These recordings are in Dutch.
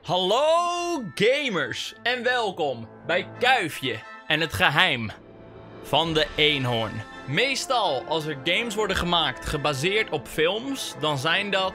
Hallo gamers en welkom bij Kuifje en het geheim van de eenhoorn. Meestal als er games worden gemaakt gebaseerd op films, dan zijn dat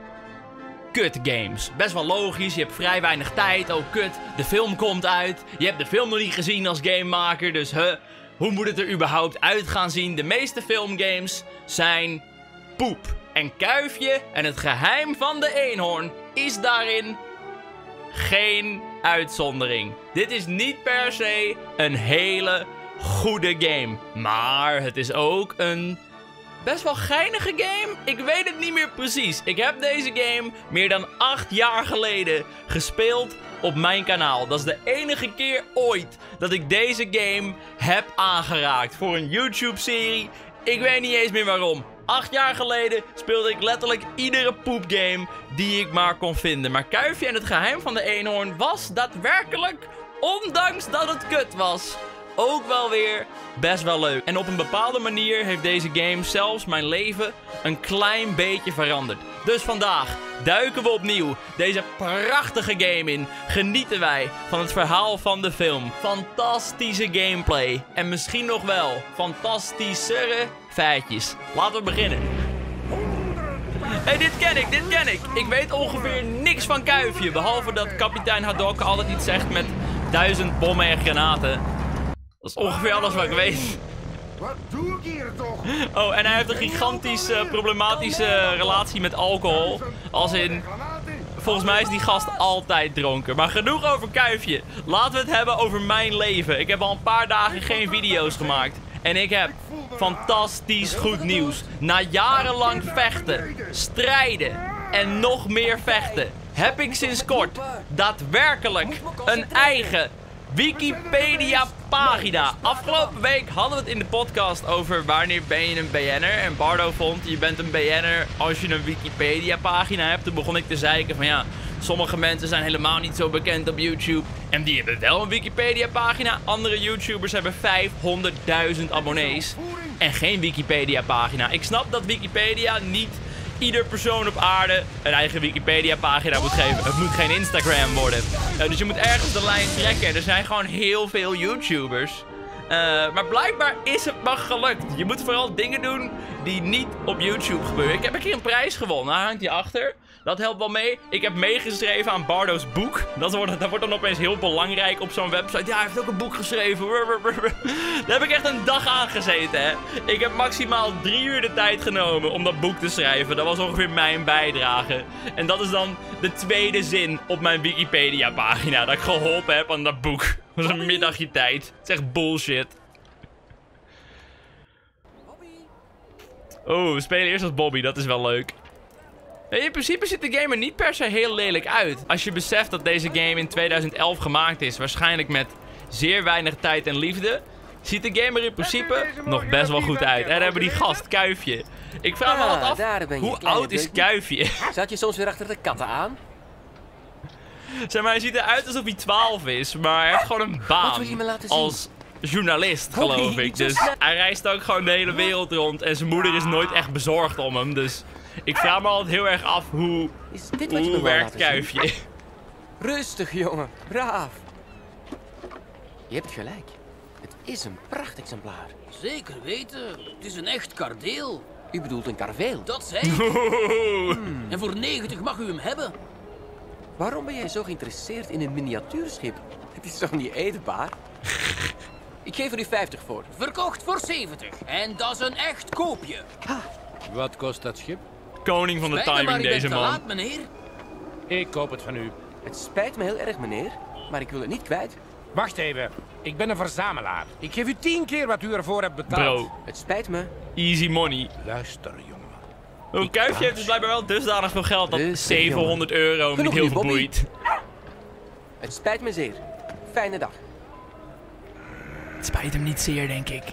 kut games. Best wel logisch, je hebt vrij weinig tijd. Oh kut, de film komt uit. Je hebt de film nog niet gezien als gamemaker, dus hoe moet het er überhaupt uit gaan zien? De meeste filmgames zijn poep. En Kuifje en het geheim van de eenhoorn is daarin geen uitzondering. Dit is niet per se een hele goede game. Maar het is ook een best wel geinige game. Ik weet het niet meer precies. Ik heb deze game meer dan 8 jaar geleden gespeeld op mijn kanaal. Dat is de enige keer ooit dat ik deze game heb aangeraakt voor een YouTube-serie. Ik weet niet eens meer waarom. 8 jaar geleden speelde ik letterlijk iedere poepgame die ik maar kon vinden. Maar Kuifje en het geheim van de eenhoorn was daadwerkelijk, ondanks dat het kut was, ook wel weer best wel leuk. En op een bepaalde manier heeft deze game zelfs mijn leven een klein beetje veranderd. Dus vandaag duiken we opnieuw deze prachtige game in. Genieten wij van het verhaal van de film. Fantastische gameplay. En misschien nog wel fantastischere feitjes. Laten we beginnen. Hey, dit ken ik. Ik weet ongeveer niks van Kuifje. Behalve dat kapitein Haddock altijd iets zegt met 1000 bommen en granaten. Dat is ongeveer alles wat ik weet. Wat doe ik hier toch? Oh, en hij heeft een gigantisch problematische relatie met alcohol. Als in, volgens mij is die gast altijd dronken. Maar genoeg over Kuifje. Laten we het hebben over mijn leven. Ik heb al een paar dagen geen video's gemaakt. En ik heb fantastisch goed nieuws. Na jarenlang vechten, strijden en nog meer vechten, heb ik sinds kort daadwerkelijk een eigen Wikipedia-pagina. Afgelopen week hadden we het in de podcast over wanneer ben je een BN'er. En Bardo vond, je bent een BN'er als je een Wikipedia-pagina hebt. Toen begon ik te zeiken van ja, sommige mensen zijn helemaal niet zo bekend op YouTube. En die hebben wel een Wikipedia-pagina. Andere YouTubers hebben 500.000 abonnees. En geen Wikipedia-pagina. Ik snap dat Wikipedia niet ieder persoon op aarde een eigen Wikipedia-pagina moet geven. Het moet geen Instagram worden. Dus je moet ergens de lijn trekken. Er zijn gewoon heel veel YouTubers. Maar blijkbaar is het maar gelukt. Je moet vooral dingen doen die niet op YouTube gebeuren. Ik heb een keer een prijs gewonnen. Hij hangt hier achter. Dat helpt wel mee. Ik heb meegeschreven aan Bardo's boek. Dat wordt dan opeens heel belangrijk op zo'n website. Ja, hij heeft ook een boek geschreven. Daar heb ik echt een dag aan gezeten, hè. Ik heb maximaal 3 uur de tijd genomen om dat boek te schrijven. Dat was ongeveer mijn bijdrage. En dat is dan de tweede zin op mijn Wikipedia-pagina. Dat ik geholpen heb aan dat boek. Dat was een middagje tijd. Het is echt bullshit. Oh, we spelen eerst als Bobby. Dat is wel leuk. In principe ziet de game er niet per se heel lelijk uit. Als je beseft dat deze game in 2011 gemaakt is, waarschijnlijk met zeer weinig tijd en liefde, ziet de game er in principe nog best wel goed uit. En dan hebben we die gast, Kuifje. Ik vraag me altijd af, hoe oud is Kuifje? Zat je soms weer achter de katten aan? Zeg maar, hij ziet eruit alsof hij 12 is, maar hij heeft gewoon een baan als journalist, geloof ik. Dus hij reist ook gewoon de hele wereld rond en zijn moeder is nooit echt bezorgd om hem, dus ik vraag me altijd heel erg af hoe werkt Kuifje? Rustig, jongen. Braaf. Je hebt gelijk. Het is een prachtexemplaar. Zeker weten. Het is een echt kardeel. U bedoelt een karveel? Dat zei ik. En voor 90 mag u hem hebben. Waarom ben jij zo geïnteresseerd in een miniatuurschip? Het is toch niet eetbaar? Ik geef er u 50 voor. Verkocht voor 70. En dat is een echt koopje. Wat kost dat schip? Koning van de Spijt me, maar timing, u bent deze te man. laat, meneer. Ik koop het van u. Het spijt me heel erg, meneer. Maar ik wil het niet kwijt. Wacht even. Ik ben een verzamelaar. Ik geef u 10 keer wat u ervoor hebt betaald. Bro, Het spijt me. easy money. Luister, jongen. Oh, Kuifje heeft dus blijkbaar wel dusdanig veel geld dat Rustig, 700 euro hem niet Genoeg heel nu, veel Bobby. boeit. Het spijt me zeer. Fijne dag. Het spijt hem niet zeer, denk ik.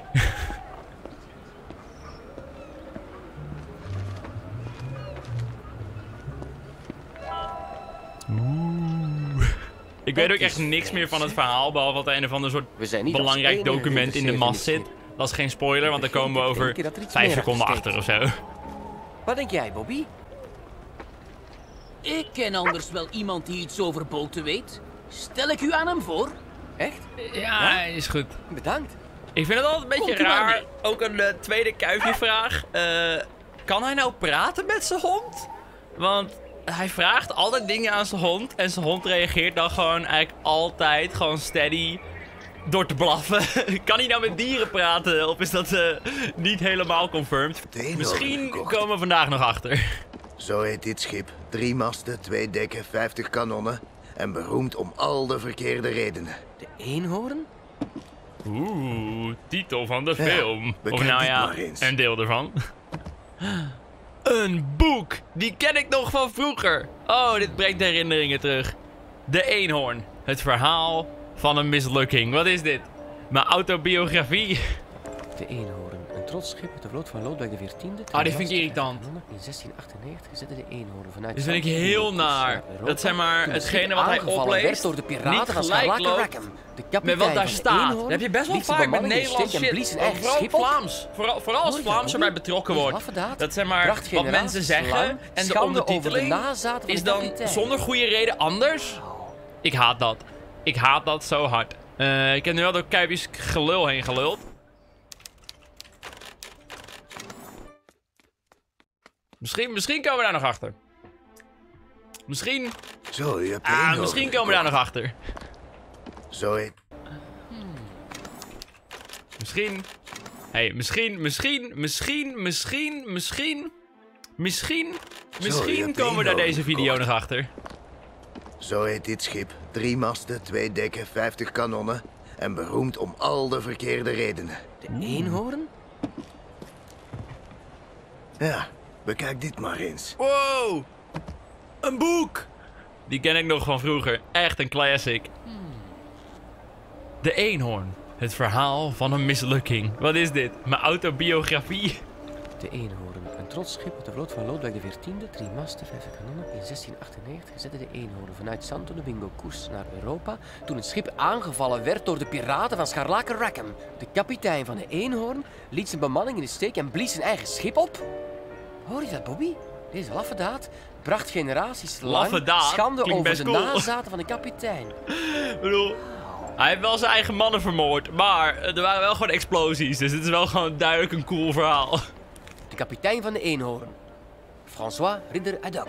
Ik weet ook echt niks meer van het verhaal, behalve dat er een of ander soort We zijn niet als belangrijk enige document in de mast zit. geïnteresseerd Dat is geen spoiler, want daar komen we over denken dat er iets 5 meer seconden achter achter of zo. Wat denk jij, Bobby? Ik ken anders wel iemand die iets over boten weet. Stel ik u aan hem voor? Echt? Ja, is goed. Bedankt. Ik vind het altijd een beetje Komt u maar raar. mee. Ook een tweede kuifje-vraag. Kan hij nou praten met zijn hond? Want hij vraagt altijd dingen aan zijn hond. En zijn hond reageert dan gewoon eigenlijk altijd gewoon steady door te blaffen. Kan hij nou met dieren praten? Of is dat niet helemaal confirmed? De eenhoorn Misschien gekocht. komen we vandaag nog achter. Zo heet dit schip. 3 masten, 2 dekken, 50 kanonnen. En beroemd om al de verkeerde redenen. De eenhoorn? Oeh, titel van de Ja, film. bekijk Of nou dit ja, maar eens. een deel ervan. Een boek! Die ken ik nog van vroeger. Oh, dit brengt herinneringen terug. De Eenhoorn. Het verhaal van een mislukking. Wat is dit? Mijn autobiografie. De eenhoorn. Een trots schip uit de vloot van Lodewijk XIV. Ah, die vind ik irritant. In 1698 zette de eenhoorn vanuit... Dit vind ik Zandvoort heel in naar. Europa, Dat zijn maar toen het hetgene schip wat hij aangevallen opleest, werd door de niet piraten van gelijk Scharlaken loopt Rackham. De kapitein Met wat daar van de staat. eenhoorn Dat heb je best wel liet zijn vaak met bemanning in de Nederlands steek en blies shit. zijn eigen Vooral schip op. Vlaams. Vooral als Hoor je Vlaams dat erbij niet? betrokken Dat is wordt. laffe daad. Dat zijn maar Bracht wat mensen generaties zeggen. lang En de schande over de ondertiteling nazaten van is de dan kapitein. zonder goede reden anders. Ik haat dat. Ik haat dat zo hard. Ik heb nu wel door kuipjes gelul heen geluld. Misschien komen we daar nog achter. Misschien Zo, u hebt de eenhoorn misschien komen we daar nog gekocht. achter. Zo heet... Misschien. Hey, misschien komen we daar deze video nog achter. Zo heet dit schip. 3 masten, 2 dekken, 50 kanonnen. En beroemd om al de verkeerde redenen. De eenhoorn? Ja, bekijk dit maar eens. Wow! Een boek! Die ken ik nog van vroeger. Echt een classic. De Eenhoorn. Het verhaal van een mislukking. Wat is dit? Mijn autobiografie? De eenhoorn. Een trots schip uit de vloot van Lodewijk XIV. 3 masten, 50 kanonnen. In 1698 zette de eenhoorn vanuit Santo Domingo koers naar Europa toen het schip aangevallen werd door de piraten van Scharlaken Rackham. De kapitein van de eenhoorn liet zijn bemanning in de steek en blies zijn eigen schip op. Hoor je dat, Bobby? Deze laffe daad bracht generaties Laffe lang daad? schande Klinkt over best de cool. nazaten van de kapitein. Ik bedoel, hij heeft wel zijn eigen mannen vermoord. Maar er waren wel gewoon explosies. Dus het is wel gewoon duidelijk een cool verhaal. De kapitein van de eenhoorn. François Ridder Haddock.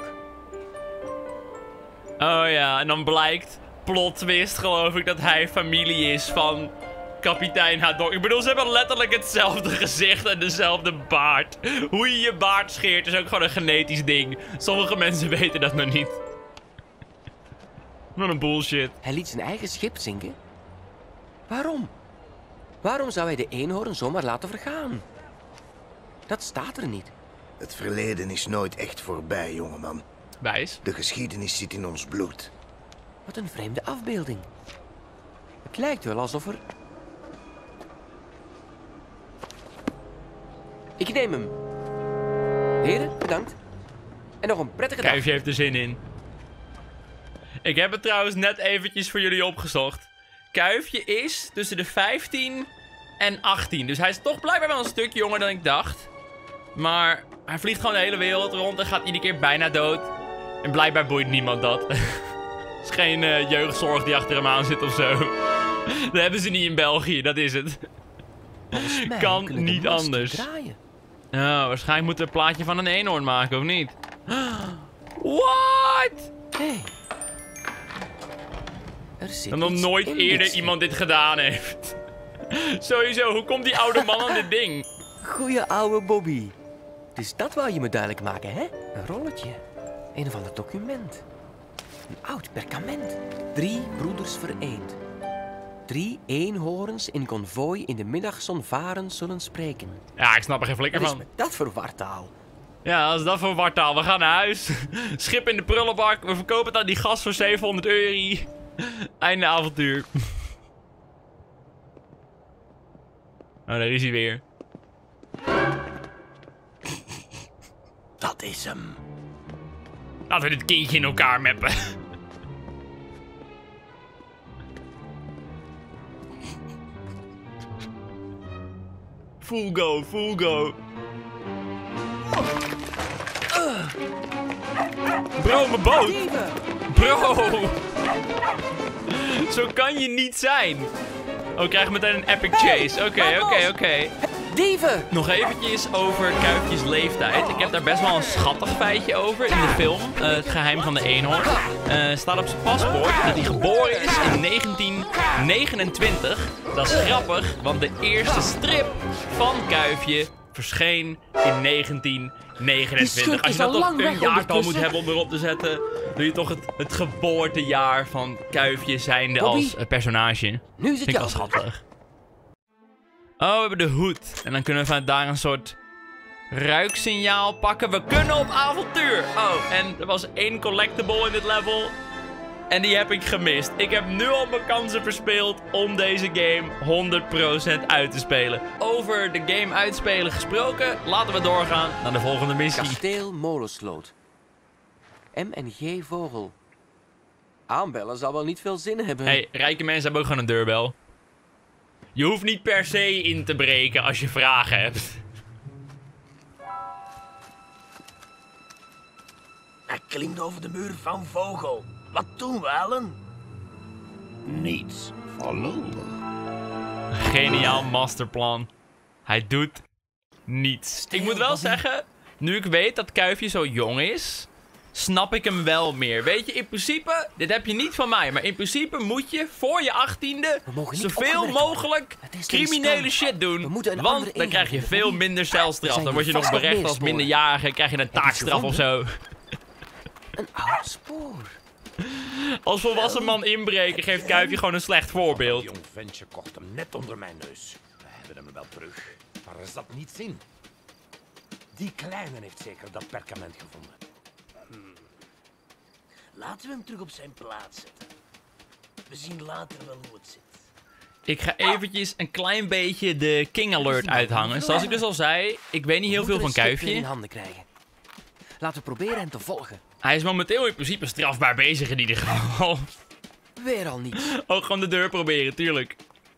Oh ja, en dan blijkt, plot twist geloof ik, dat hij familie is van kapitein Haddock. Ik bedoel, ze hebben letterlijk hetzelfde gezicht en dezelfde baard. Hoe je je baard scheert is ook gewoon een genetisch ding. Sommige mensen weten dat nog niet. Wat een bullshit. Hij liet zijn eigen schip zinken. Waarom? Waarom zou hij de eenhoorn zomaar laten vergaan? Dat staat er niet. Het verleden is nooit echt voorbij, jongeman. Wijs. De geschiedenis zit in ons bloed. Wat een vreemde afbeelding. Het lijkt wel alsof er... Ik neem hem. Heren, bedankt. En nog een prettige dag. Kuifje heeft er zin in. Ik heb het trouwens net eventjes voor jullie opgezocht. Kuifje is tussen de 15 en 18. Dus hij is toch blijkbaar wel een stuk jonger dan ik dacht. Maar hij vliegt gewoon de hele wereld rond en gaat iedere keer bijna dood. En blijkbaar boeit niemand dat. Het is geen jeugdzorg die achter hem aan zit of zo. Dat hebben ze niet in België, dat is het. Volgens mij kan kunnen de niet masten anders. draaien. Nou, waarschijnlijk moeten we een plaatje van een eenhoorn maken, of niet? What? Hey. Er zit En nog iets nooit in eerder dit schip. iemand dit gedaan heeft. Sowieso, hoe komt die oude man aan dit ding? Goeie ouwe Bobby. Dus dat wou je me duidelijk maken, hè? Een rolletje. Een of ander document. Een oud perkament. 3 broeders vereend. 3 eenhoorns in konvooi in de middagzon varen zullen spreken. Ja, ik snap er geen flikker Wat is van. met dat voor wartaal? Ja, wat is dat voor wartaal? We gaan naar huis. Schip in de prullenbak. We verkopen het aan die gast voor 700 euro. Einde avontuur. Oh, daar is hij weer. Dat is hem. Laten we dit kindje in elkaar meppen. Full go, full go. Bro, mijn boot. Dieven! Bro. Zo kan je niet zijn. Oh, ik krijg meteen een epic chase. Oké. Dieven! Nog eventjes over Kuifjes leeftijd. Ik heb daar best wel een schattig feitje over in de film. Het geheim van de eenhoorn. Staat op zijn paspoort dat hij geboren is in 1929. Dat is grappig, want de eerste strip van Kuifje verscheen in 1929. Als je dan toch een jaartal moet hebben om erop te zetten, doe je toch het geboortejaar van Kuifje zijnde als personage. Nu is het Vind ik wel jou. schattig. Oh, we hebben de hoed. En dan kunnen we vanuit daar een soort ruiksignaal pakken. We kunnen op avontuur. Oh, en er was 1 collectible in dit level. En die heb ik gemist. Ik heb nu al mijn kansen verspeeld om deze game 100% uit te spelen. Over de game uitspelen gesproken, laten we doorgaan naar de volgende missie. Kasteel Molensloot. M en G Vogel. Aanbellen zal wel niet veel zin hebben. Hey, rijke mensen hebben ook gewoon een deurbel. Je hoeft niet per se in te breken als je vragen hebt. Hij klinkt over de muur van Vogel. Wat doen we, Allen? Niets. Voorlopig. Geniaal masterplan. Hij doet niets. Ik moet wel zeggen, nu ik weet dat Kuifje zo jong is, snap ik hem wel meer. Weet je, in principe, dit heb je niet van mij, maar in principe moet je voor je 18e zoveel mogelijk criminele shit doen. Want dan krijg je veel minder celstraf. Dan word je nog berecht als minderjarige, krijg je een taakstraf of zo. Een oud spoor. Als volwassen man inbreken geeft Kuifje gewoon een slecht voorbeeld. Jong ventje kocht hem net onder mijn neus. We hebben hem wel terug. Maar er zat niets in. Die kleine heeft zeker dat perkament gevonden. Laten we hem terug op zijn plaats zetten. We zien later wel hoe het zit. Ik ga eventjes een klein beetje de King Alert uithangen. Zoals ik dus al zei, ik weet niet heel veel van in Kuifje. handen krijgen. Laten we proberen hem te volgen. Hij is momenteel in principe strafbaar bezig in ieder geval. Weer al niet. Ook gewoon de deur proberen, tuurlijk.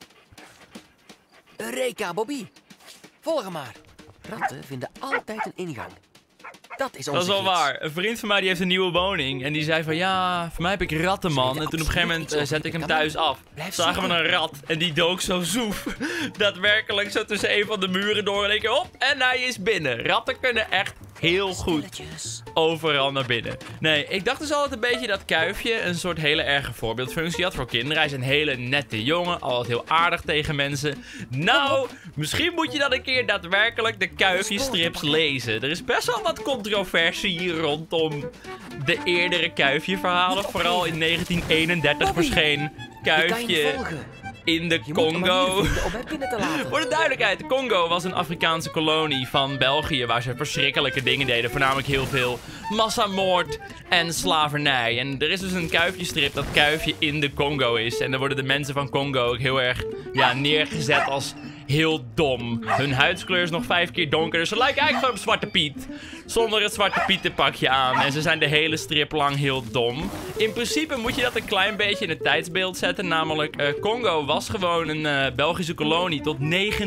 Eureka, Bobby. Volg hem maar. Ratten vinden altijd een ingang. Dat is onze Dat is wel gids. waar. Een vriend van mij die heeft een nieuwe woning. En die zei van ja, voor mij heb ik ratten, man. En toen op een gegeven moment zette ik hem thuis af. Zagen we een rat. En die dook zo zoef. Daadwerkelijk zo tussen een van de muren door. En ik op. En hij is binnen. Ratten kunnen echt heel goed Stilletjes. overal naar binnen. Nee, ik dacht dus altijd een beetje dat Kuifje een soort hele erge voorbeeldfunctie had voor kinderen. Hij is een hele nette jongen. Altijd heel aardig tegen mensen. Nou, misschien moet je dan een keer daadwerkelijk de Kuifje-strips lezen. Er is best wel wat controversie hier rondom de eerdere Kuifje-verhalen. Vooral in 1931 verscheen Ik kan je Kuifje volgen. in de Je moet een manier Congo. vinden om hem binnen te laten. Voor de duidelijkheid, de Congo was een Afrikaanse kolonie van België waar ze verschrikkelijke dingen deden. Voornamelijk heel veel massamoord en slavernij. En er is dus een Kuifje-strip dat Kuifje in de Congo is. En dan worden de mensen van Congo ook heel erg neergezet als heel dom. Hun huidskleur is nog 5 keer donker, dus ze lijken eigenlijk gewoon op Zwarte Piet. Zonder het Zwarte Pietenpakje aan. En ze zijn de hele strip lang heel dom. In principe moet je dat een klein beetje in het tijdsbeeld zetten. Namelijk, Congo was gewoon een Belgische kolonie tot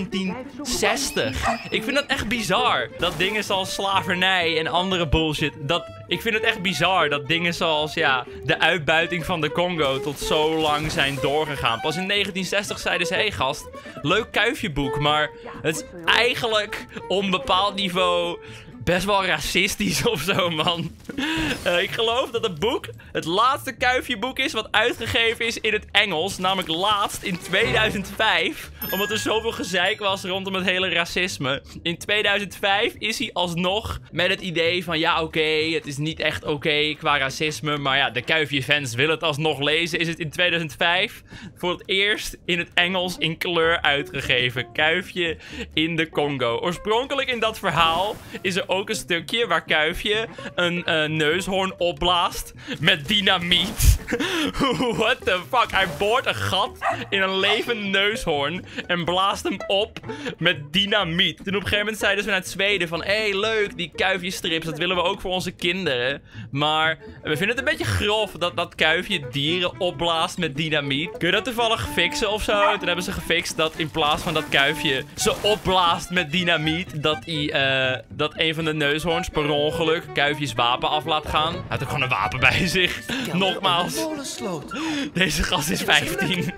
1960. Ik vind dat echt bizar. Dat dingen zoals slavernij en andere bullshit. Ik vind het echt bizar dat dingen zoals, de uitbuiting van de Congo tot zo lang zijn doorgegaan. Pas in 1960 zeiden ze, hé gast, leuk Kuifjeboek, maar het is eigenlijk op een bepaald niveau best wel racistisch of zo, man. Ik geloof dat het boek het laatste Kuifjeboek is wat uitgegeven is in het Engels. Namelijk laatst in 2005. Omdat er zoveel gezeik was rondom het hele racisme. In 2005 is hij alsnog met het idee van oké, het is niet echt oké qua racisme. Maar de Kuifje-fans willen het alsnog lezen. Is het in 2005 voor het eerst in het Engels in kleur uitgegeven. Kuifje in de Congo. Oorspronkelijk in dat verhaal is er ook een stukje waar Kuifje een neushoorn opblaast met dynamiet. What the fuck? Hij boort een gat in een levende neushoorn en blaast hem op met dynamiet. Toen op een gegeven moment zeiden ze vanuit Zweden van hé, leuk, die Kuifje-strips, dat willen we ook voor onze kinderen. Maar we vinden het een beetje grof dat Kuifje dieren opblaast met dynamiet. Kun je dat toevallig fixen of zo? Toen hebben ze gefixt dat in plaats van dat Kuifje ze opblaast met dynamiet, dat een van de neushoorns per ongeluk Kuifjes wapen af laat gaan. Hij had ook gewoon een wapen bij zich. Nogmaals. Deze gast is 15.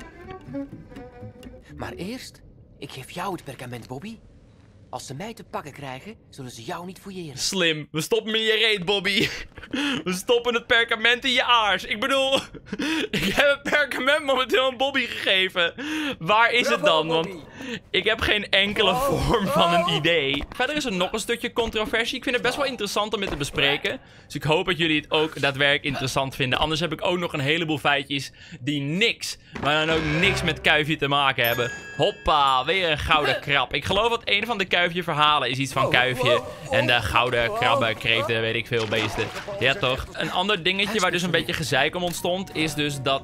Maar eerst, ik geef jou het perkament, Bobby. Als ze mij te pakken krijgen, zullen ze jou niet fouilleren. Slim. We stoppen in je reet, Bobby. We stoppen het perkament in je aars. Ik bedoel, ik heb het perkament momenteel aan Bobby gegeven. Waar is het dan? Want ik heb geen enkele vorm van een idee. Verder is er nog een stukje controversie. Ik vind het best wel interessant om dit te bespreken. Dus ik hoop dat jullie het ook daadwerkelijk interessant vinden. Anders heb ik ook nog een heleboel feitjes die niks, maar dan ook niks met Kuifje te maken hebben. Hoppa, weer een gouden krab. Ik geloof dat een van de Kuifje verhalen is iets van Kuifje en de gouden krabben, kreeften, weet ik veel, beesten. Ja, toch? Een ander dingetje waar dus een beetje gezeik om ontstond, is dus dat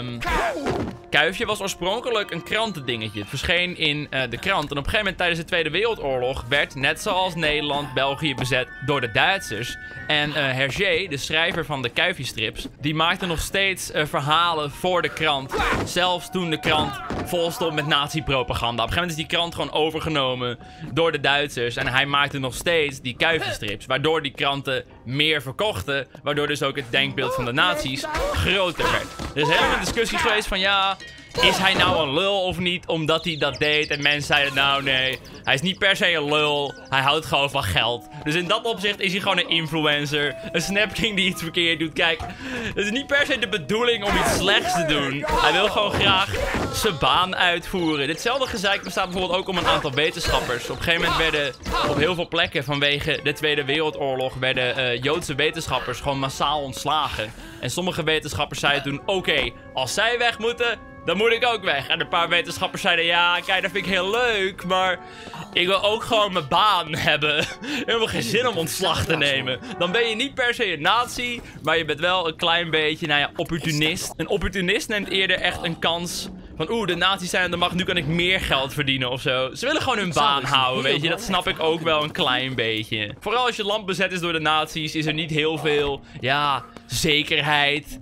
Kuifje was oorspronkelijk een krantendingetje. Het verscheen in de krant. En op een gegeven moment tijdens de Tweede Wereldoorlog werd, net zoals Nederland, België bezet door de Duitsers. En Hergé, de schrijver van de Kuifje-strips, die maakte nog steeds verhalen voor de krant. Zelfs toen de krant vol stond met nazi-propaganda. Op een gegeven moment is die krant gewoon overgenomen door de Duitsers. En hij maakte nog steeds die Kuifje-strips. Waardoor die kranten meer verkochten. Waardoor dus ook het denkbeeld van de nazi's groter werd. Er is helemaal een discussie geweest van ja, is hij nou een lul of niet omdat hij dat deed? En mensen zeiden nou nee, hij is niet per se een lul. Hij houdt gewoon van geld. Dus in dat opzicht is hij gewoon een influencer. Een snapking die iets verkeerd doet. Kijk, het is niet per se de bedoeling om iets slechts te doen. Hij wil gewoon graag zijn baan uitvoeren. Ditzelfde gezeik bestaat bijvoorbeeld ook om een aantal wetenschappers. Op een gegeven moment werden op heel veel plekken vanwege de Tweede Wereldoorlog werden Joodse wetenschappers gewoon massaal ontslagen. En sommige wetenschappers zeiden toen, oké, als zij weg moeten, dan moet ik ook weg. En een paar wetenschappers zeiden, ja, kijk, dat vind ik heel leuk, maar ik wil ook gewoon mijn baan hebben. Helemaal geen zin om ontslag te nemen. Dan ben je niet per se een nazi, maar je bent wel een klein beetje, nou ja, opportunist. Een opportunist neemt eerder echt een kans van, de nazi's zijn aan de macht, nu kan ik meer geld verdienen of zo. Ze willen gewoon hun baan houden, weet je. Dat snap ik ook wel een klein beetje. Vooral als je land bezet is door de nazi's, is er niet heel veel, ja, zekerheid.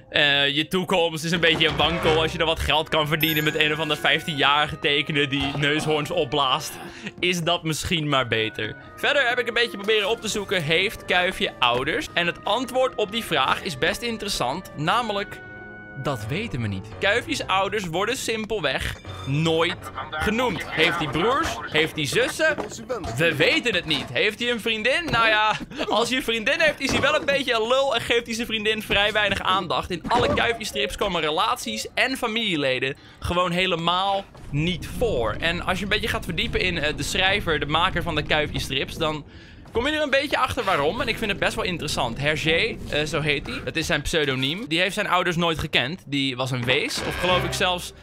Je toekomst is een beetje een wankel. Als je er wat geld kan verdienen met een of ander 15-jarige tekenen die neushoorns opblaast, is dat misschien maar beter. Verder heb ik een beetje proberen op te zoeken, heeft Kuifje ouders? En het antwoord op die vraag is best interessant, namelijk, dat weten we niet. Kuifjes ouders worden simpelweg nooit genoemd. Heeft hij broers? Heeft hij zussen? We weten het niet. Heeft hij een vriendin? Nou ja, als hij een vriendin heeft, is hij wel een beetje een lul en geeft hij zijn vriendin vrij weinig aandacht. In alle Kuifje-strips komen relaties en familieleden gewoon helemaal niet voor. En als je een beetje gaat verdiepen in de schrijver, de maker van de Kuifje-strips, dan kom je er een beetje achter waarom. En ik vind het best wel interessant. Hergé, zo heet hij. Dat is zijn pseudoniem. Die heeft zijn ouders nooit gekend. Die was een wees. Of geloof ik zelfs,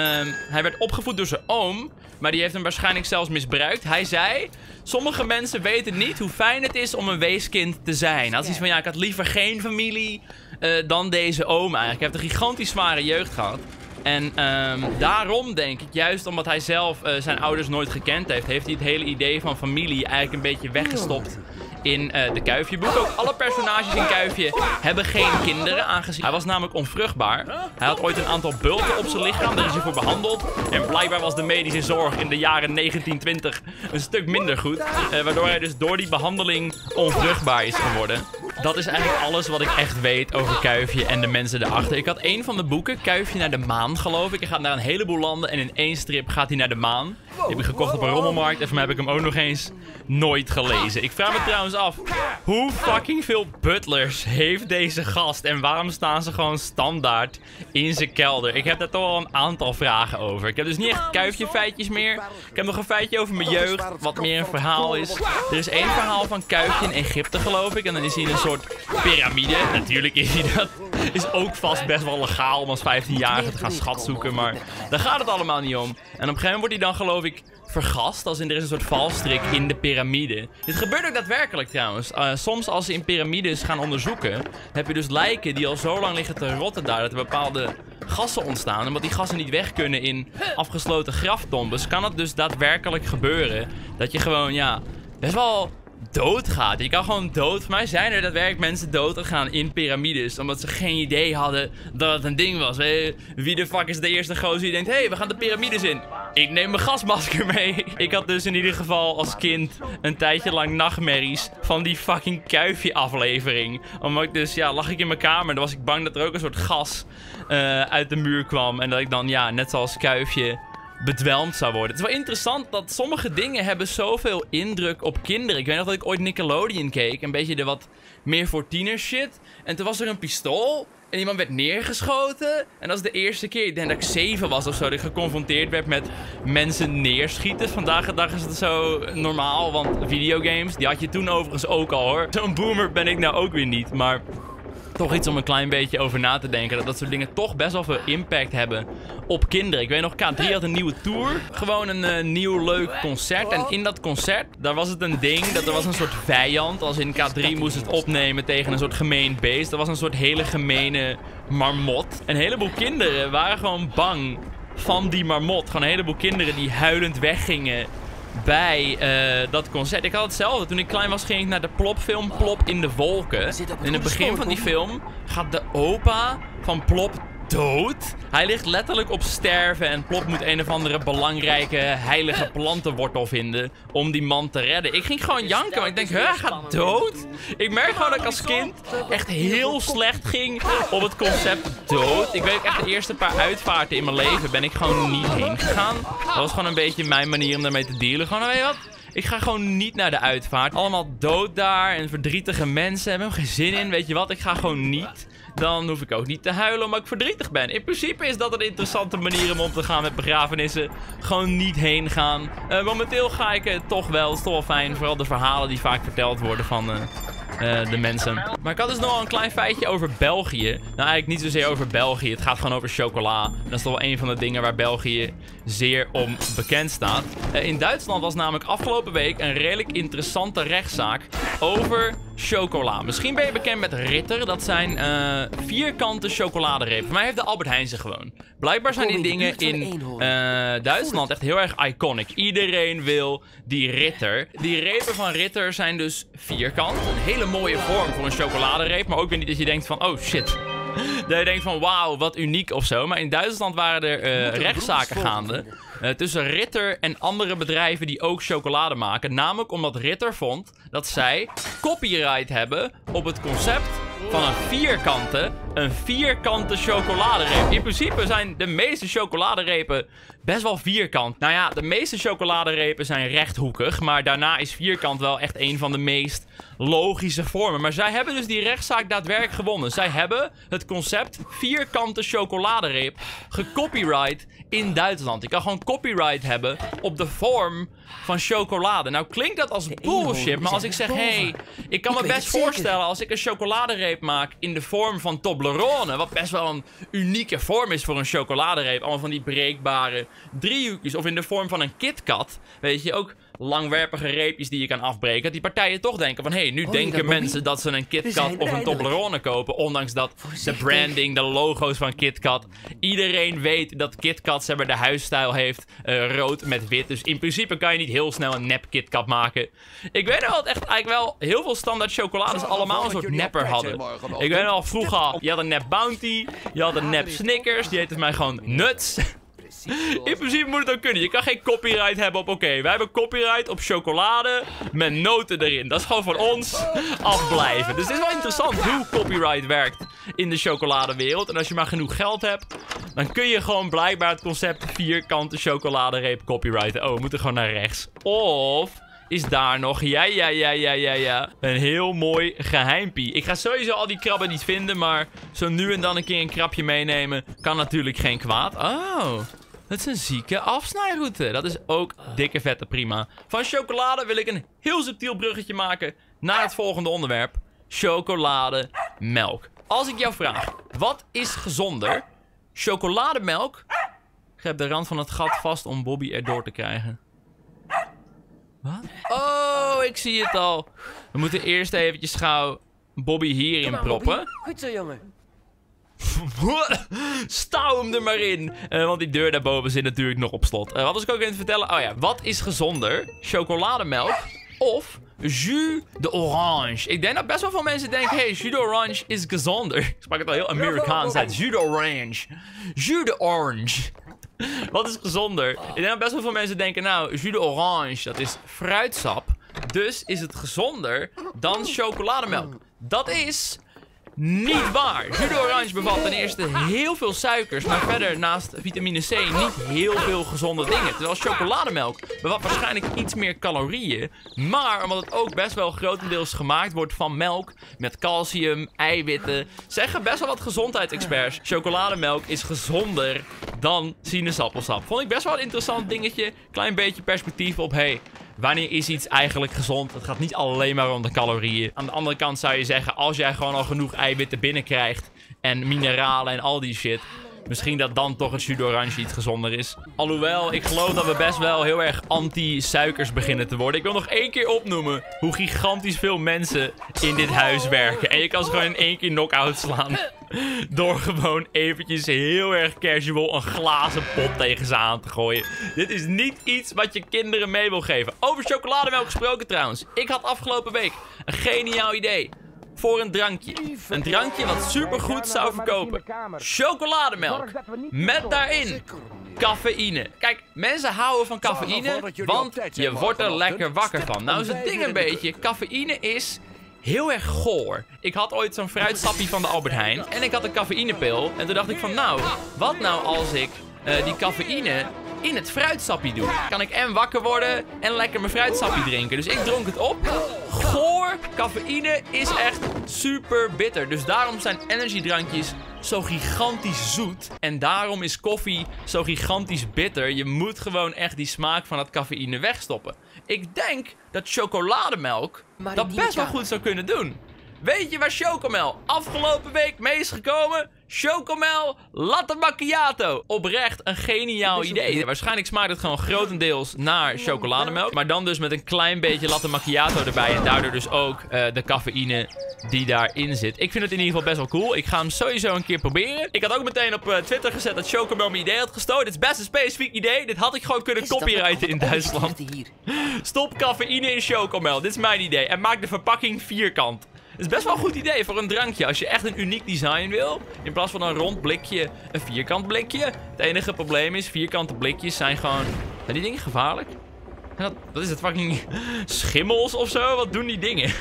hij werd opgevoed door zijn oom. Maar die heeft hem waarschijnlijk zelfs misbruikt. Hij zei, sommige mensen weten niet hoe fijn het is om een weeskind te zijn. Als iets van, ja, ik had liever geen familie dan deze oom eigenlijk. Hij heeft een gigantisch zware jeugd gehad. En daarom denk ik, juist omdat hij zelf zijn ouders nooit gekend heeft, heeft hij het hele idee van familie eigenlijk een beetje weggestopt in de Kuifje-boek. Ook alle personages in Kuifje hebben geen kinderen, aangezien hij was namelijk onvruchtbaar. Hij had ooit een aantal bulten op zijn lichaam, daar is hij voor behandeld. En blijkbaar was de medische zorg in de jaren 1920 een stuk minder goed. Waardoor hij dus door die behandeling onvruchtbaar is geworden. Dat is eigenlijk alles wat ik echt weet over Kuifje en de mensen daarachter. Ik had een van de boeken, Kuifje naar de maan, geloof ik. Hij gaat naar een heleboel landen en in één strip gaat hij naar de maan. Die heb ik gekocht op een rommelmarkt en voor mij heb ik hem ook nog eens nooit gelezen. Ik vraag me trouwens af, hoe fucking veel butlers heeft deze gast en waarom staan ze gewoon standaard in zijn kelder? Ik heb daar toch wel een aantal vragen over. Ik heb dus niet echt Kuifje feitjes meer. Ik heb nog een feitje over mijn jeugd, wat meer een verhaal is. Er is één verhaal van Kuifje in Egypte, geloof ik, en dan is hij in een soort piramide. Natuurlijk is hij dat. Is ook vast best wel legaal om als 15-jarige te gaan schatzoeken, maar daar gaat het allemaal niet om. En op een gegeven moment wordt hij dan, geloof ik, vergast, als in er is een soort valstrik in de piramide. Dit gebeurt ook daadwerkelijk trouwens. Soms als ze in piramides gaan onderzoeken, heb je dus lijken die al zo lang liggen te rotten daar, dat er bepaalde gassen ontstaan. En omdat die gassen niet weg kunnen in afgesloten graftombes, kan het dus daadwerkelijk gebeuren dat je gewoon, ja, best wel doodgaat. Je kan gewoon dood. Voor mij zijn er daadwerkelijk mensen doodgegaan in piramides. Omdat ze geen idee hadden dat het een ding was. Wie de fuck is de eerste gozer die denkt... Hé, we gaan de piramides in. Ik neem mijn gasmasker mee. Ik had dus in ieder geval als kind een tijdje lang nachtmerries van die fucking kuifje aflevering. Omdat ik dus, ja, lag ik in mijn kamer. Dan was ik bang dat er ook een soort gas uit de muur kwam. En dat ik dan, ja, net zoals kuifje... bedwelmd zou worden. Het is wel interessant dat sommige dingen hebben zoveel indruk op kinderen. Ik weet nog dat ik ooit Nickelodeon keek. Een beetje de wat meer voor tieners shit. En toen was er een pistool. En iemand werd neergeschoten. En dat is de eerste keer, ik denk dat ik 7 was of zo, dat ik geconfronteerd werd met mensen neerschieten. Vandaag de dag is het zo normaal, want videogames, die had je toen overigens ook al hoor. Zo'n boomer ben ik nou ook weer niet, maar... toch iets om een klein beetje over na te denken. Dat soort dingen toch best wel veel impact hebben op kinderen. Ik weet nog, K3 had een nieuwe tour. Gewoon een nieuw leuk concert. En in dat concert, daar was het een ding. Dat er was een soort vijand. Als in K3 moest het opnemen tegen een soort gemeen beest. Dat was een soort hele gemene marmot. Een heleboel kinderen waren gewoon bang van die marmot. Gewoon een heleboel kinderen die huilend weggingen bij dat concert. Ik had hetzelfde. Toen ik klein was, ging ik naar de Plop-film Plop in de Wolken. In het begin van die film gaat de opa van Plop dood. Hij ligt letterlijk op sterven en Plop moet een of andere belangrijke heilige plantenwortel vinden om die man te redden. Ik ging gewoon janken, maar ik denk, hij gaat dood? Ik merk gewoon dat ik als kind echt heel slecht ging op het concept dood. Ik weet echt de eerste paar uitvaarten in mijn leven ben ik gewoon niet heen gegaan. Dat was gewoon een beetje mijn manier om daarmee te dealen. Gewoon, weet je wat? Ik ga gewoon niet naar de uitvaart. Allemaal dood daar en verdrietige mensen. Hebben er geen zin in. Weet je wat? Ik ga gewoon niet. Dan hoef ik ook niet te huilen omdat ik verdrietig ben. In principe is dat een interessante manier om te gaan met begrafenissen. Gewoon niet heen gaan. Momenteel ga ik toch wel. Het is toch wel fijn. Vooral de verhalen die vaak verteld worden van de mensen. Maar ik had dus nog een klein feitje over België. Nou, eigenlijk niet zozeer over België. Het gaat gewoon over chocola. En dat is toch wel een van de dingen waar België zeer om bekend staat. In Duitsland was namelijk afgelopen week een redelijk interessante rechtszaak over chocola. Misschien ben je bekend met Ritter. Dat zijn vierkante chocoladerepen. Voor mij heeft de Albert Heijn ze gewoon. Blijkbaar zijn die dingen in Duitsland echt heel erg iconic. Iedereen wil die Ritter. Die repen van Ritter zijn dus vierkant. Een hele mooie vorm voor een chocoladereep. Maar ook weer niet dat je denkt van, oh shit. Dat je denkt van, wauw, wat uniek of zo. Maar in Duitsland waren er rechtszaken gaande. Tussen Ritter en andere bedrijven die ook chocolade maken. Namelijk omdat Ritter vond dat zij copyright hebben op het concept van een vierkante chocoladereep. In principe zijn de meeste chocoladerepen best wel vierkant. Nou ja, de meeste chocoladerepen zijn rechthoekig. Maar daarna is vierkant wel echt een van de meest logische vormen. Maar zij hebben dus die rechtszaak daadwerkelijk gewonnen. Zij hebben het concept vierkante chocoladereep gecopyright in Duitsland. Je kan gewoon copyright hebben op de vorm van chocolade. Nou klinkt dat als bullshit, maar als ik zeg, hey, ik kan me best voorstellen als ik een chocoladereep maak in de vorm van Toblerone, wat best wel een unieke vorm is voor een chocoladereep, allemaal van die breekbare driehoekjes, of in de vorm van een KitKat, weet je, ook langwerpige reepjes die je kan afbreken. Dat die partijen toch denken van, hey, nu denken mensen dat ze een KitKat of een Toblerone kopen. Ondanks dat de branding, de logo's van KitKat. Iedereen weet dat KitKat, zeg maar, de huisstijl heeft rood met wit. Dus in principe kan je niet heel snel een nep KitKat maken. Ik weet nog dat echt eigenlijk wel heel veel standaard chocolades allemaal een soort nepper hadden. Ik weet nog vroeger, je had een nep Bounty, je had een nep Snickers, die heette mij gewoon Nuts. In principe moet het ook kunnen. Je kan geen copyright hebben op, oké, wij hebben copyright op chocolade met noten erin. Dat is gewoon van ons afblijven. Dus het is wel interessant hoe copyright werkt in de chocoladewereld. En als je maar genoeg geld hebt, dan kun je gewoon blijkbaar het concept vierkante chocoladereep copyrighten. Oh, we moeten gewoon naar rechts. Of is daar nog, ja, een heel mooi geheimpie. Ik ga sowieso al die krabben niet vinden, maar zo nu en dan een keer een krabje meenemen kan natuurlijk geen kwaad. Oh, dat is een zieke afsnijroute. Dat is ook dikke vette prima. Van chocolade wil ik een heel subtiel bruggetje maken naar het volgende onderwerp. Chocolademelk. Als ik jou vraag, wat is gezonder? Chocolademelk? Ik grijp de rand van het gat vast om Bobby erdoor te krijgen. Wat? Oh, ik zie het al. We moeten eerst eventjes gauw Bobby hierin proppen. Bobby. Goed zo, jongen. Stouw hem er maar in. Want die deur daarboven zit natuurlijk nog op slot. Wat was ik ook aan het vertellen? Oh ja, wat is gezonder? Chocolademelk Of jus d'orange. Ik denk dat best wel veel mensen denken, hey, jus d'orange is gezonder. Ik sprak het al heel Amerikaans uit. Jus d'orange. Jus d'orange. Wat is gezonder? Ik denk dat best wel veel mensen denken, nou, jus d'orange, dat is fruitsap. Dus is het gezonder dan chocolademelk. Dat is niet waar. Jus d'orange bevat ten eerste heel veel suikers, maar verder naast vitamine C niet heel veel gezonde dingen. Terwijl chocolademelk bevat waarschijnlijk iets meer calorieën. Maar omdat het ook best wel grotendeels gemaakt wordt van melk, met calcium, eiwitten, zeggen best wel wat gezondheidsexperts, chocolademelk is gezonder dan sinaasappelsap. Vond ik best wel een interessant dingetje. Klein beetje perspectief op, hey, wanneer is iets eigenlijk gezond? Het gaat niet alleen maar om de calorieën. Aan de andere kant zou je zeggen, als jij gewoon al genoeg eiwitten binnenkrijgt en mineralen en al die shit, misschien dat dan toch het jus d'orange iets gezonder is. Alhoewel, ik geloof dat we best wel heel erg anti-suikers beginnen te worden. Ik wil nog 1 keer opnoemen hoe gigantisch veel mensen in dit huis werken. En je kan ze gewoon in 1 keer knock-out slaan. Door gewoon eventjes heel erg casual een glazen pot tegen ze aan te gooien. Dit is niet iets wat je kinderen mee wil geven. Over chocolademelk gesproken trouwens. Ik had afgelopen week een geniaal idee. Voor een drankje. Een drankje wat supergoed zou verkopen. Chocolademelk. Met daarin cafeïne. Kijk, mensen houden van cafeïne, want je wordt er lekker wakker van. Nou is het ding een beetje, cafeïne is heel erg goor. Ik had ooit zo'n fruitsappie van de Albert Heijn en ik had een cafeïnepil. En toen dacht ik van, nou, wat nou als ik die cafeïne in het fruitsappie doe? Kan ik en wakker worden en lekker mijn fruitsappie drinken. Dus ik dronk het op. Goor, cafeïne is echt super bitter. Dus daarom zijn energiedrankjes zo gigantisch zoet. En daarom is koffie zo gigantisch bitter. Je moet gewoon echt die smaak van dat cafeïne wegstoppen. Ik denk dat chocolademelk dat best wel goed zou kunnen doen. Weet je waar Chocomel afgelopen week mee is gekomen? Chocomel Latte Macchiato. Oprecht een geniaal idee. Waarschijnlijk smaakt het gewoon grotendeels naar chocolademelk. Maar dan dus met een klein beetje Latte Macchiato erbij. En daardoor dus ook de cafeïne die daarin zit. Ik vind het in ieder geval best wel cool. Ik ga hem sowieso een keer proberen. Ik had ook meteen op Twitter gezet dat Chocomel mijn idee had gestolen. Dit is best een specifiek idee. Dit had ik gewoon kunnen copyrighten in Duitsland. Stop cafeïne in Chocomel. Dit is mijn idee. En maak de verpakking vierkant. Het is best wel een goed idee voor een drankje. Als je echt een uniek design wil. In plaats van een rond blikje, een vierkant blikje. Het enige probleem is, vierkante blikjes zijn gewoon... Zijn die dingen gevaarlijk? Wat is het, fucking schimmels of zo? Wat doen die dingen?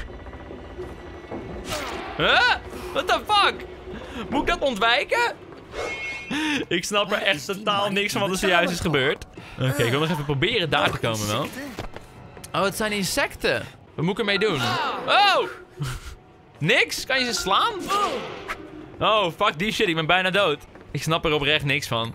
Huh? What the fuck? Moet ik dat ontwijken? Ik snap er echt totaal niks van wat er zojuist is gebeurd. Oké, ik wil nog even proberen daar te komen wel. Oh, het zijn insecten. Wat moet ik ermee doen? Oh! Niks? Kan je ze slaan? Oh, fuck die shit. Ik ben bijna dood. Ik snap er oprecht niks van.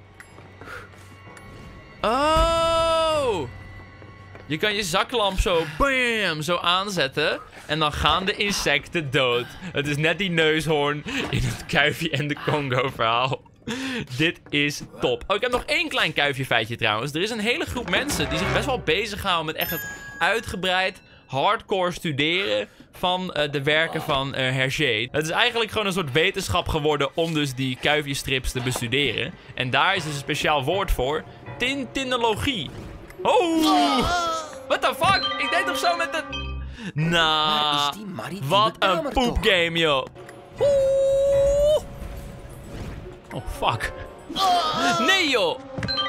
Oh! Je kan je zaklamp zo, bam, zo aanzetten. En dan gaan de insecten dood. Het is net die neushoorn in het Kuifje en de Congo verhaal. Dit is top. Oh, ik heb nog 1 klein kuifje feitje trouwens. Er is een hele groep mensen die zich best wel bezighouden met echt het uitgebreid hardcore studeren van de werken van Hergé. Het is eigenlijk gewoon een soort wetenschap geworden om dus die kuifjestrips te bestuderen. En daar is dus een speciaal woord voor. Tintinologie. Oh! What the fuck? Ik deed toch zo met de... Nou, wat een poepgame, joh. Oeh. Oh, fuck. Nee, joh.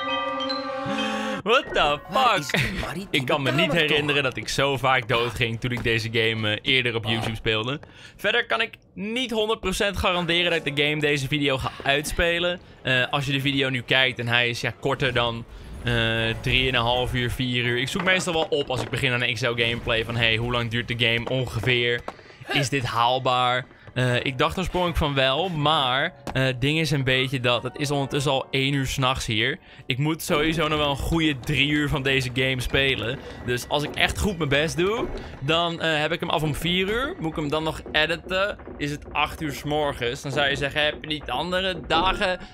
What the fuck? Ik kan me niet herinneren dat ik zo vaak doodging toen ik deze game eerder op YouTube speelde. Verder kan ik niet 100% garanderen dat ik de game deze video ga uitspelen. Als je de video nu kijkt en hij is korter dan 3,5 uur, 4 uur. Ik zoek meestal wel op als ik begin aan een XL gameplay van hey, hoe lang duurt de game ongeveer? Is dit haalbaar? Ik dacht oorspronkelijk van wel, maar het ding is een beetje dat het is ondertussen al 1 uur 's nachts hier. Ik moet sowieso nog wel een goede 3 uur van deze game spelen. Dus als ik echt goed mijn best doe, dan heb ik hem af om 4 uur. Moet ik hem dan nog editen, is het 8 uur 's morgens. Dan zou je zeggen, heb je niet andere dagen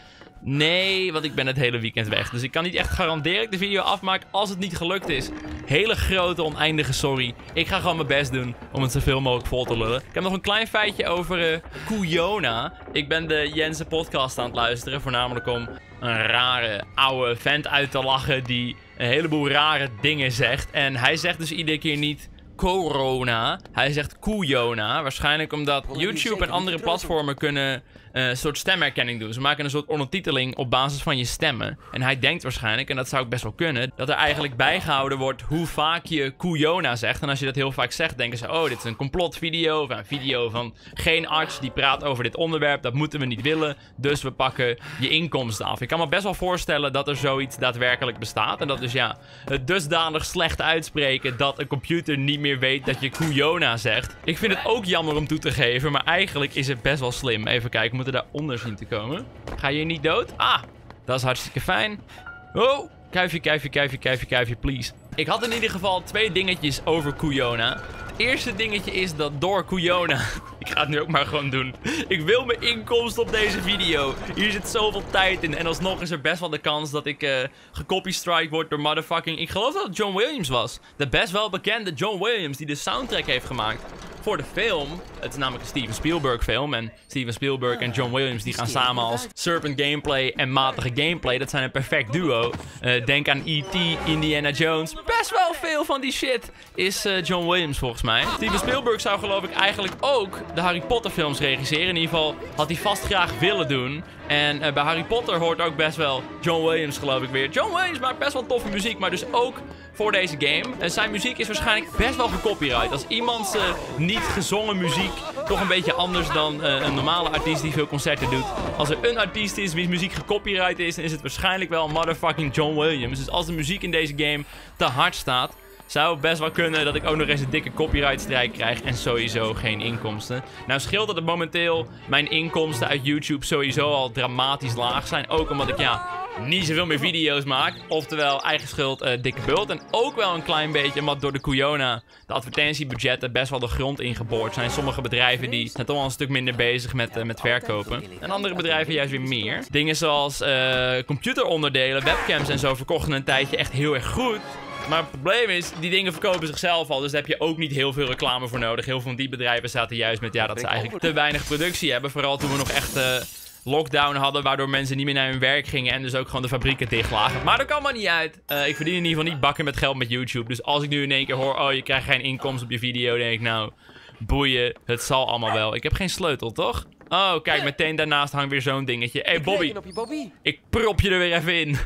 Nee, want ik ben het hele weekend weg. Dus ik kan niet echt garanderen dat ik de video afmaak als het niet gelukt is. Hele grote, oneindige sorry. Ik ga gewoon mijn best doen om het zoveel mogelijk vol te lullen. Ik heb nog een klein feitje over Kuyona. Ik ben de Jensen podcast aan het luisteren. Voornamelijk om een rare oude vent uit te lachen die een heleboel rare dingen zegt. En hij zegt dus iedere keer niet corona. Hij zegt Kuyona. Waarschijnlijk omdat YouTube en andere platformen kunnen een soort stemherkenning doen. Ze maken een soort ondertiteling op basis van je stemmen. En hij denkt waarschijnlijk, en dat zou ook best wel kunnen, dat er eigenlijk bijgehouden wordt hoe vaak je Kuyona zegt. En als je dat heel vaak zegt, denken ze, oh, dit is een complotvideo. Of een video van geen arts die praat over dit onderwerp. Dat moeten we niet willen. Dus we pakken je inkomsten af. Ik kan me best wel voorstellen dat er zoiets daadwerkelijk bestaat. En dat is ja, het dusdanig slecht uitspreken dat een computer niet meer weet dat je Kuyona zegt. Ik vind het ook jammer om toe te geven, maar eigenlijk is het best wel slim. Even kijken, we moeten daaronder zien te komen. Ga je niet dood? Ah, dat is hartstikke fijn. Oh, kuifje, kuifje, kuifje, kuifje, kuifje, please. Ik had in ieder geval 2 dingetjes over Kuyona. Het eerste dingetje is dat door Kuyona... Ik ga het nu ook maar gewoon doen. Ik wil mijn inkomsten op deze video. Hier zit zoveel tijd in. En alsnog is er best wel de kans dat ik gecopystrike word door motherfucking... Ik geloof dat het John Williams was. De best wel bekende John Williams die de soundtrack heeft gemaakt voor de film. Het is namelijk een Steven Spielberg film. En Steven Spielberg en John Williams die gaan samen als Serpent Gameplay en matige gameplay. Dat zijn een perfect duo. Denk aan E.T., Indiana Jones. Best wel veel van die shit is John Williams volgens mij. Steven Spielberg zou geloof ik eigenlijk ook de Harry Potter films regisseren. In ieder geval had hij vast graag willen doen. En bij Harry Potter hoort ook best wel John Williams geloof ik weer. John Williams maakt best wel toffe muziek, maar dus ook voor deze game. Zijn muziek is waarschijnlijk best wel gecopyright. Als iemands niet gezongen muziek toch een beetje anders dan een normale artiest die veel concerten doet. Als er een artiest is wiens muziek gecopyright is, dan is het waarschijnlijk wel motherfucking John Williams. Dus als de muziek in deze game te hard staat, zou het best wel kunnen dat ik ook nog eens een dikke copyright strijk krijg en sowieso geen inkomsten. Nou scheelt dat het momenteel mijn inkomsten uit YouTube sowieso al dramatisch laag zijn. Ook omdat ik niet zoveel meer video's maak. Oftewel eigen schuld, dikke bult. En ook wel een klein beetje omdat door de Kuyona de advertentiebudgetten best wel de grond ingeboord zijn. Sommige bedrijven die zijn toch wel een stuk minder bezig met verkopen. En andere bedrijven juist weer meer. Dingen zoals computeronderdelen, webcams en zo verkochten een tijdje echt heel erg goed. Maar het probleem is, die dingen verkopen zichzelf al. Dus daar heb je ook niet heel veel reclame voor nodig. Heel veel van die bedrijven zaten juist met dat ze eigenlijk te weinig productie hebben. Vooral toen we nog echt lockdown hadden, waardoor mensen niet meer naar hun werk gingen. En dus ook gewoon de fabrieken dicht lagen. Maar dat kan maar niet uit. Ik verdien in ieder geval niet bakken met geld met YouTube. Dus als ik nu in één keer hoor, oh je krijgt geen inkomsten op je video. Denk ik nou, boeien, het zal allemaal wel. Ik heb geen sleutel, toch? Oh, kijk, meteen daarnaast hangt weer zo'n dingetje. Hé, Bobby. Ik prop je er weer even in.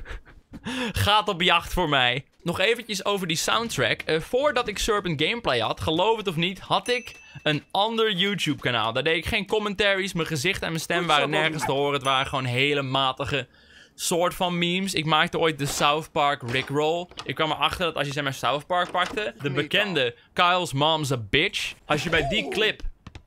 Gaat op jacht voor mij. Nog eventjes over die soundtrack. Voordat ik Serpent Gameplay had, geloof het of niet, had ik een ander YouTube kanaal. Daar deed ik geen commentaries. Mijn gezicht en mijn stem waren nergens te horen. Het waren gewoon hele matige soort van memes. Ik maakte ooit de South Park Rickroll. Ik kwam erachter dat als je zeg maar South Park pakte, de bekende Kyle's Mom's a Bitch. Als je bij die clip...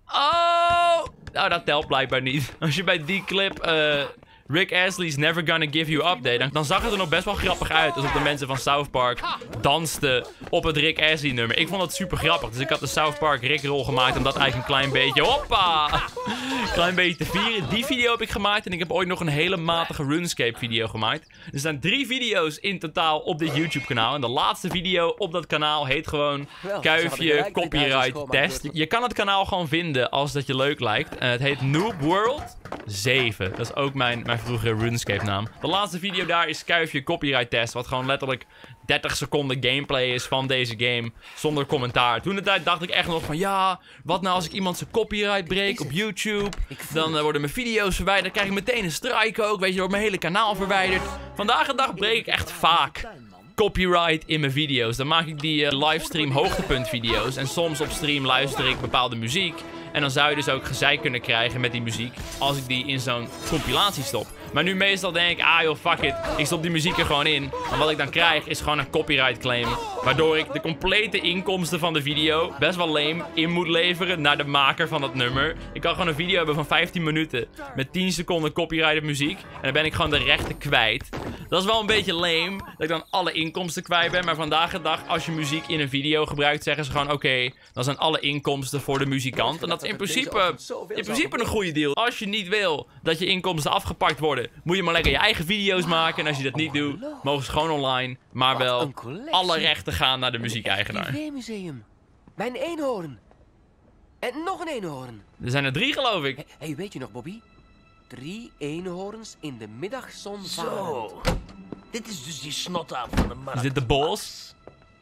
Oh! Nou, dat telt blijkbaar niet. Als je bij die clip... Rick Astley's Never Gonna Give You Up deed, dan zag het er nog best wel grappig uit. Alsof de mensen van South Park dansten op het Rick Astley nummer. Ik vond dat super grappig. Dus ik had de South Park Rickroll gemaakt om dat eigenlijk een klein beetje... Hoppa! Klein beetje te vieren. Die video heb ik gemaakt. En ik heb ooit nog een hele matige RuneScape video gemaakt. Er zijn 3 video's in totaal op dit YouTube kanaal. En de laatste video op dat kanaal heet gewoon Kuifje Copyright Test. Je kan het kanaal gewoon vinden als dat je leuk lijkt. Het heet Noob World 7. Dat is ook mijn vroegere RuneScape naam. De laatste video daar is Kuifje Copyright Test. Wat gewoon letterlijk 30 seconden gameplay is van deze game. Zonder commentaar. Toen de tijd dacht ik echt nog van ja, wat nou als ik iemand zijn copyright breek op YouTube. Dan worden mijn video's verwijderd. Dan krijg ik meteen een strike ook. Weet je, wordt mijn hele kanaal verwijderd. Vandaag de dag breek ik echt vaak copyright in mijn video's. Dan maak ik die livestream hoogtepunt video's. En soms op stream luister ik bepaalde muziek. En dan zou je dus ook gezeik kunnen krijgen met die muziek als ik die in zo'n compilatie stop. Maar nu meestal denk ik, ah joh, fuck it. Ik stop die muziek er gewoon in. Maar wat ik dan krijg is gewoon een copyright claim. Waardoor ik de complete inkomsten van de video, best wel lame, in moet leveren naar de maker van dat nummer. Ik kan gewoon een video hebben van 15 minuten met 10 seconden copyrighted muziek. En dan ben ik gewoon de rechten kwijt Dat is wel een beetje lame, dat ik dan alle inkomsten kwijt ben. Maar vandaag de dag, als je muziek in een video gebruikt, zeggen ze gewoon... Oké, dan zijn alle inkomsten voor de muzikant. En dat is in principe een goede deal. Als je niet wil dat je inkomsten afgepakt worden, moet je maar lekker je eigen video's maken. En als je dat niet doet, mogen ze gewoon online. Maar wel alle rechten gaan naar de muziekeigenaar. Het museum. Mijn eenhoorn. En nog een eenhoorn. Er zijn er 3, geloof ik. Hey, weet je nog, Bobby? 3 eenhoorns in de middagzon. Zo. Dit is dus die snotaap van de markt. Is dit de bos?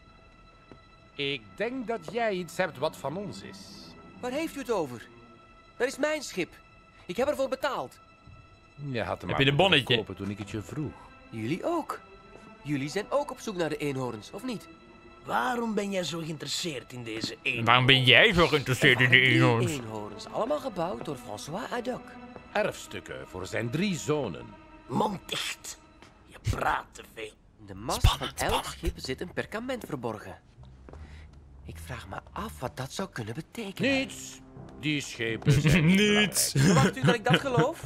Ik denk dat jij iets hebt wat van ons is. Waar heeft u het over? Dat is mijn schip. Ik heb ervoor betaald. Je had hem Heb je de bonnetje? kopen toen ik het je vroeg. Jullie ook. Jullie zijn ook op zoek naar de eenhoorns, of niet? Waarom ben jij zo geïnteresseerd in deze eenhoorn? Waarom ben jij zo geïnteresseerd in de eenhoorns? Eenhoorns, allemaal gebouwd door François Haddock. Erfstukken voor zijn 3 zonen. Mond dicht. Je praat te veel. In de mast van elk schip zit een perkament verborgen. Ik vraag me af wat dat zou kunnen betekenen. Niets. Die schepen zijn niet Niets. Verwacht u dat ik dat geloof?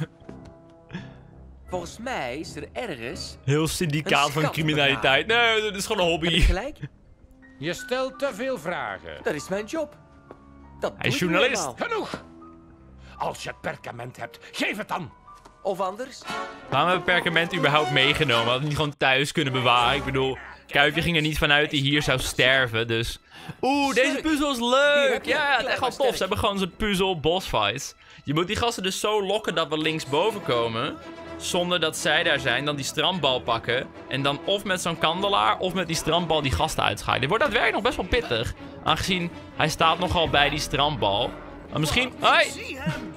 Volgens mij is er ergens... Heel syndicaat Een van schat criminaliteit. Nee, dat is gewoon een Heb ik hobby. gelijk? Je stelt te veel vragen. Dat is mijn job. Dat Hij is doe ik nu journalist. eenmaal. Genoeg. Als je het perkament hebt, geef het dan. Of anders? Waarom hebben we perkament überhaupt meegenomen? Hadden we niet gewoon thuis kunnen bewaren? Ik bedoel, Kuifje ging er niet vanuit die hier zou sterven, dus... Oeh, deze puzzel is Hier leuk! heb je Ja, een het is klein echt wel maar tof. Ze sterk. hebben gewoon zo'n puzzel boss fights. Je moet die gasten dus zo lokken dat we linksboven komen, zonder dat zij daar zijn, dan die strandbal pakken. En dan of met zo'n kandelaar, of met die strandbal die gasten uitschakelen. Dit wordt daadwerkelijk nog best wel pittig. Aangezien hij staat nogal bij die strandbal. Maar misschien... Hoi! Zie hem.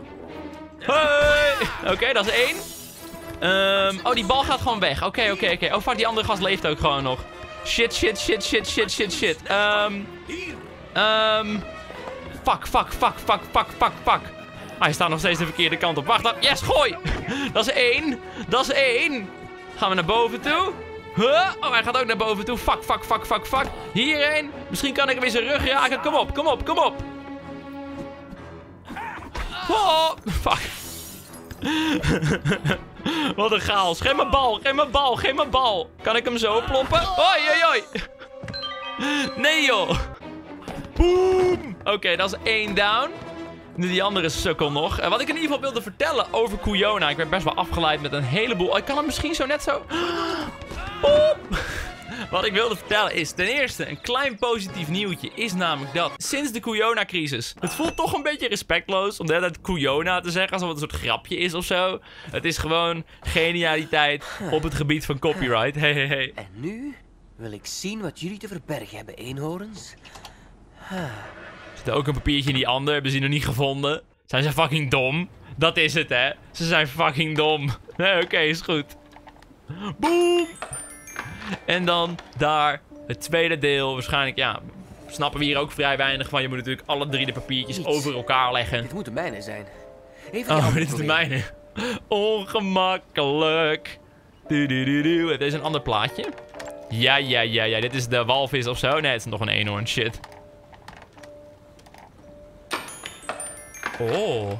Hey! Oké, dat is 1. Oh, die bal gaat gewoon weg. Oké. Oh, fuck, die andere gast leeft ook gewoon nog. Shit. Hier. Fuck. Hij staat nog steeds de verkeerde kant op. Wacht. Yes, gooi! Dat is 1. Gaan we naar boven toe? Huh? Oh, hij gaat ook naar boven toe. Fuck. Hierheen. Misschien kan ik hem in zijn rug raken. Kom op. Oh, fuck. Wat een chaos. Geef me bal. Kan ik hem zo ploppen? Hoi. Nee, joh. Boom. Oké, dat is 1 down. Nu die andere sukkel nog. Wat ik in ieder geval wilde vertellen over Kuyona. Ik werd best wel afgeleid met een heleboel... Ik kan hem misschien zo net zo... Boom. Wat ik wilde vertellen is, ten eerste, een klein positief nieuwtje is namelijk dat sinds de Kuyona-crisis, het voelt toch een beetje respectloos om de hele tijd Kuyona te zeggen, alsof het een soort grapje is of zo. Het is gewoon genialiteit op het gebied van copyright. Hey. En nu wil ik zien wat jullie te verbergen hebben, eenhoorns. Er zit ook een papiertje in die ander, hebben ze nog niet gevonden. Zijn ze fucking dom? Dat is het, hè? Ze zijn fucking dom. Nee, oké, is goed. Boom! En dan daar het tweede deel. Waarschijnlijk, ja, snappen we hier ook vrij weinig van. Je moet natuurlijk alle 3 de papiertjes over elkaar leggen. Dit moet de mijne zijn. Even die Oh, andere dit is de proberen. mijne. Ongemakkelijk. Heeft deze een ander plaatje? Ja. Dit is de walvis of zo. Nee, het is nog een eenhoorn. Shit. Oh.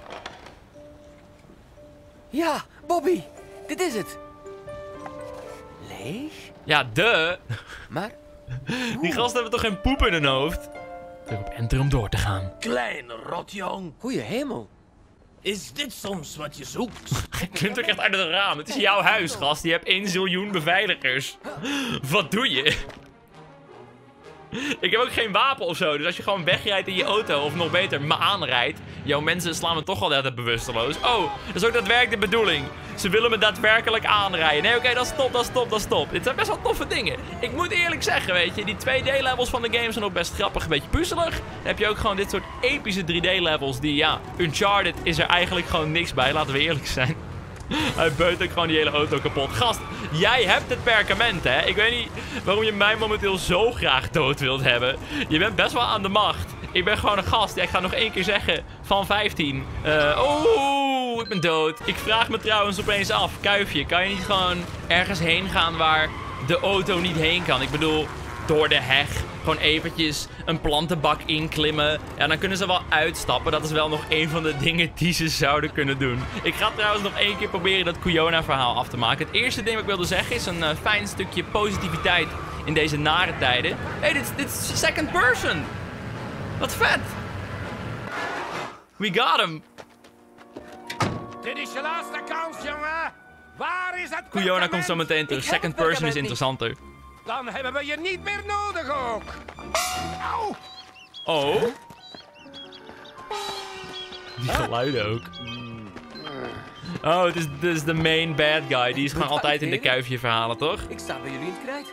Ja, Bobby. Dit is het. Leeg? Ja, Maar... Die gasten hebben toch geen poep in hun hoofd? Druk op enter om door te gaan. Kleine rotjong. Goeie hemel. Is dit soms wat je zoekt? Je klimt toch echt uit het raam. Het is jouw huis, gast. Je hebt 1 ziljoen beveiligers. Wat doe je? Ik heb ook geen wapen of zo. Dus als je gewoon wegrijdt in je auto, of nog beter, me aanrijdt. Jouw mensen slaan me toch al de hele tijd bewusteloos. Oh, dat is ook daadwerkelijk de bedoeling. Ze willen me daadwerkelijk aanrijden. Nee, oké, dat is top. Dit zijn best wel toffe dingen. Ik moet eerlijk zeggen, weet je, die 2D-levels van de game zijn ook best grappig, een beetje puzzelig. Dan heb je ook gewoon dit soort epische 3D-levels die, ja, Uncharted is er eigenlijk gewoon niks bij, laten we eerlijk zijn. Hij beut ook gewoon die hele auto kapot. Gast, jij hebt het perkament, hè? Ik weet niet waarom je mij momenteel zo graag dood wilt hebben. Je bent best wel aan de macht. Ik ben gewoon een gast. Ja, ik ga nog 1 keer zeggen. Van 15. Oeh, ik ben dood. Ik vraag me trouwens opeens af. Kuifje, kan je niet gewoon ergens heen gaan waar de auto niet heen kan? Ik bedoel, door de heg. gewoon eventjes een plantenbak inklimmen. Ja, dan kunnen ze wel uitstappen. Dat is wel nog een van de dingen die ze zouden kunnen doen. Ik ga trouwens nog 1 keer proberen dat Cuona-verhaal af te maken. Het eerste ding wat ik wilde zeggen is een fijn stukje positiviteit in deze nare tijden. Hé, dit is second person. Wat vet. We got him. Dit is je laatste kans, jongen. Waar is het Cuona komt zo meteen terug. Ik heb Second het person is perkament interessanter. Dan hebben we je niet meer nodig ook. Au. Oh. Die geluiden ook. Oh, het is de main bad guy. Die is gewoon altijd in de kuifje verhalen, toch? Ik sta bij jullie in het krijt.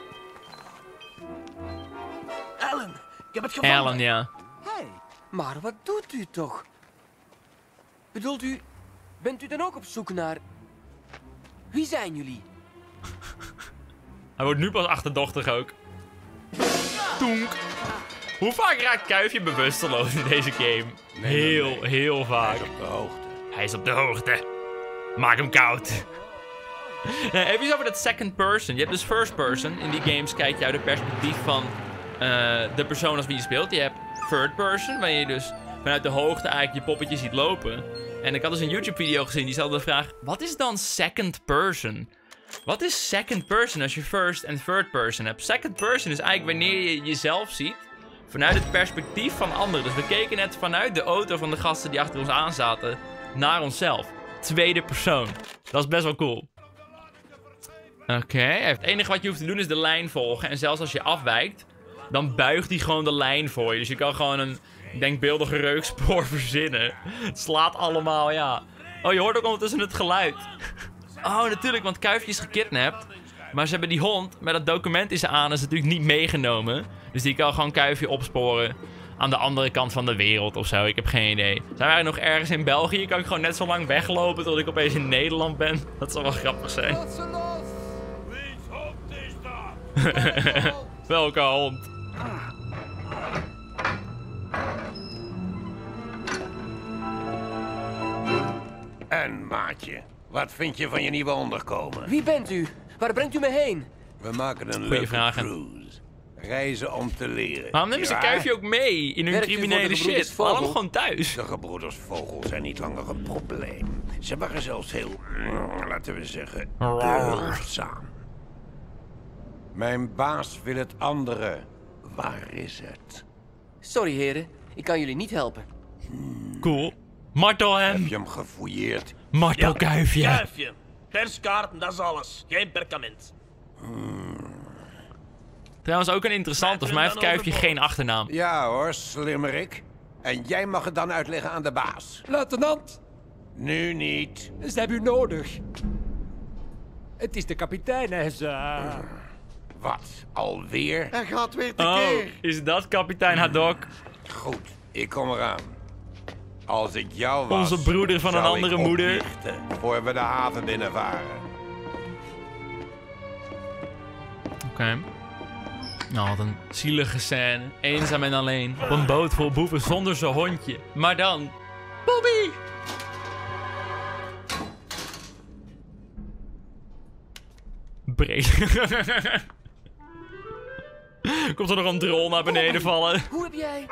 Alan, ik heb het gevonden. Alan, ja. Hey, maar wat doet u toch? Bedoelt u, bent u dan ook op zoek naar... Wie zijn jullie? Hij wordt nu pas achterdochtig ook. Toenk. Hoe vaak raakt Kuifje bewusteloos in deze game? Heel vaak. Op de hoogte. Hij is op de hoogte. Maak hem koud. Nee, even iets over dat second person. Je hebt dus first person. In die games kijk je uit het perspectief van de persoon als wie je speelt. Je hebt third person, waar je dus vanuit de hoogte eigenlijk je poppetje ziet lopen. En ik had dus een YouTube video gezien, die stelde de vraag... Wat is dan second person? Wat is second person als je first en third person hebt? Second person is eigenlijk wanneer je jezelf ziet vanuit het perspectief van anderen. Dus we keken net vanuit de auto van de gasten die achter ons aan zaten naar onszelf. Tweede persoon. Dat is best wel cool. Oké. Het enige wat je hoeft te doen is de lijn volgen. En zelfs als je afwijkt, dan buigt hij gewoon de lijn voor je. Dus je kan gewoon een denkbeeldige reukspoor verzinnen. Het slaat allemaal, ja. Oh, je hoort ook ondertussen het geluid. Oh, natuurlijk, want Kuifje is gekidnapt. Maar ze hebben die hond met dat document in zijn anus natuurlijk niet meegenomen. Dus die kan gewoon Kuifje opsporen aan de andere kant van de wereld of zo. Ik heb geen idee. Zijn wij nog ergens in België? Kan ik gewoon net zo lang weglopen tot ik opeens in Nederland ben? Dat zou wel grappig zijn. Wiens hond is dat? Welke hond? En maatje, wat vind je van je nieuwe onderkomen? Wie bent u? Waar brengt u me heen? We maken een Goeie leuke vragen. cruise. Reizen om te leren. Waarom nemen ze Ja? Kuifje ook mee in hun Werkt u voor de criminele gebroeders shit? Vogel? Waarom gewoon thuis? De gebroeders Vogel zijn niet langer een probleem. Ze waren zelfs heel, laten we zeggen, deugdzaam. Mijn baas wil het andere. Waar is het? Sorry heren, ik kan jullie niet helpen. Cool. Martel Heb hem. je hem gefouilleerd? Martel Kuifje. Kuifje. Perskaarten, dat is alles. Geen perkament. Trouwens ook een interessant. Volgens mij heeft Kuifje geen achternaam. Ja hoor, slimmerik. En jij mag het dan uitleggen aan de baas. Luitenant, Nu niet. ze hebben u nodig. Het is de kapitein, hij is... Wat? Alweer? Hij gaat weer Oh, tekeer. is dat kapitein Haddock? Goed, ik kom eraan. Als ik jou was, Onze broeder van een zou andere ik moeder. oplichten voor we de haven binnenvaren. Oké. Nou, wat een zielige scène. Eenzaam en alleen. Op een boot vol boeven zonder zijn hondje. Maar dan... Bobby! Breed. Komt er nog een drol naar beneden vallen? Hoe heb jij...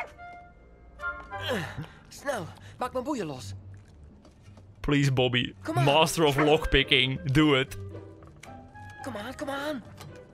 Snel, maak mijn boeien los. Please, Bobby. Come on. Master of lockpicking. Doe het. Kom aan.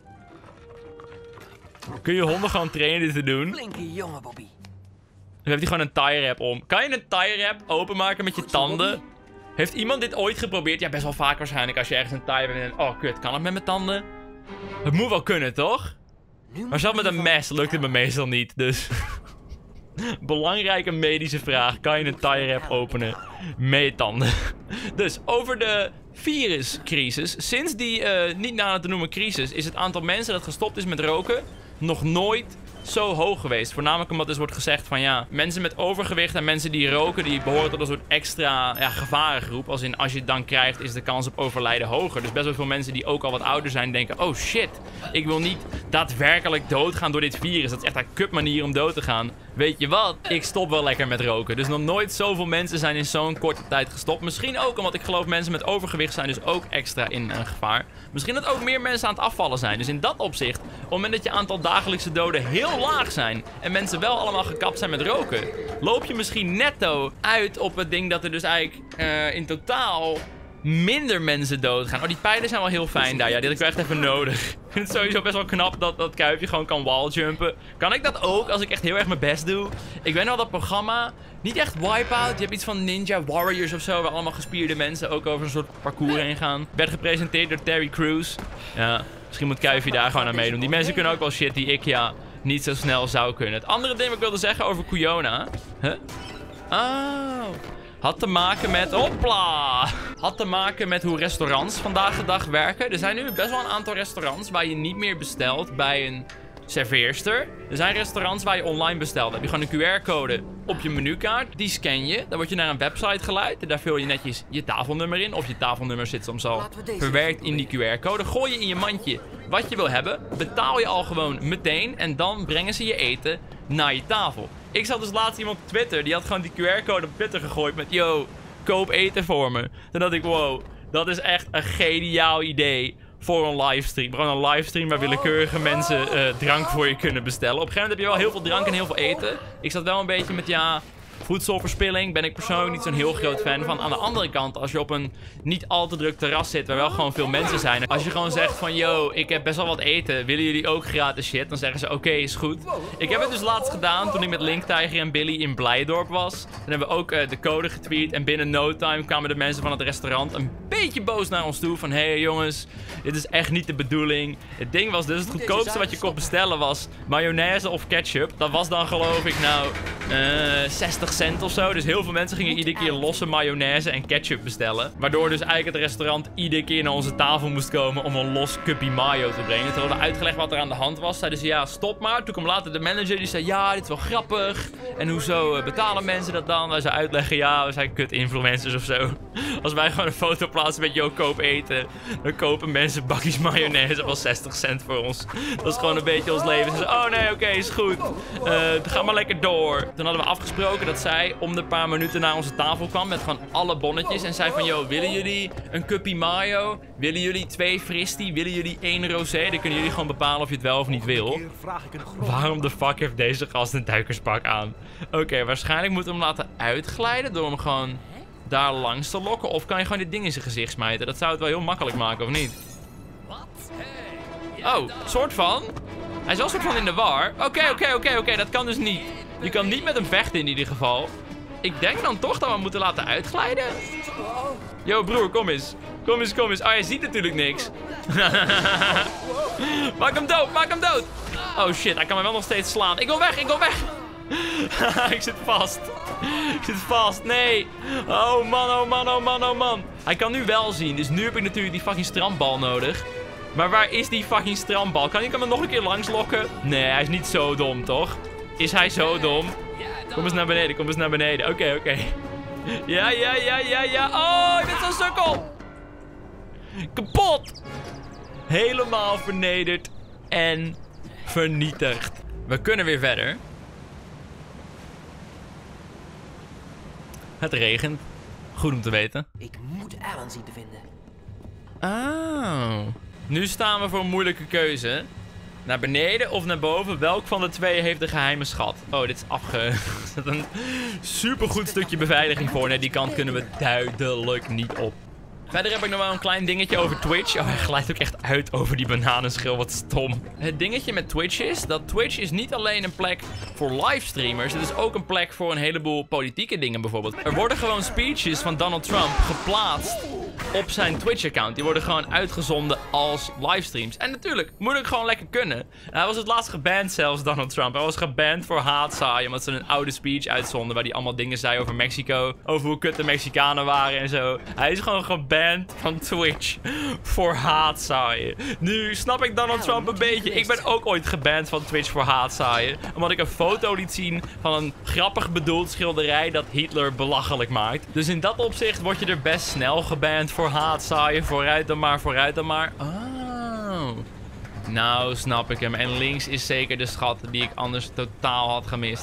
Kun je honden gewoon trainen dit te doen? Flinke jongen, Bobby. Dan heeft hij gewoon een tie wrap om. Kan je een tie wrap openmaken met je Goed zo, tanden? Bobby. Heeft iemand dit ooit geprobeerd? Ja, best wel vaak waarschijnlijk. Als je ergens een tie wrap hebt en denkt, oh kut, kan het met mijn tanden? Het moet wel kunnen, toch? Nu Maar zelfs met een mes lukt het me meestal niet, dus... Belangrijke medische vraag. Kan je een tie wrap openen met je tanden? Dus, over de viruscrisis. Sinds die niet na te noemen crisis, is het aantal mensen dat gestopt is met roken nog nooit zo hoog geweest. Voornamelijk omdat dus wordt gezegd van ja, mensen met overgewicht en mensen die roken, die behoren tot een soort extra gevarengroep. Als je het dan krijgt, is de kans op overlijden hoger. Dus best wel veel mensen die ook al wat ouder zijn denken, oh shit, ik wil niet daadwerkelijk doodgaan door dit virus. Dat is echt een kut manier om dood te gaan. weet je wat? Ik stop wel lekker met roken. Dus nog nooit zoveel mensen zijn in zo'n korte tijd gestopt. Misschien ook omdat ik geloof mensen met overgewicht zijn dus ook extra in gevaar. Misschien dat ook meer mensen aan het afvallen zijn. Dus in dat opzicht, op het moment dat je aantal dagelijkse doden heel laag zijn en mensen wel allemaal gekapt zijn met roken, loop je misschien netto uit op het ding dat er dus eigenlijk in totaal minder mensen doodgaan. Oh, die pijlen zijn wel heel fijn daar. Ja, die had ik wel echt even nodig. Ik vind het sowieso best wel knap dat Kuifje gewoon kan walljumpen. Kan ik dat ook als ik echt heel erg mijn best doe? Ik weet wel dat programma, niet echt Wipeout. Je hebt iets van Ninja Warriors of zo, waar allemaal gespierde mensen ook over een soort parcours heen gaan. Werd gepresenteerd door Terry Crews. Ja, misschien moet Kuifje daar gewoon aan meedoen. Die mensen kunnen ook wel shit die ik niet zo snel zou kunnen. Het andere ding wat ik wilde zeggen over Cuyona. Huh? Oh. Had te maken met... Hopla! Had te maken met hoe restaurants vandaag de dag werken. Er zijn nu best wel een aantal restaurants waar je niet meer bestelt bij een serveerster. Er zijn restaurants waar je online bestelt. Dan heb je gewoon een QR-code op je menukaart. Die scan je. Dan word je naar een website geleid. En daar vul je netjes je tafelnummer in. Of je tafelnummer zit soms al verwerkt in die QR-code. Gooi je in je mandje wat je wil hebben. Betaal je al gewoon meteen. En dan brengen ze je eten naar je tafel. Ik zag dus laatst iemand op Twitter. Die had gewoon die QR-code op Twitter gegooid met... Yo, koop eten voor me. Toen dacht ik, wow, dat is echt een geniaal idee voor een livestream. Gewoon een livestream waar willekeurige mensen drank voor je kunnen bestellen. Op een gegeven moment heb je wel heel veel drank en heel veel eten. Ik zat wel een beetje met, voedselverspilling ben ik persoonlijk niet zo'n heel groot fan van. Aan de andere kant, als je op een niet al te druk terras zit waar wel gewoon veel mensen zijn. Als je gewoon zegt van, yo, ik heb best wel wat eten. Willen jullie ook gratis shit? Dan zeggen ze, oké, is goed. Ik heb het dus laatst gedaan toen ik met Linktijger en Billy in Blijdorp was. Dan hebben we ook de code getweet. En binnen no time kwamen de mensen van het restaurant een beetje boos naar ons toe. Van, hey jongens, dit is echt niet de bedoeling. Het ding was dus, het goedkoopste wat je kon bestellen was mayonaise of ketchup. Dat was dan geloof ik 60 cent of zo. Dus heel veel mensen gingen iedere keer losse mayonaise en ketchup bestellen. Waardoor dus eigenlijk het restaurant iedere keer naar onze tafel moest komen om een los cupje mayo te brengen. Toen hadden we uitgelegd wat er aan de hand was. Zeiden ze, ja, stop maar. Toen kwam later de manager die zei, ja, dit is wel grappig. En hoezo betalen mensen dat dan? Wij zouden uitleggen, ja, we zijn kut-influencers of zo. Als wij gewoon een foto plaatsen met, yo, koop eten. Dan kopen mensen bakjes mayonaise wel 60 cent voor ons. Dat is gewoon een beetje ons leven. Ze zeiden, oh nee, oké, is goed. Ga maar lekker door. Toen hadden we afgesproken dat zij om de paar minuten naar onze tafel kwam met gewoon alle bonnetjes. En zei van, yo, willen jullie een cupje mayo? Willen jullie 2 fristie? Willen jullie 1 rosé? Dan kunnen jullie gewoon bepalen of je het wel of niet wil. Waarom de fuck heeft deze gast een duikerspak aan? Oké, waarschijnlijk moeten we hem laten uitglijden door hem gewoon daar langs te lokken. Of kan je gewoon dit ding in zijn gezicht smijten? Dat zou het wel heel makkelijk maken, of niet? Oh, soort van. Hij is wel een soort van in de war. Oké, dat kan dus niet. Je kan niet met hem vechten in ieder geval. Ik denk dan toch dat we hem moeten laten uitglijden. Yo, broer, kom eens. Kom eens. Oh, hij ziet natuurlijk niks. Maak hem dood. Oh shit, hij kan me wel nog steeds slaan. Ik wil weg. Ik zit vast. Nee. Oh man. Hij kan nu wel zien. Dus nu heb ik natuurlijk die fucking strandbal nodig. Maar waar is die fucking strandbal? Kan ik hem er nog een keer langs lokken? Nee, hij is niet zo dom, toch? Is hij zo dom? Kom eens naar beneden. Oké. Ja. Oh, ik ben zo'n sukkel. Kapot. Helemaal vernederd en vernietigd. We kunnen weer verder. Het regent. Goed om te weten. Ik moet Alan zien te vinden. Oh. Nu staan we voor een moeilijke keuze. Naar beneden of naar boven? Welk van de twee heeft de geheime schat? Oh, dit is Er zit een supergoed stukje beveiliging voor. Nee, die kant kunnen we duidelijk niet op. Verder heb ik nog wel een klein dingetje over Twitch. Oh, hij glijdt ook echt uit over die bananenschil. Wat stom. Het dingetje met Twitch is dat Twitch is niet alleen een plek voor livestreamers. Het is ook een plek voor een heleboel politieke dingen bijvoorbeeld. Er worden gewoon speeches van Donald Trump geplaatst op zijn Twitch-account. Die worden gewoon uitgezonden als livestreams. En natuurlijk, moet ik gewoon lekker kunnen. Hij was het laatst geband zelfs, Donald Trump. Hij was geband voor haatzaaien, omdat ze een oude speech uitzonden waar hij allemaal dingen zei over Mexico. Over hoe kut de Mexicanen waren en zo. Hij is gewoon geband van Twitch voor haatzaaien. Nu snap ik Donald Trump een beetje. Ik ben ook ooit geband van Twitch voor haatzaaien. Omdat ik een foto liet zien van een grappig bedoeld schilderij dat Hitler belachelijk maakt. Dus in dat opzicht word je er best snel geband voor haatzaaien. Vooruit dan maar. Oh. Nou, snap ik hem. En links is zeker de schat die ik anders totaal had gemist.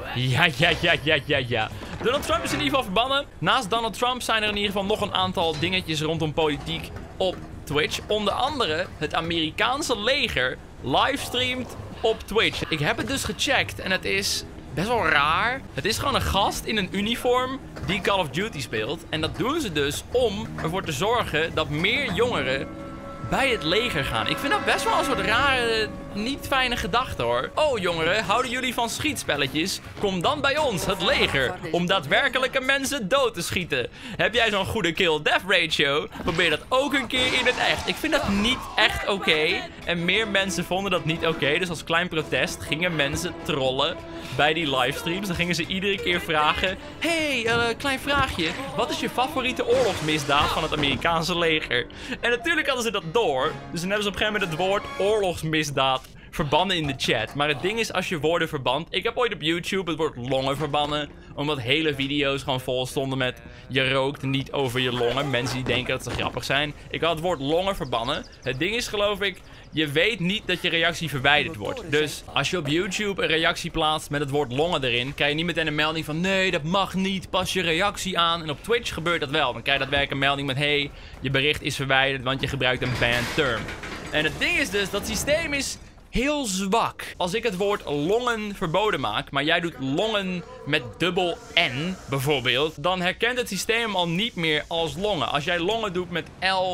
Ja. Donald Trump is in ieder geval verbannen. Naast Donald Trump zijn er in ieder geval nog een aantal dingetjes rondom politiek op Twitch. Onder andere het Amerikaanse leger livestreamt op Twitch. Ik heb het dus gecheckt en het is best wel raar. Het is gewoon een gast in een uniform die Call of Duty speelt. En dat doen ze dus om ervoor te zorgen dat meer jongeren bij het leger gaan. Ik vind dat best wel een soort rare, niet fijne gedachte hoor. Oh jongeren, houden jullie van schietspelletjes? Kom dan bij ons, het leger, om daadwerkelijke mensen dood te schieten. Heb jij zo'n goede kill-death ratio? Probeer dat ook een keer in het echt. Ik vind dat niet echt oké. En meer mensen vonden dat niet oké. Dus als klein protest gingen mensen trollen bij die livestreams. Dan gingen ze iedere keer vragen: hey, klein vraagje. Wat is je favoriete oorlogsmisdaad van het Amerikaanse leger? En natuurlijk hadden ze dat door. Dus dan hebben ze op een gegeven moment het woord oorlogsmisdaad verbannen in de chat. Maar het ding is, als je woorden verbant... Ik heb ooit op YouTube het woord longen verbannen. Omdat hele video's gewoon vol stonden met... Je rookt niet over je longen. Mensen die denken dat ze grappig zijn. Ik had het woord longen verbannen. Het ding is, geloof ik... Je weet niet dat je reactie verwijderd wordt. Dus als je op YouTube een reactie plaatst met het woord longen erin... krijg je niet meteen een melding van... Nee, dat mag niet. Pas je reactie aan. En op Twitch gebeurt dat wel. Dan krijg je daadwerkelijk een melding met... Hey, je bericht is verwijderd, want je gebruikt een banned term. En het ding is dus, dat systeem is heel zwak. Als ik het woord longen verboden maak, maar jij doet longen met dubbel N bijvoorbeeld, dan herkent het systeem hem al niet meer als longen. Als jij longen doet met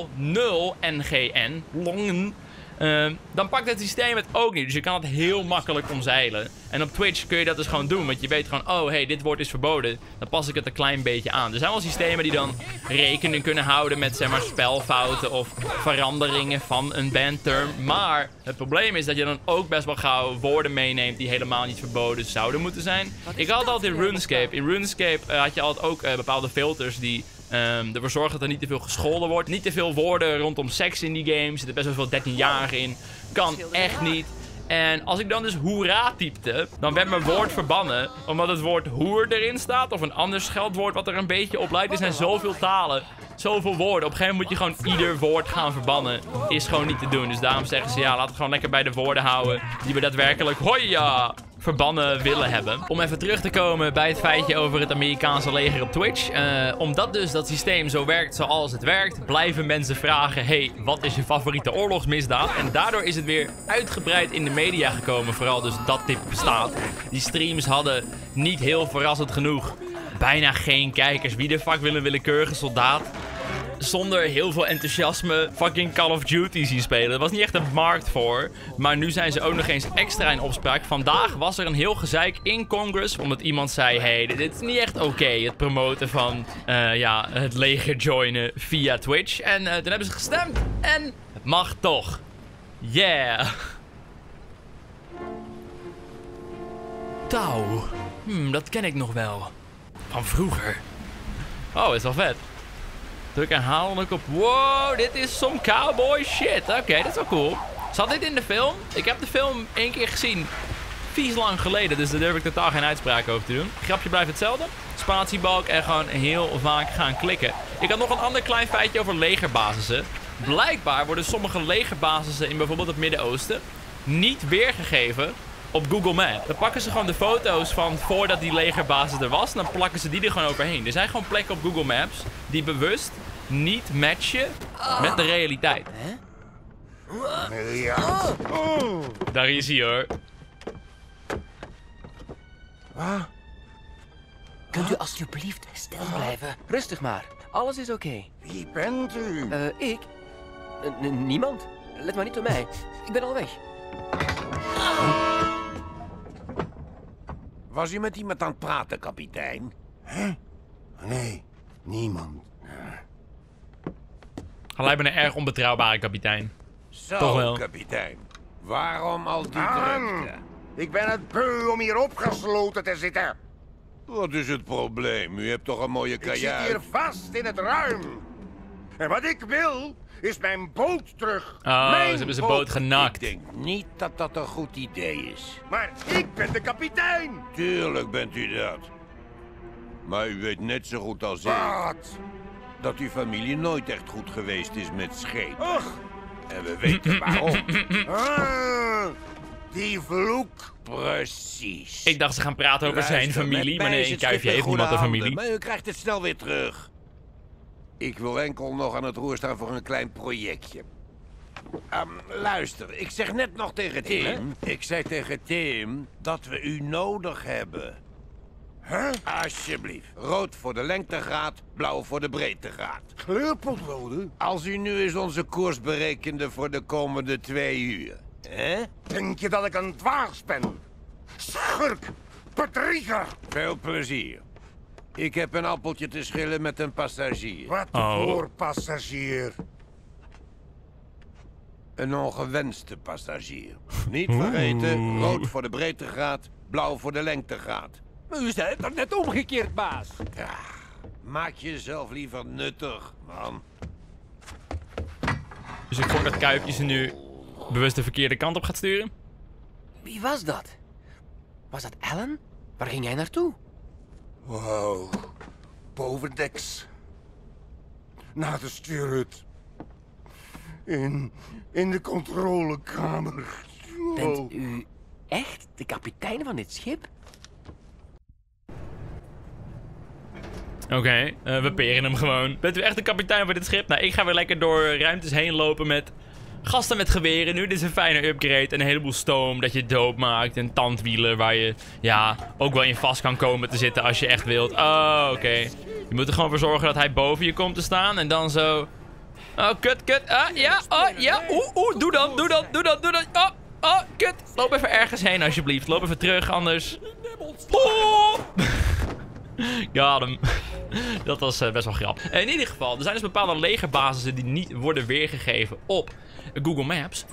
L0NGN, longen, dan pakt het systeem het ook niet. Dus je kan het heel makkelijk omzeilen. En op Twitch kun je dat dus gewoon doen. Want je weet gewoon, oh hey, dit woord is verboden. Dan pas ik het een klein beetje aan. Er zijn wel systemen die dan rekening kunnen houden met zeg maar spelfouten of veranderingen van een bandterm. Maar het probleem is dat je dan ook best wel gauw woorden meeneemt die helemaal niet verboden zouden moeten zijn. Ik had het altijd in RuneScape. In RuneScape had je altijd ook bepaalde filters die... ervoor zorgen dat er niet te veel gescholden wordt. Niet te veel woorden rondom seks in die game. Er zitten best wel veel 13-jarigen in. Kan echt niet. En als ik dan dus hoera typte, dan werd mijn woord verbannen. Omdat het woord hoer erin staat. Of een ander scheldwoord wat er een beetje op lijkt. Er zijn zoveel talen. Zoveel woorden. Op een gegeven moment moet je gewoon ieder woord gaan verbannen. Is gewoon niet te doen. Dus daarom zeggen ze, ja, laten we gewoon lekker bij de woorden houden. Die we daadwerkelijk, hoia, verbannen willen hebben. Om even terug te komen bij het feitje over het Amerikaanse leger op Twitch. Omdat dus dat systeem zo werkt zoals het werkt, blijven mensen vragen, hey, wat is je favoriete oorlogsmisdaad? En daardoor is het weer uitgebreid in de media gekomen. Vooral dus dat dit bestaat. Die streams hadden niet heel verrassend genoeg bijna geen kijkers. Wie de fuck wil een willekeurige soldaat zonder heel veel enthousiasme fucking Call of Duty zien spelen? Er was niet echt een markt voor. Maar nu zijn ze ook nog eens extra in opspraak. Vandaag was er een heel gezeik in Congress. Omdat iemand zei, hey, dit is niet echt oké. Het promoten van het leger joinen via Twitch. En toen hebben ze gestemd. En het mag toch. Yeah. Touw. Dat ken ik nog wel. Van vroeger. Oh, is wel vet. Druk herhalen ook op. Wow, dit is some cowboy shit. Oké, dat is wel cool. Zat dit in de film? Ik heb de film 1 keer gezien. Vies lang geleden, dus daar durf ik totaal geen uitspraak over te doen. Grapje blijft hetzelfde. Spatiebalk en gewoon heel vaak gaan klikken. Ik had nog een ander klein feitje over legerbasissen. Blijkbaar worden sommige legerbasissen in bijvoorbeeld het Midden-Oosten niet weergegeven op Google Maps. Dan pakken ze gewoon de foto's van voordat die legerbasis er was. En dan plakken ze die er gewoon overheen. Er zijn gewoon plekken op Google Maps die bewust niet matchen met de realiteit. Ja. Daar is hij hoor. Kunt u alsjeblieft stil blijven? Rustig maar. Alles is oké. Wie bent u? Ik? Niemand. Let maar niet op mij. Ik ben al weg. Was u met iemand aan het praten, kapitein? Nee, niemand. Hij lijkt me een erg onbetrouwbare kapitein. Zo, Toch wel. kapitein. Waarom al die drukte? Ik ben het beu om hier opgesloten te zitten. Wat is het probleem? U hebt toch een mooie Ik zit kajuit? hier vast in het ruim. En wat ik wil, is mijn boot terug. Oh, Mijn ze hebben zijn boot Ik genakt. denk niet dat dat een goed idee is. Maar ik ben de kapitein. Tuurlijk bent u dat. Maar u weet net zo goed als ik Wat? dat uw familie nooit echt goed geweest is met schepen. Och. En we weten waarom. Die vloek. Precies. Ik dacht ze gaan praten over zijn Luister, familie, met maar mij is nee, een het schip kuifje in heeft goede niemand een handen, familie. Maar u krijgt het snel weer terug. Ik wil enkel nog aan het roer staan voor een klein projectje. Luister, ik zeg net nog tegen Tim... Ik zei tegen Tim dat we u nodig hebben. Huh? Alsjeblieft. Rood voor de lengtegraad, blauw voor de breedtegraad. Kleurpotloden? Als u nu eens onze koers berekende voor de komende 2 uur. Hè? Denk je dat ik een dwaas ben? Schurk! Bedrieger! Veel plezier. Ik heb een appeltje te schillen met een passagier. Wat Oh. voor passagier. Een ongewenste passagier. Niet vergeten, rood voor de breedtegraad, blauw voor de lengtegraad. U zei het toch net omgekeerd, baas? Ja, maak jezelf liever nuttig, man. Dus ik gok dat Kuifje ze nu bewust de verkeerde kant op gaat sturen. Wie was dat? Was dat Alan? Waar ging hij naartoe? Wow. Bovendeks. Naar de stuurhut. In de controlekamer. Bent u echt de kapitein van dit schip? Oké, we peren hem gewoon. Bent u echt de kapitein van dit schip? Nou, ik ga weer lekker door ruimtes heen lopen met gasten met geweren. Nu, dit is een fijne upgrade. En een heleboel stoom dat je dood maakt. En tandwielen waar je, ja, ook wel in vast kan komen te zitten als je echt wilt. Oh, oké. Je moet er gewoon voor zorgen dat hij boven je komt te staan. En dan zo... Oh, kut. Ah, ja, oh, ja. Doe dan. Oh, kut. Loop even ergens heen, alsjeblieft. Loop even terug, anders... Oh. Got hem. Dat was best wel grappig. In ieder geval, er zijn dus bepaalde legerbasissen die niet worden weergegeven op Google Maps.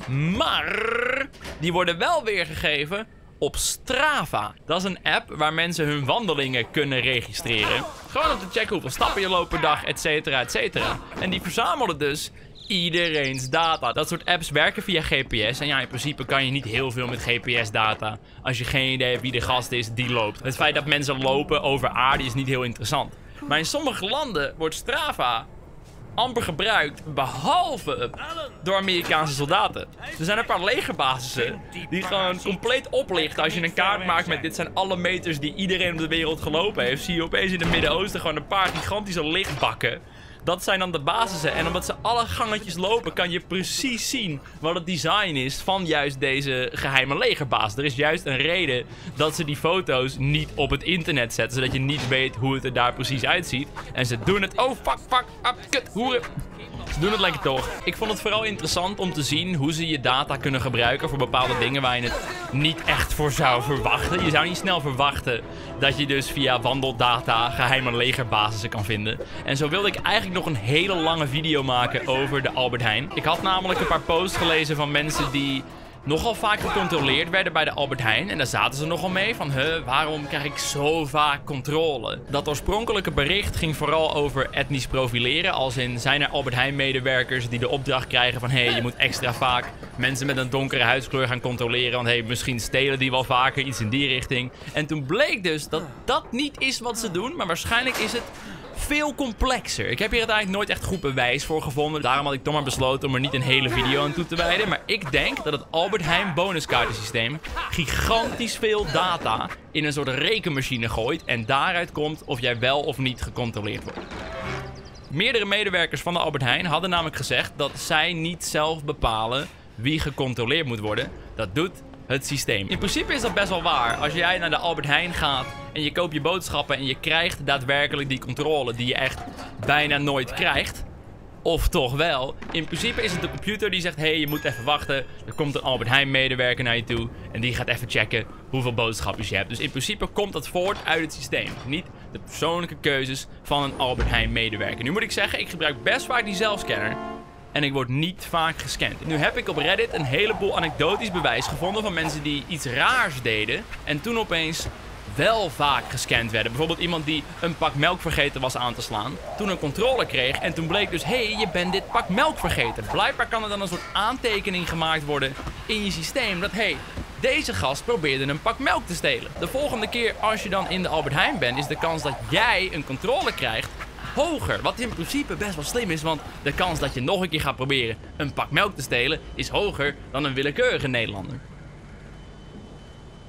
Maar die worden wel weergegeven op Strava. Dat is een app waar mensen hun wandelingen kunnen registreren. Gewoon om te checken hoeveel stappen je loopt per dag, et cetera, et cetera. En die verzamelen dus iedereens data. Dat soort apps werken via GPS. En ja, in principe kan je niet heel veel met GPS-data. Als je geen idee hebt wie de gast is die loopt. Het feit dat mensen lopen over aarde is niet heel interessant. Maar in sommige landen wordt Strava amper gebruikt, behalve door Amerikaanse soldaten. Er zijn een paar legerbasissen die gewoon compleet oplichten. Als je een kaart maakt met dit zijn alle meters die iedereen op de wereld gelopen heeft, zie je opeens in het Midden-Oosten gewoon een paar gigantische lichtbakken. Dat zijn dan de basissen. En omdat ze alle gangetjes lopen, kan je precies zien wat het design is van juist deze geheime legerbaas. Er is juist een reden dat ze die foto's niet op het internet zetten. Zodat je niet weet hoe het er daar precies uitziet. En ze doen het... Oh, fuck, kut, hoeren. Ze doen het lekker toch. Ik vond het vooral interessant om te zien hoe ze je data kunnen gebruiken voor bepaalde dingen waar je het niet echt voor zou verwachten. Je zou niet snel verwachten dat je dus via wandeldata geheime legerbasissen kan vinden. En zo wilde ik eigenlijk nog een hele lange video maken over de Albert Heijn. Ik had namelijk een paar posts gelezen van mensen die nogal vaak gecontroleerd werden bij de Albert Heijn. En daar zaten ze nogal mee van, waarom krijg ik zo vaak controle? Dat oorspronkelijke bericht ging vooral over etnisch profileren. Als in, zijn er Albert Heijn medewerkers die de opdracht krijgen van, je moet extra vaak mensen met een donkere huidskleur gaan controleren. Want misschien stelen die wel vaker, iets in die richting. En toen bleek dus dat dat niet is wat ze doen, maar waarschijnlijk is het veel complexer. Ik heb hier uiteindelijk nooit echt goed bewijs voor gevonden. Daarom had ik toch maar besloten om er niet een hele video aan toe te wijden. Maar ik denk dat het Albert Heijn bonuskaartensysteem gigantisch veel data in een soort rekenmachine gooit. En daaruit komt of jij wel of niet gecontroleerd wordt. Meerdere medewerkers van de Albert Heijn hadden namelijk gezegd dat zij niet zelf bepalen wie gecontroleerd moet worden. Dat doet het systeem. In principe is dat best wel waar. Als jij naar de Albert Heijn gaat en je koopt je boodschappen en je krijgt daadwerkelijk die controle die je echt bijna nooit krijgt. Of toch wel. In principe is het de computer die zegt, je moet even wachten. Er komt een Albert Heijn medewerker naar je toe en die gaat even checken hoeveel boodschappen je hebt. Dus in principe komt dat voort uit het systeem. Niet de persoonlijke keuzes van een Albert Heijn medewerker. Nu moet ik zeggen, ik gebruik best vaak die zelfscanner. En ik word niet vaak gescand. Nu heb ik op Reddit een heleboel anekdotisch bewijs gevonden van mensen die iets raars deden. En toen opeens wel vaak gescand werden. Bijvoorbeeld iemand die een pak melk vergeten was aan te slaan. Toen een controle kreeg en toen bleek dus, je bent dit pak melk vergeten. Blijkbaar kan er dan een soort aantekening gemaakt worden in je systeem. Dat deze gast probeerde een pak melk te stelen. De volgende keer als je dan in de Albert Heijn bent, is de kans dat jij een controle krijgt hoger. Wat in principe best wel slim is, want de kans dat je nog een keer gaat proberen een pak melk te stelen is hoger dan een willekeurige Nederlander.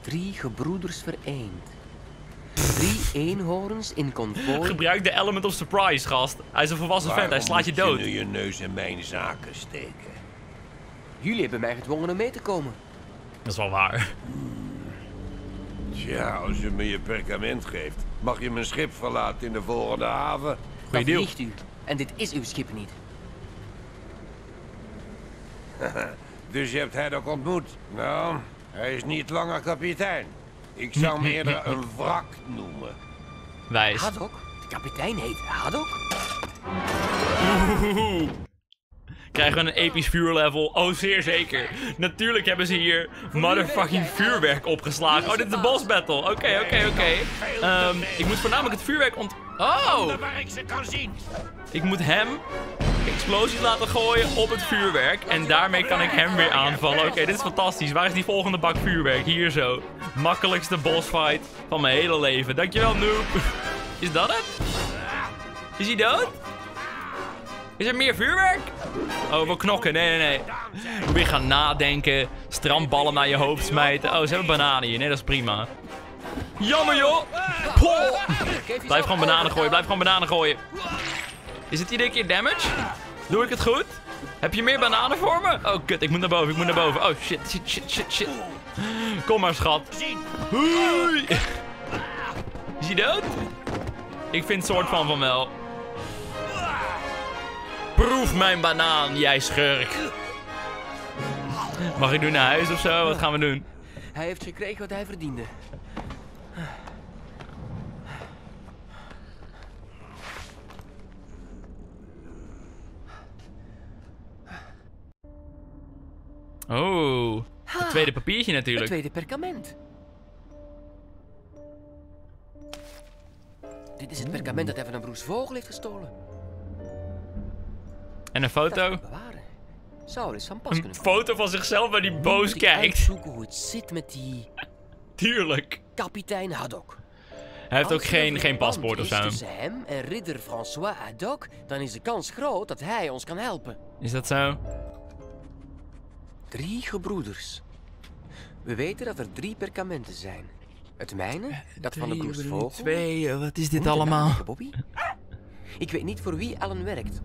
3 gebroeders vereend. 3 eenhoorns in konvooi. Gebruik de element of surprise, gast. Hij is een volwassen vent, hij slaat je dood. Nu je neus in mijn zaken steken. Jullie hebben mij gedwongen om mee te komen. Dat is wel waar. Tja, als je me je perkament geeft, mag je mijn schip verlaten in de volgende haven. Goeie Dat deal. liegt u. En dit is uw schip niet. Dus je hebt Haddock ontmoet. Nou, hij is niet langer kapitein. Ik zou hem eerder een wrak noemen. Wijs. Haddock? De kapitein heet Haddock? Krijgen we een episch vuurlevel? Oh, zeer zeker. Natuurlijk hebben ze hier motherfucking vuurwerk opgeslagen. Oh, dit is de boss battle. Oké. Ik moet voornamelijk het vuurwerk Oh! Waar ik ze kan zien. Ik moet hem explosies laten gooien op het vuurwerk. En daarmee kan ik hem weer aanvallen. Oké, dit is fantastisch. Waar is die volgende bak vuurwerk? Hier zo. Makkelijkste bossfight van mijn hele leven. Dankjewel, noob. Is dat het? Is hij dood? Is er meer vuurwerk? Oh, we knokken. Nee. Weer gaan nadenken. Strandballen naar je hoofd smijten. Oh, ze hebben bananen hier. Nee, dat is prima. Jammer, joh. Poh. Blijf gewoon bananen gooien. Is het iedere keer damage? Doe ik het goed? Heb je meer bananen voor me? Oh, kut. Ik moet naar boven. Oh, shit. Kom maar, schat. Hoi. Is hij dood? Ik vind soort van wel. Proef mijn banaan, jij schurk. Mag ik nu naar huis of zo? Wat gaan we doen? Hij heeft gekregen wat hij verdiende. Oh, het tweede papiertje Het natuurlijk. tweede perkament. Dit is het perkament dat hij van een broers vogel heeft gestolen. En een Dat foto. kan bewaren. Zou eens van pas Een kunnen komen. foto van zichzelf waar die Nu boos moet ik kijkt. uitzoeken hoe het zit met die Tuurlijk. kapitein Haddock. Hij heeft ook Als er een geen verband paspoort of is zo. tussen hem en ridder François Haddock, dan is de kans groot dat hij ons kan helpen. Is dat zo? 3 gebroeders. We weten dat er 3 perkamenten zijn. Het mijne, dat van de broers Vogel. Twee, wat is dit Moet de allemaal? naam Bobby? Ik weet niet voor wie Allen werkt.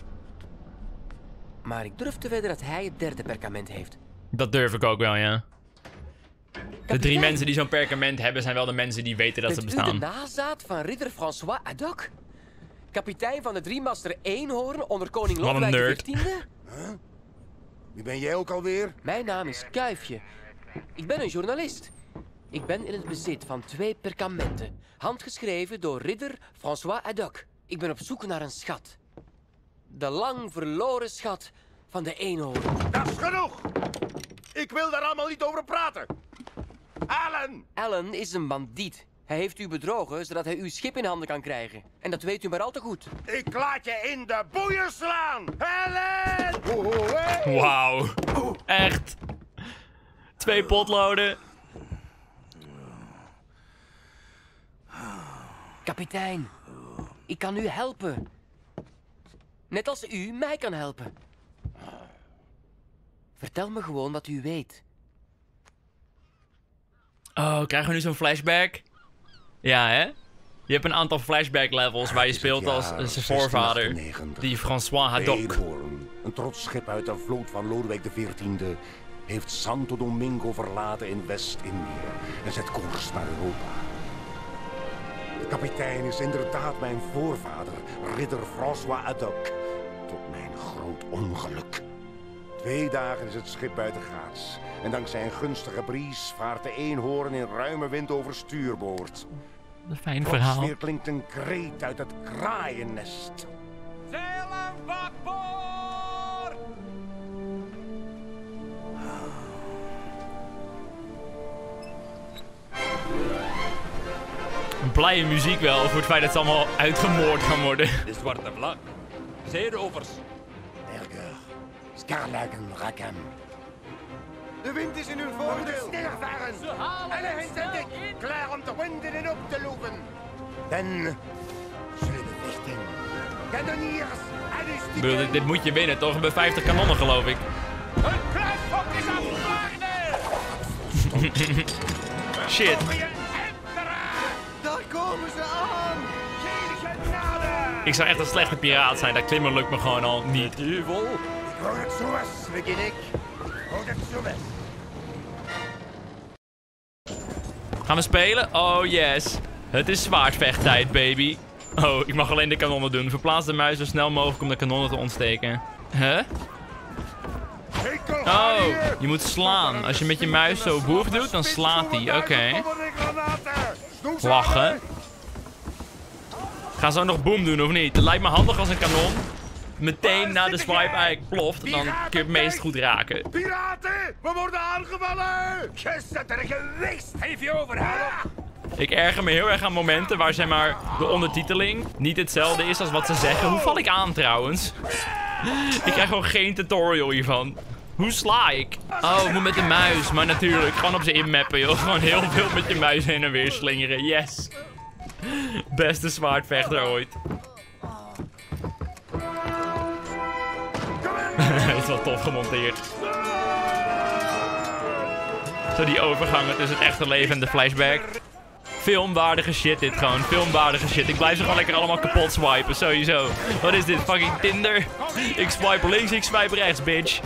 Maar ik durf te wedden dat hij het derde perkament heeft. Dat durf ik ook wel, ja. De 3 Kapitein, mensen die zo'n perkament hebben zijn wel de mensen die weten dat ze bent u de bestaan. nazaat van ridder François Haddock? Kapitein van de 3-master Eenhoorn onder koning Wat een Lodewijk nerd. XIV? Wie ben jij ook alweer? Mijn naam is Kuifje. Ik ben een journalist. Ik ben in het bezit van 2 perkamenten. Handgeschreven door ridder François Haddock. Ik ben op zoek naar een schat. De lang verloren schat van de eenhoorn. Dat is genoeg! Ik wil daar allemaal niet over praten. Allen! Allen is een bandiet. Hij heeft u bedrogen zodat hij uw schip in handen kan krijgen. En dat weet u maar al te goed. Ik laat je in de boeien slaan! Allen! Wauw. Echt. 2 potloden. Kapitein, ik kan u helpen. Net als u mij kan helpen. Vertel me gewoon wat u weet. Oh, krijgen we nu zo'n flashback? Ja, hè? Je hebt een aantal flashback levels waar je speelt als zijn voorvader. Die François Haddock. Eenhoorn, een trots schip uit de vloot van Lodewijk XIV, heeft Santo Domingo verlaten in West-Indië en zet koers naar Europa. De kapitein is inderdaad mijn voorvader, ridder François Haddock. Tot mijn groot ongeluk. 2 dagen is het schip buitengaats. En dankzij een gunstige bries vaart de eenhoorn in ruime wind over stuurboord. Een fijn verhaal. Weer klinkt een kreet uit het kraaiennest. Zeil aan bakboord! Een blije muziek wel voor het feit dat ze allemaal uitgemoord gaan worden. De zwarte vlag. Zeerovers. Erger. Skarlagen raken. De wind is in hun voordeel. Sneller varen. Alle handen dik. Klaar om te winden en op te lopen. Dan zullen we vechten. Kanoniers. Ik bedoel, dit moet je winnen, toch? Bij 50 kanonnen, geloof ik. Een kruisvog is aan waarde! Shit. Daar komen ze aan! Ik zou echt een slechte piraat zijn. Dat klimmen lukt me gewoon al niet. Duivel. Ik wou het zo eens, begin ik. Wou het zo eens. Gaan we spelen? Oh yes. Het is zwaardvechttijd, baby. Oh, ik mag alleen de kanonnen doen. Verplaats de muis zo snel mogelijk om de kanonnen te ontsteken. Huh? Oh, je moet slaan. Als je met je muis zo boef doet, dan slaat hij. Oké. Lachen. Ga zo nog boom doen, of niet? Het lijkt me handig als een kanon meteen na de swipe eigenlijk ploft. Dan kun je het meest goed raken. Piraten! We worden aangevallen! Gezet er geweest! Heeft je overhalen? Ik erger me heel erg aan momenten waar zeg maar de ondertiteling niet hetzelfde is als wat ze zeggen. Hoe val ik aan trouwens? Ik krijg gewoon geen tutorial hiervan. Hoe sla ik? Oh, ik moet met de muis. Maar natuurlijk, gewoon op ze inmappen, joh. Gewoon heel veel met je muis heen en weer slingeren. Yes. Beste zwaardvechter ooit. Het is wel tof gemonteerd. Zo die overgangen tussen het echte leven en de flashback. Filmwaardige shit dit gewoon. Filmwaardige shit. Ik blijf ze gewoon lekker allemaal kapot swipen. Sowieso. Wat is dit? Fucking Tinder? Ik swipe links, ik swipe rechts, bitch.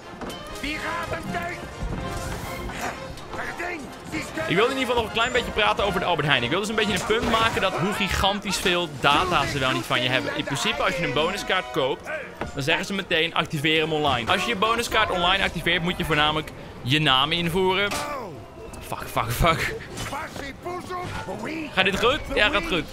Ik wilde in ieder geval nog een klein beetje praten over de Albert Heijn. Ik wil dus een beetje een punt maken dat hoe gigantisch veel data ze wel niet van je hebben. In principe, als je een bonuskaart koopt, dan zeggen ze meteen activeer hem online. Als je je bonuskaart online activeert, moet je voornamelijk je naam invoeren. Fuck. Gaat dit goed? Ja, gaat goed.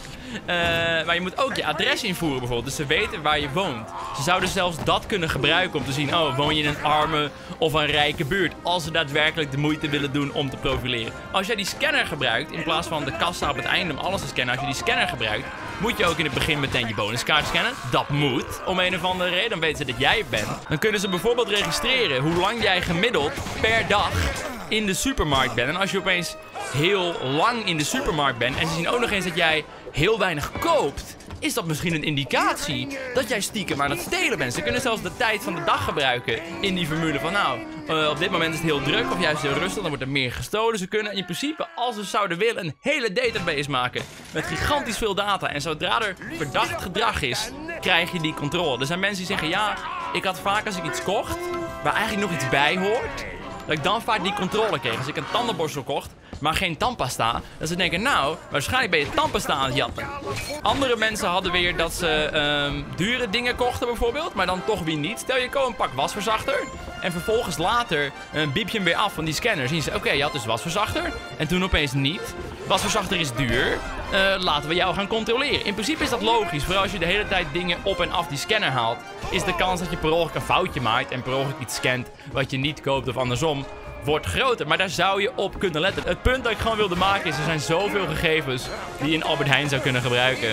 Maar je moet ook je adres invoeren bijvoorbeeld. Dus ze weten waar je woont. Ze zouden zelfs dat kunnen gebruiken om te zien... Oh, woon je in een arme of een rijke buurt? Als ze daadwerkelijk de moeite willen doen om te profileren. Als jij die scanner gebruikt, in plaats van de kassa op het einde om alles te scannen. Als je die scanner gebruikt, moet je ook in het begin meteen je bonuskaart scannen. Dat moet, om een of andere reden. Dan weten ze dat jij het bent. Dan kunnen ze bijvoorbeeld registreren hoe lang jij gemiddeld per dag in de supermarkt bent. En als je opeens heel lang in de supermarkt bent en ze zien ook nog eens dat jij heel weinig koopt, is dat misschien een indicatie dat jij stiekem aan het stelen bent. Ze kunnen zelfs de tijd van de dag gebruiken in die formule van nou, op dit moment is het heel druk of juist heel rustig, dan wordt er meer gestolen. Ze kunnen in principe, als ze zouden willen, een hele database maken met gigantisch veel data. En zodra er verdacht gedrag is, krijg je die controle. Er zijn mensen die zeggen, ja, ik had vaak als ik iets kocht, waar eigenlijk nog iets bij hoort, dat ik dan vaak die controle kreeg. Als ik een tandenborstel kocht, maar geen tandpasta, dat ze denken, nou, waarschijnlijk ben je tandpasta aan het jatten. Andere mensen hadden weer dat ze dure dingen kochten bijvoorbeeld, maar dan toch weer niet. Stel je koopt een pak wasverzachter en vervolgens later biep je hem weer af van die scanner. Zien ze, oké, je had dus wasverzachter en toen opeens niet. Wasverzachter is duur, laten we jou gaan controleren. In principe is dat logisch, vooral als je de hele tijd dingen op en af die scanner haalt, is de kans dat je per ongeluk een foutje maakt en per ongeluk iets scant wat je niet koopt of andersom, wordt groter. Maar daar zou je op kunnen letten. Het punt dat ik gewoon wilde maken is, er zijn zoveel gegevens die je in Albert Heijn zou kunnen gebruiken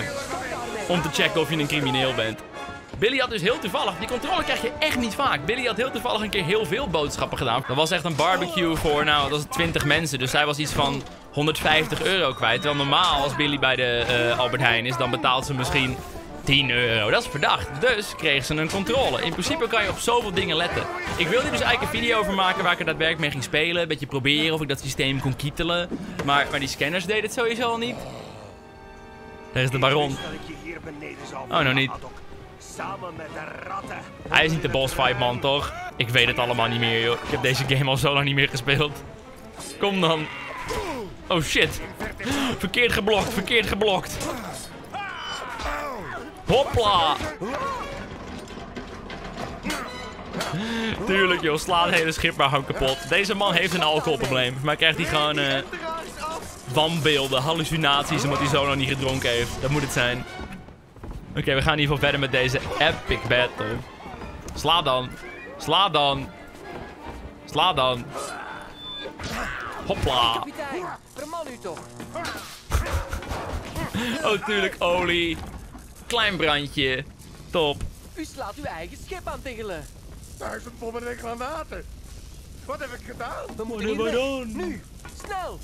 om te checken of je een crimineel bent. Billy had dus heel toevallig, die controle krijg je echt niet vaak. Billy had heel toevallig een keer heel veel boodschappen gedaan. Dat was echt een barbecue voor, nou, dat was 20 mensen. Dus hij was iets van €150 kwijt. Terwijl normaal als Billy bij de Albert Heijn is, dan betaalt ze misschien €10. Dat is verdacht. Dus kregen ze een controle. In principe kan je op zoveel dingen letten. Ik wilde hier dus eigenlijk een video over maken waar ik er daadwerkelijk mee ging spelen. Een beetje proberen of ik dat systeem kon kietelen. Maar die scanners deden het sowieso al niet. Daar is de baron. Oh, nou niet. Hij is niet de boss fight man, toch? Ik weet het allemaal niet meer, joh. Ik heb deze game al zo lang niet meer gespeeld. Kom dan. Oh shit. Verkeerd geblokt. Hopla! Tuurlijk joh, sla het hele schip maar gewoon kapot. Deze man heeft een alcoholprobleem. Maar krijgt hij gewoon wanbeelden, hallucinaties omdat hij zo nog niet gedronken heeft. Dat moet het zijn. Oké, we gaan in ieder geval verder met deze epic battle. Sla dan. Hopla! Kapitein, verman u toch. Oh, tuurlijk, olie. Klein brandje. Top. U slaat uw eigen schip aan tegelen. 1000 bommen en granaten. Wat heb ik gedaan? We moeten hier weg. Nu, snel.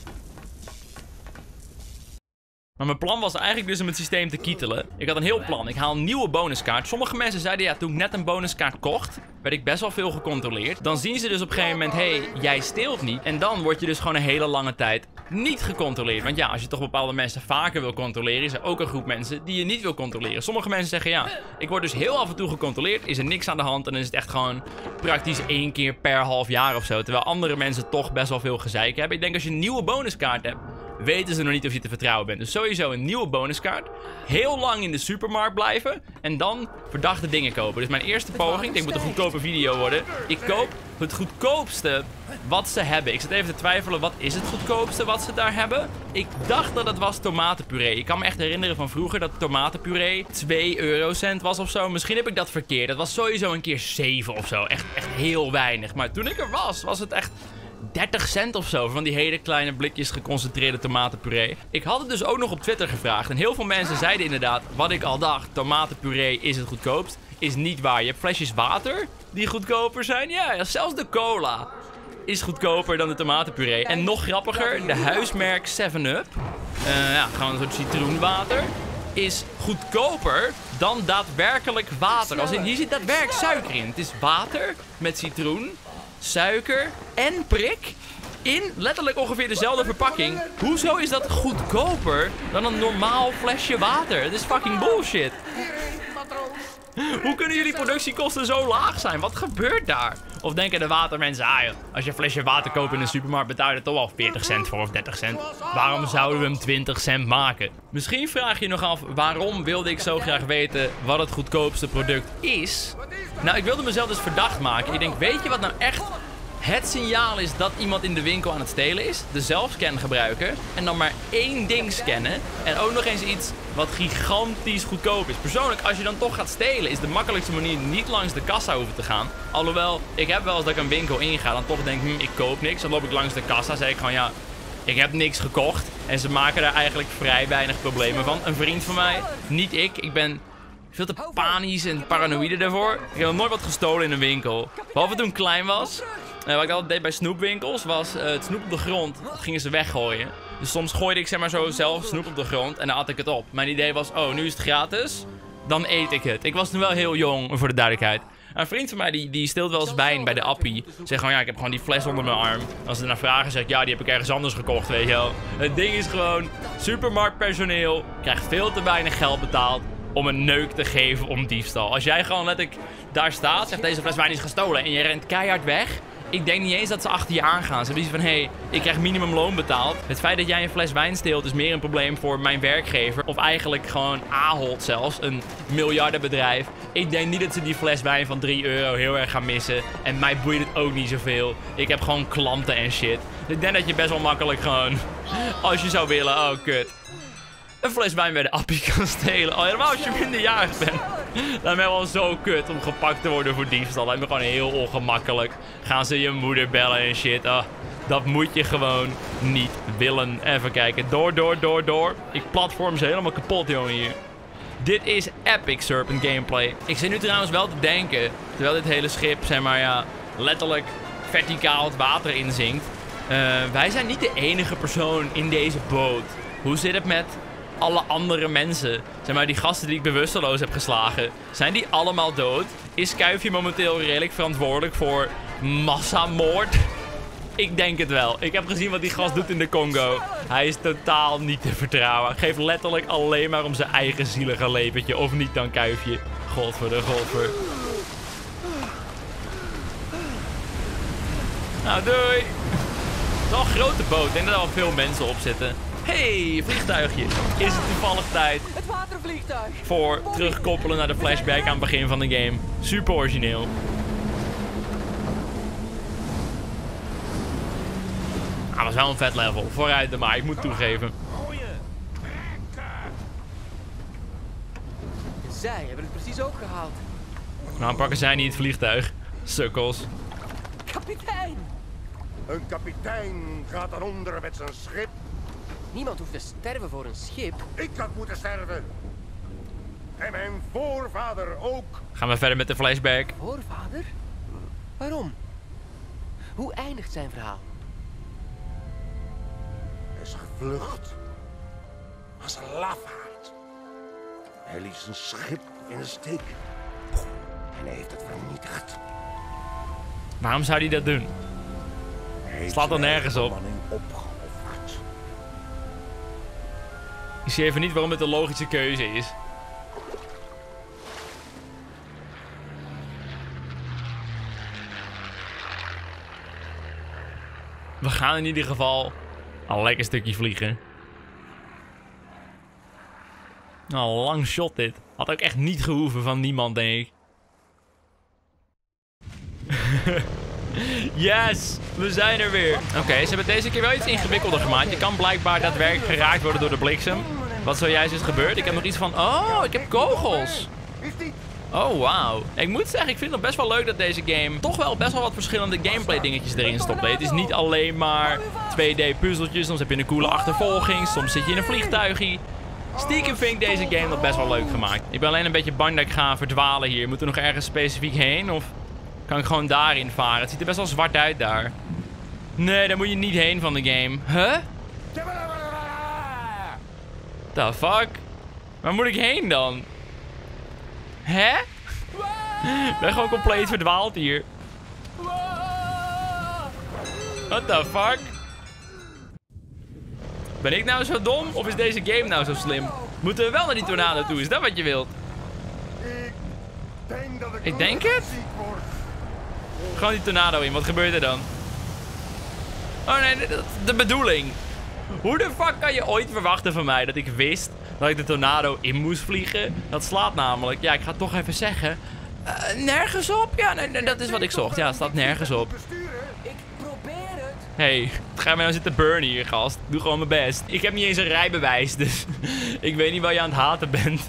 Maar mijn plan was eigenlijk dus om het systeem te kietelen. Ik had een heel plan. Ik haal een nieuwe bonuskaart. Sommige mensen zeiden ja, toen ik net een bonuskaart kocht, werd ik best wel veel gecontroleerd. Dan zien ze dus op een gegeven moment, hé, jij steelt niet. En dan word je dus gewoon een hele lange tijd niet gecontroleerd. Want ja, als je toch bepaalde mensen vaker wil controleren, is er ook een groep mensen die je niet wil controleren. Sommige mensen zeggen, ja, ik word dus heel af en toe gecontroleerd, is er niks aan de hand en dan is het echt gewoon praktisch 1 keer per half jaar of zo. Terwijl andere mensen toch best wel veel gezeik hebben. Ik denk als je een nieuwe bonuskaart hebt, weten ze nog niet of je te vertrouwen bent. Dus sowieso een nieuwe bonuskaart. Heel lang in de supermarkt blijven. En dan verdachte dingen kopen. Dus mijn eerste poging, ik denk het moet een goedkope video worden. Ik koop het goedkoopste wat ze hebben. Ik zit even te twijfelen, wat is het goedkoopste wat ze daar hebben? Ik dacht dat het was tomatenpuree. Ik kan me echt herinneren van vroeger dat tomatenpuree 2 eurocent was of zo. Misschien heb ik dat verkeerd. Dat was sowieso een keer 7 of zo. Echt heel weinig. Maar toen ik er was het echt 30 cent of zo, van die hele kleine blikjes geconcentreerde tomatenpuree. Ik had het dus ook nog op Twitter gevraagd. En heel veel mensen zeiden inderdaad, wat ik al dacht, tomatenpuree is het goedkoopst. Is niet waar. Je hebt flesjes water die goedkoper zijn. Ja, zelfs de cola is goedkoper dan de tomatenpuree. En nog grappiger, de huismerk 7-Up, ja, gewoon een soort citroenwater, is goedkoper dan daadwerkelijk water. Als in, hier zit daadwerkelijk suiker in. Het is water met citroen, suiker en prik in letterlijk ongeveer dezelfde verpakking. Hoezo is dat goedkoper dan een normaal flesje water? Het is fucking bullshit. Hoe kunnen jullie productiekosten zo laag zijn? Wat gebeurt daar? Of denken de watermensen, ah joh, als je een flesje water koopt in een supermarkt, betaal je er toch wel 40 cent voor of 30 cent. Waarom zouden we hem 20 cent maken? Misschien vraag je je nog af, waarom wilde ik zo graag weten wat het goedkoopste product is? Nou, ik wilde mezelf dus verdacht maken. Ik denk, weet je wat nou echt het signaal is dat iemand in de winkel aan het stelen is? De zelfscan gebruiken. En dan maar 1 ding scannen. En ook nog eens iets wat gigantisch goedkoop is. Persoonlijk, als je dan toch gaat stelen, is de makkelijkste manier niet langs de kassa hoeven te gaan. Alhoewel, ik heb wel eens dat ik een winkel inga, dan toch denk, ik koop niks. Dan loop ik langs de kassa, zeg ik gewoon, ja, ik heb niks gekocht. En ze maken daar eigenlijk vrij weinig problemen van. Een vriend van mij, niet ik ben veel te panisch en paranoïde daarvoor. Ik heb nog nooit wat gestolen in een winkel. Behalve toen ik klein was. Wat ik altijd deed bij snoepwinkels was het snoep op de grond. Dat gingen ze weggooien. Dus soms gooide ik zeg maar zo zelf snoep op de grond en dan at ik het op. Mijn idee was, oh, nu is het gratis. Dan eet ik het. Ik was toen wel heel jong, voor de duidelijkheid. Een vriend van mij die steelt wel eens wijn bij de appie. Zegt gewoon, ja, ik heb gewoon die fles onder mijn arm. Als ze naar vragen, zeg ik, ja, die heb ik ergens anders gekocht, weet je wel. Het ding is gewoon, supermarktpersoneel krijgt veel te weinig geld betaald om een neuk te geven om diefstal. Als jij gewoon letterlijk daar staat, zegt deze fles wijn is gestolen en je rent keihard weg. Ik denk niet eens dat ze achter je aangaan. Ze hebben zoiets van, hé, ik krijg minimumloon betaald. Het feit dat jij een fles wijn steelt is meer een probleem voor mijn werkgever. Of eigenlijk gewoon Ahold zelfs, een miljardenbedrijf. Ik denk niet dat ze die fles wijn van 3 euro heel erg gaan missen. En mij boeit het ook niet zoveel. Ik heb gewoon klanten en shit. Dus ik denk dat je best wel makkelijk gewoon, als je zou willen, oh kut, een fles wijn bij de appie kan stelen. Oh, helemaal als je minderjarig bent. Lijkt me wel zo kut om gepakt te worden voor diefstal. Lijkt me gewoon heel ongemakkelijk. Gaan ze je moeder bellen en shit. Oh, dat moet je gewoon niet willen. Even kijken. Door. Ik platform ze helemaal kapot, jongen, hier. Dit is epic Serpent gameplay. Ik zit nu trouwens wel te denken, terwijl dit hele schip, zeg maar, ja, letterlijk verticaal het water inzinkt. Wij zijn niet de enige persoon in deze boot. Hoe zit het met alle andere mensen? Zeg maar, die gasten die ik bewusteloos heb geslagen, zijn die allemaal dood? Is Kuifje momenteel redelijk verantwoordelijk voor massamoord? Ik denk het wel. Ik heb gezien wat die gast doet in de Congo. Hij is totaal niet te vertrouwen. Geeft letterlijk alleen maar om zijn eigen zielige leventje. Of niet dan, Kuifje? Godver. Nou, doei. Het is wel een grote boot. Ik denk dat er wel veel mensen op zitten. Hey, vliegtuigje. Is het toevallig tijd Het watervliegtuig. voor terugkoppelen naar de flashback aan het begin van de game. Super origineel. Ah, dat was wel een vet level. Vooruit de maar, ik moet toegeven. Zij hebben het precies ook gehaald. Nou, pakken zij niet het vliegtuig. Sukkels. Kapitein! Een kapitein gaat eronder met zijn schip. Niemand hoeft te sterven voor een schip. Ik had moeten sterven. En mijn voorvader ook. Gaan we verder met de flashback. Voorvader? Waarom? Hoe eindigt zijn verhaal? Hij is gevlucht. Als een lafaard. Hij liet zijn schip in de steek. En hij heeft het vernietigd. Waarom zou hij dat doen? Slaat er nergens op. Ik zie even niet waarom het een logische keuze is. We gaan in ieder geval een lekker stukje vliegen. Nou, een lang shot dit. Had ook echt niet gehoeven van niemand, denk ik. Yes! We zijn er weer. Oké, ze hebben deze keer wel iets ingewikkelder gemaakt. Je kan blijkbaar daadwerkelijk geraakt worden door de bliksem. Wat zojuist is gebeurd. Ik heb nog iets van... Oh, ik heb kogels. Oh, wauw. Ik moet zeggen, ik vind het best wel leuk dat deze game toch wel best wel wat verschillende gameplay dingetjes erin stopt. Het is niet alleen maar 2D puzzeltjes. Soms heb je een coole achtervolging. Soms zit je in een vliegtuigje. Stiekem vind ik deze game nog best wel leuk gemaakt. Ik ben alleen een beetje bang dat ik ga verdwalen hier. Moet er nog ergens specifiek heen? Of kan ik gewoon daarin varen? Het ziet er best wel zwart uit daar. Nee, daar moet je niet heen van de game. Huh? The fuck? Waar moet ik heen dan? Hè? Ik ben gewoon compleet verdwaald hier. What the fuck? Ben ik nou zo dom? Of is deze game nou zo slim? Moeten we wel naar die tornado toe? Is dat wat je wilt? Ik denk het. Gewoon die tornado in. Wat gebeurt er dan? Oh nee, de bedoeling. Hoe de fuck kan je ooit verwachten van mij dat ik wist dat ik de tornado in moest vliegen? Dat slaat namelijk, ja, ik ga het toch even zeggen, nergens op. Ja, nee, dat is wat ik zocht. Ja, het staat nergens op. Ik probeer het. Hey, ga mij nou zitten burnen hier, gast. Doe gewoon mijn best. Ik heb niet eens een rijbewijs, dus ik weet niet waar je aan het haten bent.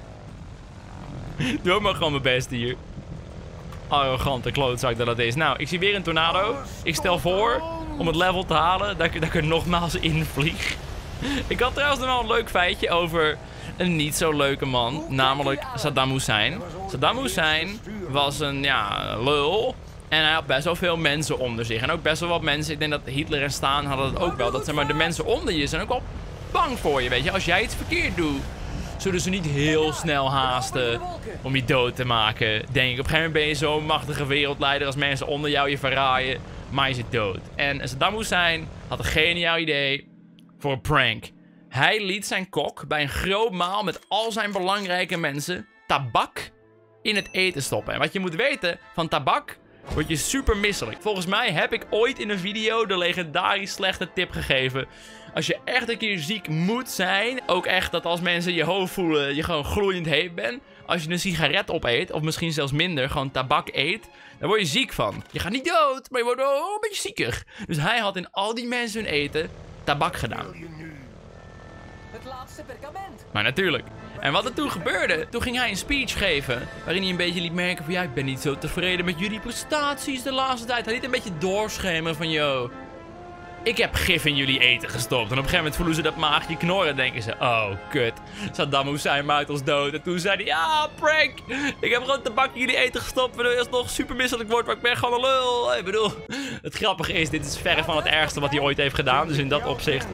Doe ook maar gewoon mijn best hier. Arrogante klootzak dat is. Nou, ik zie weer een tornado. Ik stel voor om het level te halen dat ik er nogmaals in vlieg. Ik had trouwens nog wel een leuk feitje over een niet zo leuke man. Namelijk Saddam Hussein. Saddam Hussein was een, ja, lul. En hij had best wel veel mensen onder zich. En ook best wel wat mensen, ik denk dat Hitler en Stalin hadden het ook wel. Dat, zeg maar, de mensen onder je zijn ook wel bang voor je, weet je. Als jij iets verkeerd doet, zullen ze niet heel snel haasten om je dood te maken. Denk ik. Op een gegeven moment ben je zo'n machtige wereldleider als mensen onder jou je verraaien. Maar je zit dood. En Saddam Hussein had een geniaal idee voor een prank. Hij liet zijn kok bij een groot maal met al zijn belangrijke mensen tabak in het eten stoppen. En wat je moet weten, van tabak word je super misselijk. Volgens mij heb ik ooit in een video de legendarisch slechte tip gegeven. Als je echt een keer ziek moet zijn, ook echt dat als mensen je hoofd voelen, je gewoon gloeiend heet bent. Als je een sigaret opeet, of misschien zelfs minder, gewoon tabak eet, dan word je ziek van. Je gaat niet dood, maar je wordt wel een beetje zieker. Dus hij had in al die mensen hun eten tabak gedaan. Het laatste perkament. Maar natuurlijk. En wat er toen gebeurde, toen ging hij een speech geven, waarin hij een beetje liet merken van, ja, ik ben niet zo tevreden met jullie prestaties de laatste tijd. Hij liet een beetje doorschemeren van, yo, ik heb gif in jullie eten gestopt. En op een gegeven moment voelen ze dat maagje knorren. Denken ze, oh, kut. Saddam Hussein maakt ons dood. En toen zei hij, ja, prank. Ik heb gewoon tabak in jullie eten gestopt. Waardoor je alsnog super misselijk wordt. Maar ik ben gewoon een lul. Ik bedoel, het grappige is, dit is verre van het ergste wat hij ooit heeft gedaan. Dus in dat opzicht.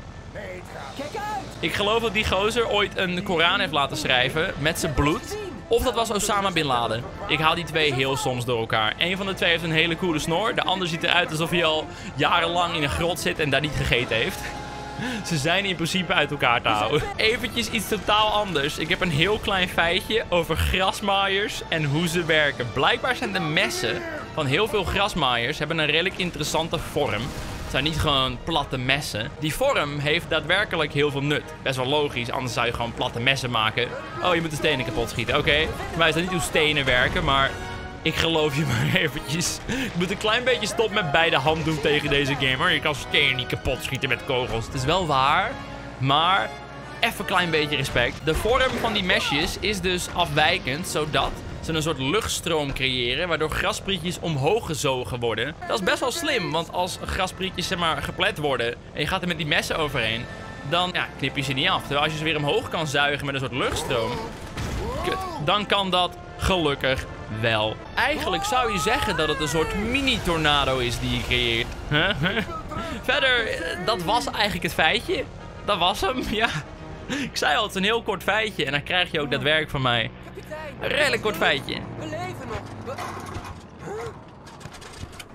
Ik geloof dat die gozer ooit een Koran heeft laten schrijven met zijn bloed. Of dat was Osama Bin Laden. Ik haal die twee heel soms door elkaar. Eén van de twee heeft een hele coole snor. De ander ziet eruit alsof hij al jarenlang in een grot zit en daar niet gegeten heeft. Ze zijn in principe uit elkaar te houden. Eventjes iets totaal anders. Ik heb een heel klein feitje over grasmaaiers en hoe ze werken. Blijkbaar zijn de messen van heel veel grasmaaiers hebben een redelijk interessante vorm. Het zijn niet gewoon platte messen. Die vorm heeft daadwerkelijk heel veel nut. Best wel logisch, anders zou je gewoon platte messen maken. Oh, je moet de stenen kapot schieten. Oké, voor mij is dat niet hoe stenen werken, maar ik geloof je maar eventjes. Je moet een klein beetje stop met beide hand doen tegen deze gamer. Je kan stenen niet kapot schieten met kogels. Het is wel waar, maar even een klein beetje respect. De vorm van die mesjes is dus afwijkend, zodat ze een soort luchtstroom creëren, waardoor grasprietjes omhoog gezogen worden. Dat is best wel slim, want als grasprietjes, zeg maar, geplet worden en je gaat er met die messen overheen, dan, ja, knip je ze niet af. Terwijl als je ze weer omhoog kan zuigen met een soort luchtstroom, kut, dan kan dat gelukkig wel. Eigenlijk zou je zeggen dat het een soort mini-tornado is die je creëert. Verder, dat was eigenlijk het feitje. Dat was hem, ja. Ik zei al, het is een heel kort feitje en dan krijg je ook dat werk van mij. Een redelijk kort feitje. We leven nog.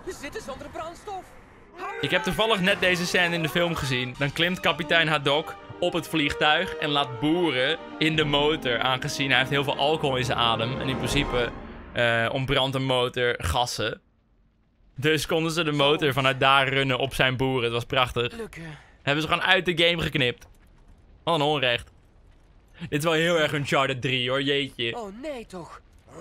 We zitten zonder brandstof. Ik heb toevallig net deze scène in de film gezien. Dan klimt kapitein Haddock op het vliegtuig en laat boeren in de motor. Aangezien hij heeft heel veel alcohol in zijn adem. En in principe ontbrandt een motor gassen. Dus konden ze de motor vanuit daar runnen op zijn boeren. Het was prachtig. Hebben ze gewoon uit de game geknipt. Wat een onrecht. Dit is wel heel erg Uncharted 3 hoor, jeetje. Oh nee toch.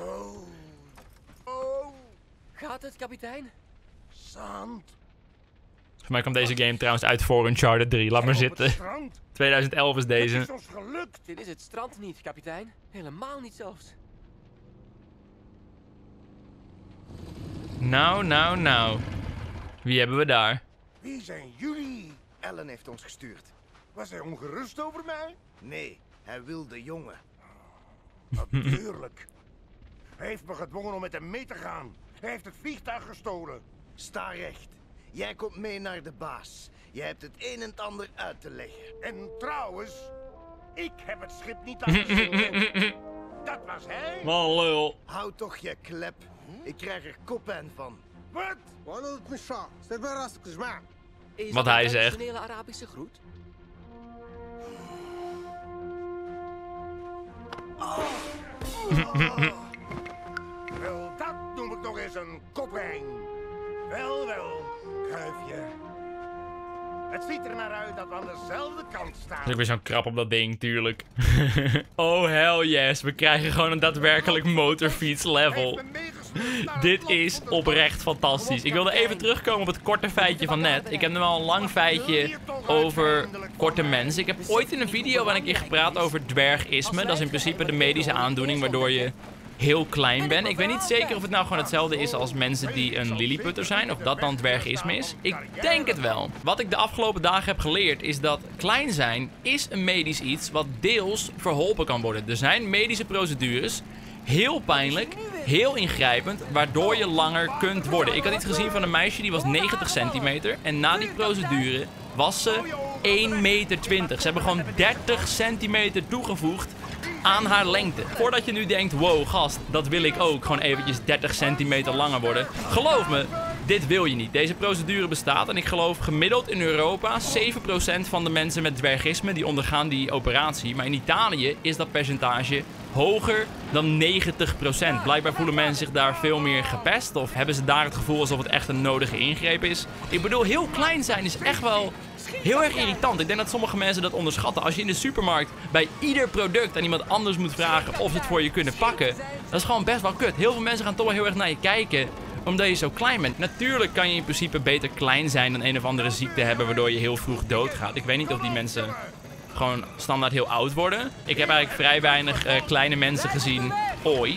Gaat het, kapitein? Zand. Voor mij kwam deze game trouwens uit voor Uncharted 3. Laat maar zitten. 2011 is deze. Het is ons gelukt. Dit is het strand niet, kapitein. Helemaal niet zelfs. Nou. Wie hebben we daar? Wie zijn jullie? Ellen heeft ons gestuurd. Was hij ongerust over mij? Nee, hij wil de jongen. Natuurlijk. Hij heeft me gedwongen om met hem mee te gaan. Hij heeft het vliegtuig gestolen. Sta recht. Jij komt mee naar de baas. Jij hebt het een en het ander uit te leggen. En trouwens, ik heb het schip niet aangestolen. Dat was hij. Wat een lul. Hou toch je klep. Ik krijg er koppijn van. Wat? Is Wat dat hij een zegt. traditionele Arabische groet? Wel, dat noem ik nog eens een koppijn. Wel, kuifje. Het ziet er naar uit dat we aan dezelfde kant staan. Er is ook weer zo'n krap op dat ding, tuurlijk. Oh hell yes, we krijgen gewoon een daadwerkelijk motorfiets level. Dit is oprecht fantastisch. Ik wilde even terugkomen op het korte feitje van net. Ik heb nu al een lang feitje over korte mensen. Ik heb ooit in een video een keer gepraat over dwergisme. Dat is in principe de medische aandoening waardoor je heel klein bent. Ik weet niet zeker of het nou gewoon hetzelfde is als mensen die een lilliputter zijn. Of dat dan dwergisme is. Ik denk het wel. Wat ik de afgelopen dagen heb geleerd is dat klein zijn is een medisch iets wat deels verholpen kan worden. Er zijn medische procedures. Heel pijnlijk, heel ingrijpend, waardoor je langer kunt worden. Ik had iets gezien van een meisje die was 90 centimeter. En na die procedure was ze 1,20 meter. Ze hebben gewoon 30 centimeter toegevoegd aan haar lengte. Voordat je nu denkt, wow gast, dat wil ik ook. Gewoon eventjes 30 centimeter langer worden. Geloof me, dit wil je niet. Deze procedure bestaat en ik geloof gemiddeld in Europa 7% van de mensen met dwergisme die ondergaan die operatie. Maar in Italië is dat percentage hoger dan 90%. Blijkbaar voelen mensen zich daar veel meer gepest of hebben ze daar het gevoel alsof het echt een nodige ingreep is. Ik bedoel, heel klein zijn is echt wel heel erg irritant. Ik denk dat sommige mensen dat onderschatten. Als je in de supermarkt bij ieder product aan iemand anders moet vragen of ze het voor je kunnen pakken, dat is gewoon best wel kut. Heel veel mensen gaan toch wel heel erg naar je kijken omdat je zo klein bent. Natuurlijk kan je in principe beter klein zijn dan een of andere ziekte hebben waardoor je heel vroeg doodgaat. Ik weet niet of die mensen gewoon standaard heel oud worden. Ik heb eigenlijk vrij weinig kleine mensen gezien ooit.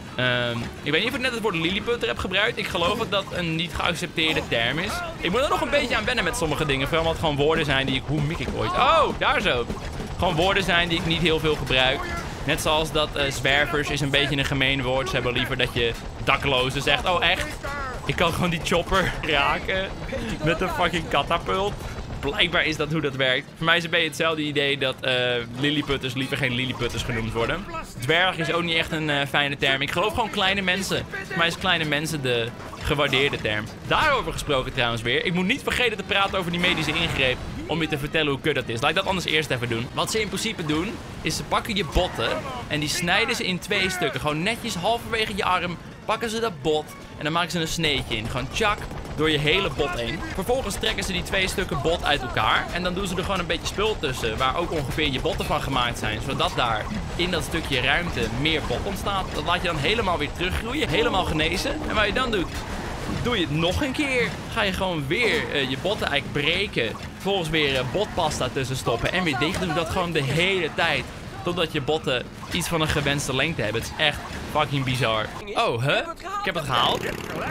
Ik weet niet of ik net het woord lilliputter heb gebruikt. Ik geloof dat dat een niet geaccepteerde term is. Ik moet er nog een beetje aan wennen met sommige dingen. Vooral omdat het gewoon woorden zijn die ik... Hoe mik ik ooit? Oh, daar zo. Gewoon woorden zijn die ik niet heel veel gebruik. Net zoals dat zwervers is een beetje een gemeen woord. Ze hebben liever dat je daklozen zegt. Oh echt? Ik kan gewoon die chopper raken met een fucking katapult. Blijkbaar is dat hoe dat werkt. Voor mij is het een beetje hetzelfde idee dat lilliputters liever geen lilliputters genoemd worden. Dwerg is ook niet echt een fijne term. Ik geloof gewoon kleine mensen. Voor mij is kleine mensen de gewaardeerde term. Daarover gesproken trouwens weer. Ik moet niet vergeten te praten over die medische ingreep om je te vertellen hoe kut dat is. Laat ik dat anders eerst even doen. Wat ze in principe doen, is ze pakken je botten en die snijden ze in 2 stukken. Gewoon netjes halverwege je arm pakken ze dat bot en dan maken ze een sneetje in. Gewoon tjak, door je hele bot heen. Vervolgens trekken ze die 2 stukken bot uit elkaar. En dan doen ze er gewoon een beetje spul tussen. Waar ook ongeveer je botten van gemaakt zijn. Zodat daar in dat stukje ruimte meer bot ontstaat. Dat laat je dan helemaal weer teruggroeien. Helemaal genezen. En wat je dan doet, doe je het nog een keer. Ga je gewoon weer je botten eigenlijk breken. Vervolgens weer botpasta tussen stoppen. En weer dicht doen. Dat gewoon de hele tijd. Totdat je botten iets van een gewenste lengte hebben. Het is echt fucking bizar. Oh, huh? Ik heb het gehaald.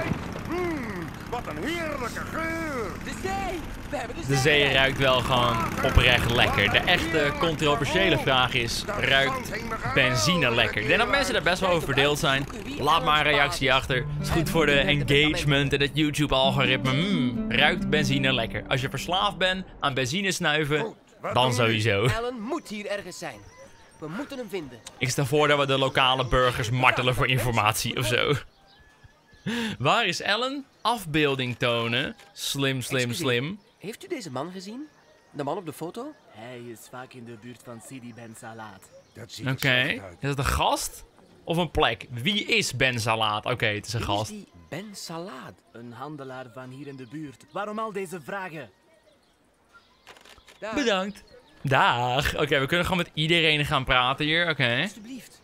Wat een heerlijke geur! De zee! We hebben De zee ruikt wel gewoon oprecht lekker. De echte controversiële vraag is, ruikt benzine lekker? Ik denk dat mensen daar best wel over verdeeld zijn. Laat maar een reactie achter. Het is goed voor de engagement en het YouTube-algoritme. Ruikt benzine lekker? Als je verslaafd bent aan benzine snuiven, dan sowieso. Alan moet hier ergens zijn. We moeten hem vinden. Ik stel voor dat we de lokale burgers martelen voor informatie of zo. Waar is Ellen? Afbeelding tonen. Slim, slim, Excuseer. slim. Heeft u deze man gezien? De man op de foto? Hij is vaak in de buurt van Sidi Ben Salat. Dat ziet er Oké. slecht uit. Is het een gast? Of een plek? Wie is Ben Salat? Oké, het is een Wie is gast. die Ben Salat? Een handelaar van hier in de buurt. Waarom al deze vragen? Daar, Bedankt. Dag. Oké, we kunnen gewoon met iedereen gaan praten hier. Oké. alsjeblieft.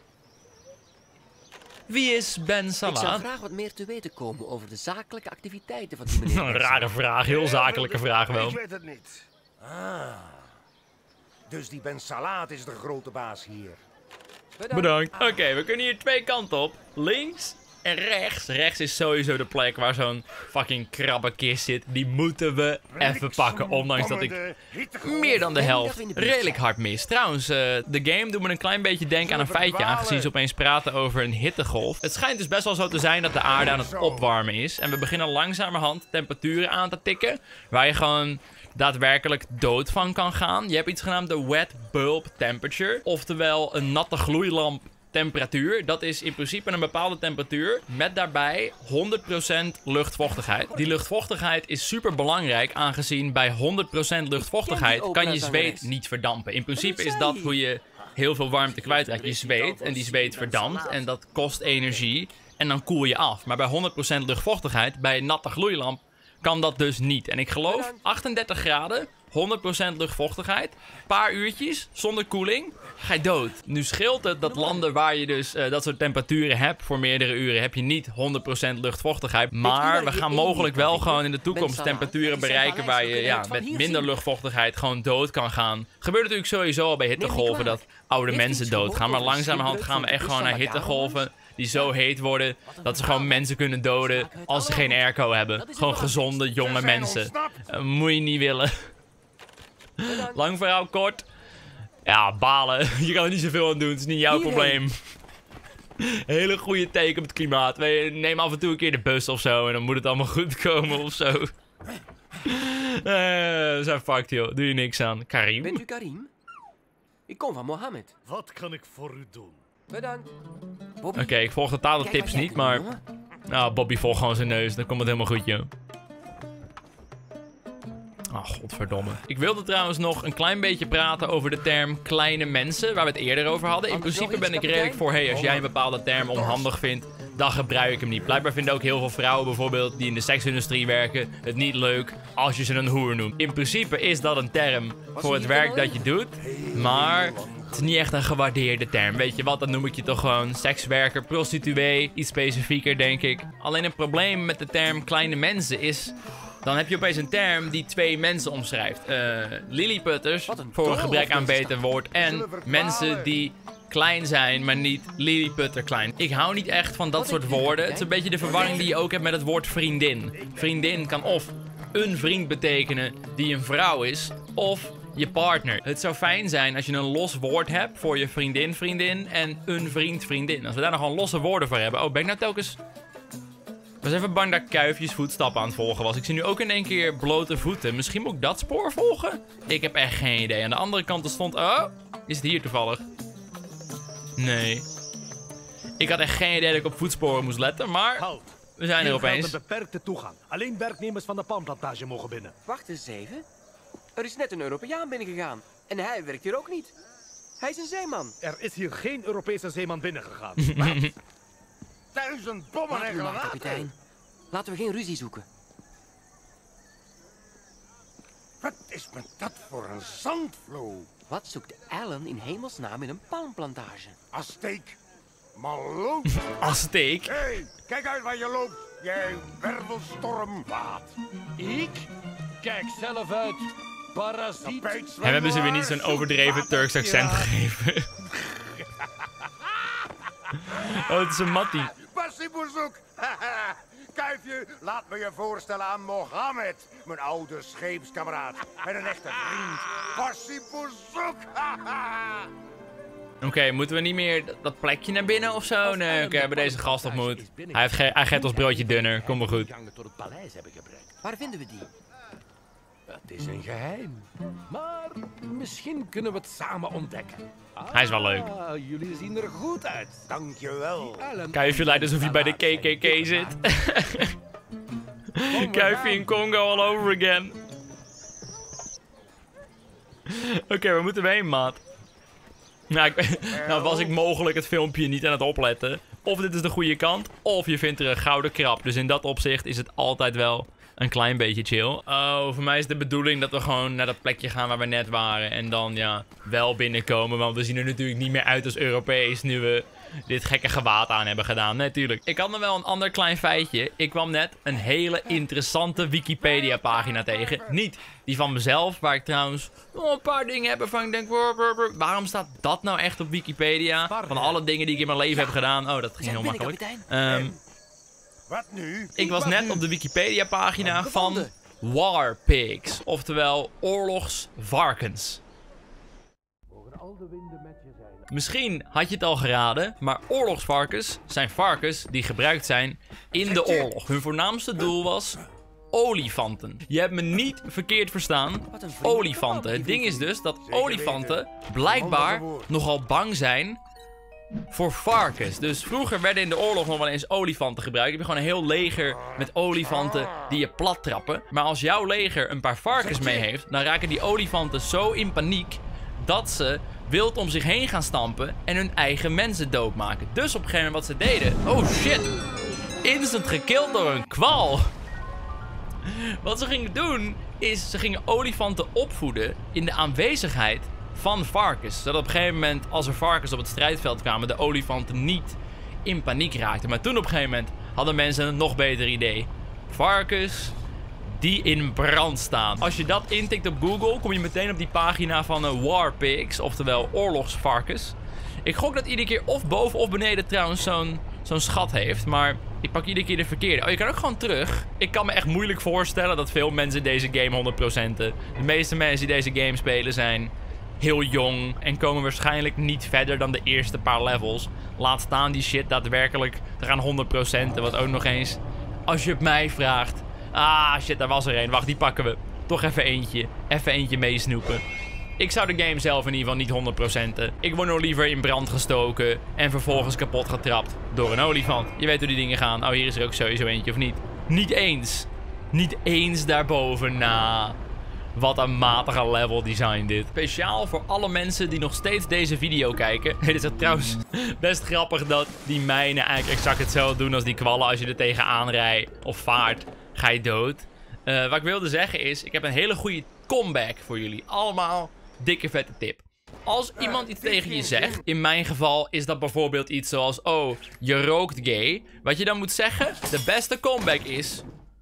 Wie is Ben Ik zou Salat? graag wat meer te weten komen over de zakelijke activiteiten van die meneer. Een Ben rare Salat. vraag. Heel zakelijke vraag wel. Ik weet het niet. Ah. Dus die Ben Salat is de grote baas hier. Bedankt. Oké, we kunnen hier twee kanten op. Links en rechts. Rechts is sowieso de plek waar zo'n fucking krabbenkist zit. Die moeten we even pakken. Ondanks dat ik meer dan de helft redelijk hard mis. Trouwens, de game doet me een klein beetje denken aan een feitje. Aangezien ze opeens praten over een hittegolf. Het schijnt dus best wel zo te zijn dat de aarde aan het opwarmen is. En we beginnen langzamerhand temperaturen aan te tikken. Waar je gewoon daadwerkelijk dood van kan gaan. Je hebt iets genaamd de wet bulb temperature. Oftewel een natte gloeilamp temperatuur. Dat is in principe een bepaalde temperatuur met daarbij 100% luchtvochtigheid. Die luchtvochtigheid is super belangrijk aangezien bij 100% luchtvochtigheid kan je zweet niet verdampen. In principe is dat hoe je heel veel warmte kwijtraakt. Je zweet en die zweet verdampt en dat kost energie en dan koel je af. Maar bij 100% luchtvochtigheid, bij een natte gloeilamp, kan dat dus niet. En ik geloof 38 graden, 100% luchtvochtigheid, paar uurtjes zonder koeling, ga je dood. Nu scheelt het dat landen waar je dus dat soort temperaturen hebt voor meerdere uren, heb je niet 100% luchtvochtigheid. Maar we gaan mogelijk wel gewoon in de toekomst temperaturen bereiken waar je met minder luchtvochtigheid gewoon dood kan gaan. Gebeurt natuurlijk sowieso al bij hittegolven dat oude mensen doodgaan. Maar langzamerhand gaan we echt gewoon naar hittegolven die zo heet worden dat ze gewoon mensen kunnen doden als ze geen airco hebben. Gewoon gezonde, jonge mensen. Moet je niet willen. Lang verhaal kort. Ja, balen. Je kan er niet zoveel aan doen. Het is niet jouw probleem. Hele goede teken op het klimaat. Neem af en toe een keer de bus of zo. En dan moet het allemaal goed komen of zo. We zijn fucked, joh. Doe je niks aan. Karim? Bent u Karim? Ik kom van Mohammed. Wat kan ik voor u doen? Bedankt. Bobby, Oké, ik volg totaal de kijk wat tips jij niet, kunt maar... doen, jongen. Nou, Bobby volgt gewoon zijn neus. Dan komt het helemaal goed, joh. Ah, godverdomme. Ik wilde trouwens nog een klein beetje praten over de term kleine mensen, waar we het eerder over hadden. In principe ben ik redelijk voor, hey, als jij een bepaalde term onhandig vindt, dan gebruik ik hem niet. Blijkbaar vinden ook heel veel vrouwen bijvoorbeeld die in de seksindustrie werken het niet leuk als je ze een hoer noemt. In principe is dat een term voor het werk dat je doet, maar het is niet echt een gewaardeerde term. Weet je wat, dan noem ik je toch gewoon sekswerker, prostituee, iets specifieker denk ik. Alleen een probleem met de term kleine mensen is... Dan heb je opeens een term die twee mensen omschrijft. Lilliputters, voor een gebrek aan beter woord. En mensen die klein zijn, maar niet lilliputter klein. Ik hou niet echt van dat soort woorden. Het is een beetje de verwarring die je ook hebt met het woord vriendin. Vriendin kan of een vriend betekenen die een vrouw is, of je partner. Het zou fijn zijn als je een los woord hebt voor je vriendin en een vriendin. Als we daar nog gewoon losse woorden voor hebben. Oh, ben ik nou telkens... Ik was even bang dat Kuifjes voetstappen aan het volgen was. Ik zie nu ook in één keer blote voeten. Misschien moet ik dat spoor volgen? Ik heb echt geen idee. Aan de andere kant er stond... Oh, is het hier toevallig? Nee. Ik had echt geen idee dat ik op voetsporen moest letten, maar... We zijn er opeens. Een beperkte toegang. Alleen werknemers van de palmplantage mogen binnen. Wacht eens even. Er is net een Europeaan binnengegaan. En hij werkt hier ook niet. Hij is een zeeman. Er is hier geen Europese zeeman binnengegaan. 1000 bommen en Laat u maar, granaten. kapitein. Laten we geen ruzie zoeken. Wat is met dat voor een zandvloer? Wat zoekt Alan in hemelsnaam in een palmplantage? Azteek. Maloot. Azteek. Hé, kijk uit waar je loopt. Jij wervelstormwaad. Ik? Kijk zelf uit. Parasiet. En hebben ze weer niet zo'n overdreven Turks accent gegeven. Oh, het is een mattie. Bassiboezoek. Kuifje, laat me je voorstellen aan Mohammed. Mijn oude scheepskameraad. En een echte vriend. Bassiboezoek. Oké, moeten we niet meer dat plekje naar binnen of zo? Nee, oké, we hebben deze gast ontmoet. Hij geeft ons broodje dunner. Kom maar goed. Tot het paleis hebben gebracht. Waar vinden we die? Het is een geheim. Maar misschien kunnen we het samen ontdekken. Hij is wel leuk. Jullie zien er goed uit. Dankjewel. Kuifje lijkt alsof hij bij de KKK zit. Kuifje in Congo all over again. Oké, waar moeten we heen, maat? Nou, was ik mogelijk het filmpje niet aan het opletten. Of dit is de goede kant, of je vindt er een gouden krab. Dus in dat opzicht is het altijd wel een klein beetje chill. Oh, voor mij is de bedoeling dat we gewoon naar dat plekje gaan waar we net waren. En dan, ja, wel binnenkomen. Want we zien er natuurlijk niet meer uit als Europees nu we dit gekke gewaad aan hebben gedaan. Natuurlijk. Ik had nog wel een ander klein feitje. Ik kwam net een hele interessante Wikipedia-pagina tegen. Niet die van mezelf, waar ik trouwens een paar dingen heb waarvan ik denk... Waarom staat dat nou echt op Wikipedia? Van alle dingen die ik in mijn leven heb gedaan. Oh, dat ging heel makkelijk. Wat nu? Ik was net op de Wikipedia-pagina van War Pigs. Oftewel oorlogsvarkens. Misschien had je het al geraden, maar oorlogsvarkens zijn varkens die gebruikt zijn in de oorlog. Hun voornaamste doel was olifanten. Je hebt me niet verkeerd verstaan. Olifanten. Het ding is dus dat olifanten blijkbaar nogal bang zijn voor varkens. Dus vroeger werden in de oorlog nog wel eens olifanten gebruikt. Je hebt gewoon een heel leger met olifanten die je plat trappen. Maar als jouw leger een paar varkens mee heeft, dan raken die olifanten zo in paniek dat ze wild om zich heen gaan stampen en hun eigen mensen doodmaken. Dus op een gegeven moment wat ze deden... Oh shit! Instant gekild door een kwal. Wat ze gingen doen, is ze gingen olifanten opvoeden in de aanwezigheid van varkens. Zodat op een gegeven moment, als er varkens op het strijdveld kwamen, de olifanten niet in paniek raakten. Maar toen op een gegeven moment hadden mensen een nog beter idee. Varkens die in brand staan. Als je dat intikt op Google, kom je meteen op die pagina van War Pigs, oftewel oorlogsvarkens. Ik gok dat iedere keer of boven of beneden trouwens zo'n schat heeft, maar ik pak iedere keer de verkeerde. Oh, je kan ook gewoon terug. Ik kan me echt moeilijk voorstellen dat veel mensen deze game 100%'en. De meeste mensen die deze game spelen zijn heel jong en komen waarschijnlijk niet verder dan de eerste paar levels. Laat staan die shit daadwerkelijk te gaan 100%'en, wat ook nog eens, als je het mij vraagt. Ah, shit, daar was er een. Wacht, die pakken we. Toch even eentje. Even eentje meesnoepen. Ik zou de game zelf in ieder geval niet 100%'en. Ik word nog liever in brand gestoken en vervolgens kapot getrapt door een olifant. Je weet hoe die dingen gaan. Oh, hier is er ook sowieso eentje, of niet? Niet eens. Niet eens daarboven. Nou, wat een matige level design dit. Speciaal voor alle mensen die nog steeds deze video kijken. Het is trouwens best grappig dat die mijnen eigenlijk exact hetzelfde doen als die kwallen. Als je er tegenaan rijdt of vaart, ga je dood. Wat ik wilde zeggen is, ik heb een hele goede comeback voor jullie. Allemaal dikke vette tip. Als iemand iets tegen je zegt, in mijn geval is dat bijvoorbeeld iets zoals, oh, je rookt gay. Wat je dan moet zeggen, de beste comeback is,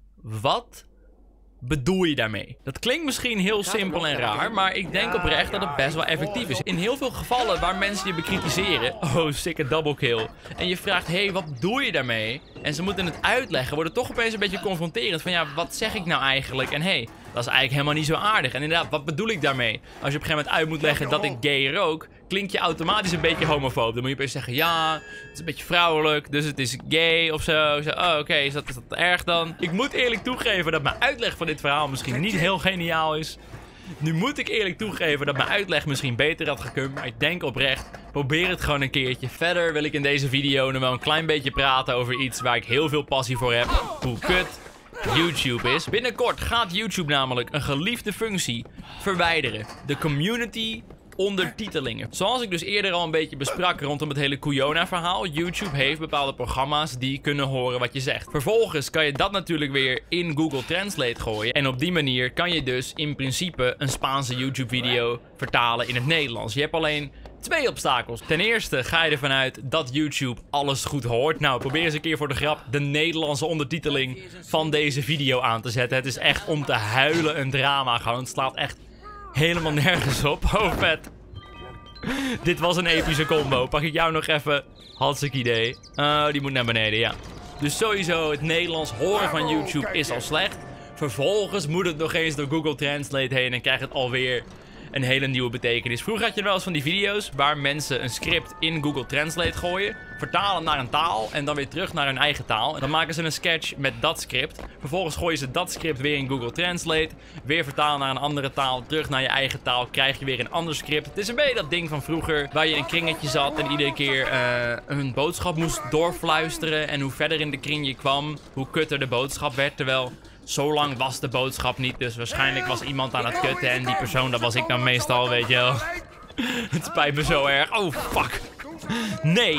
wat bedoel je daarmee? Dat klinkt misschien heel simpel en raar, maar ik denk oprecht dat het best wel effectief is. In heel veel gevallen waar mensen je bekritiseren, oh, sikke double kill, en je vraagt, hey, wat bedoel je daarmee? En ze moeten het uitleggen, wordt het toch opeens een beetje confronterend van, ja, wat zeg ik nou eigenlijk? En hey, dat is eigenlijk helemaal niet zo aardig. En inderdaad, wat bedoel ik daarmee? Als je op een gegeven moment uit moet leggen dat ik gay rook, klink je automatisch een beetje homofoob. Dan moet je opeens zeggen, ja, het is een beetje vrouwelijk, dus het is gay of zo. Oh, oké, is dat erg dan? Ik moet eerlijk toegeven dat mijn uitleg van dit verhaal misschien niet heel geniaal is. Nu moet ik eerlijk toegeven dat mijn uitleg misschien beter had gekund, maar ik denk oprecht, probeer het gewoon een keertje. Verder wil ik in deze video nog wel een klein beetje praten over iets waar ik heel veel passie voor heb. Hoe kut YouTube is. Binnenkort gaat YouTube namelijk een geliefde functie verwijderen. De community ondertitelingen. Zoals ik dus eerder al een beetje besprak rondom het hele Kuyona verhaal. YouTube heeft bepaalde programma's die kunnen horen wat je zegt. Vervolgens kan je dat natuurlijk weer in Google Translate gooien. En op die manier kan je dus in principe een Spaanse YouTube video vertalen in het Nederlands. Je hebt alleen 2 obstakels. Ten eerste ga je ervan uit dat YouTube alles goed hoort. Nou, probeer eens een keer voor de grap de Nederlandse ondertiteling van deze video aan te zetten. Het is echt om te huilen een drama gewoon. Het slaat echt helemaal nergens op. Oh, vet. Dit was een epische combo. Pak ik jou nog even. Hartstikke idee. Die moet naar beneden, ja. Dus sowieso, het Nederlands horen van YouTube is al slecht. Vervolgens moet het nog eens door Google Translate heen en krijgt het alweer een hele nieuwe betekenis. Vroeger had je wel eens van die video's waar mensen een script in Google Translate gooien, vertalen naar een taal en dan weer terug naar hun eigen taal. En dan maken ze een sketch met dat script. Vervolgens gooien ze dat script weer in Google Translate, weer vertalen naar een andere taal, terug naar je eigen taal, krijg je weer een ander script. Het is een beetje dat ding van vroeger waar je in een kringetje zat en iedere keer een boodschap moest doorfluisteren. En hoe verder in de kring je kwam, hoe kutter de boodschap werd. Terwijl zo lang was de boodschap niet, dus waarschijnlijk was iemand aan het kutten en die persoon, dat was ik dan meestal, weet je wel. Het spijt me zo erg. Oh, fuck. Nee.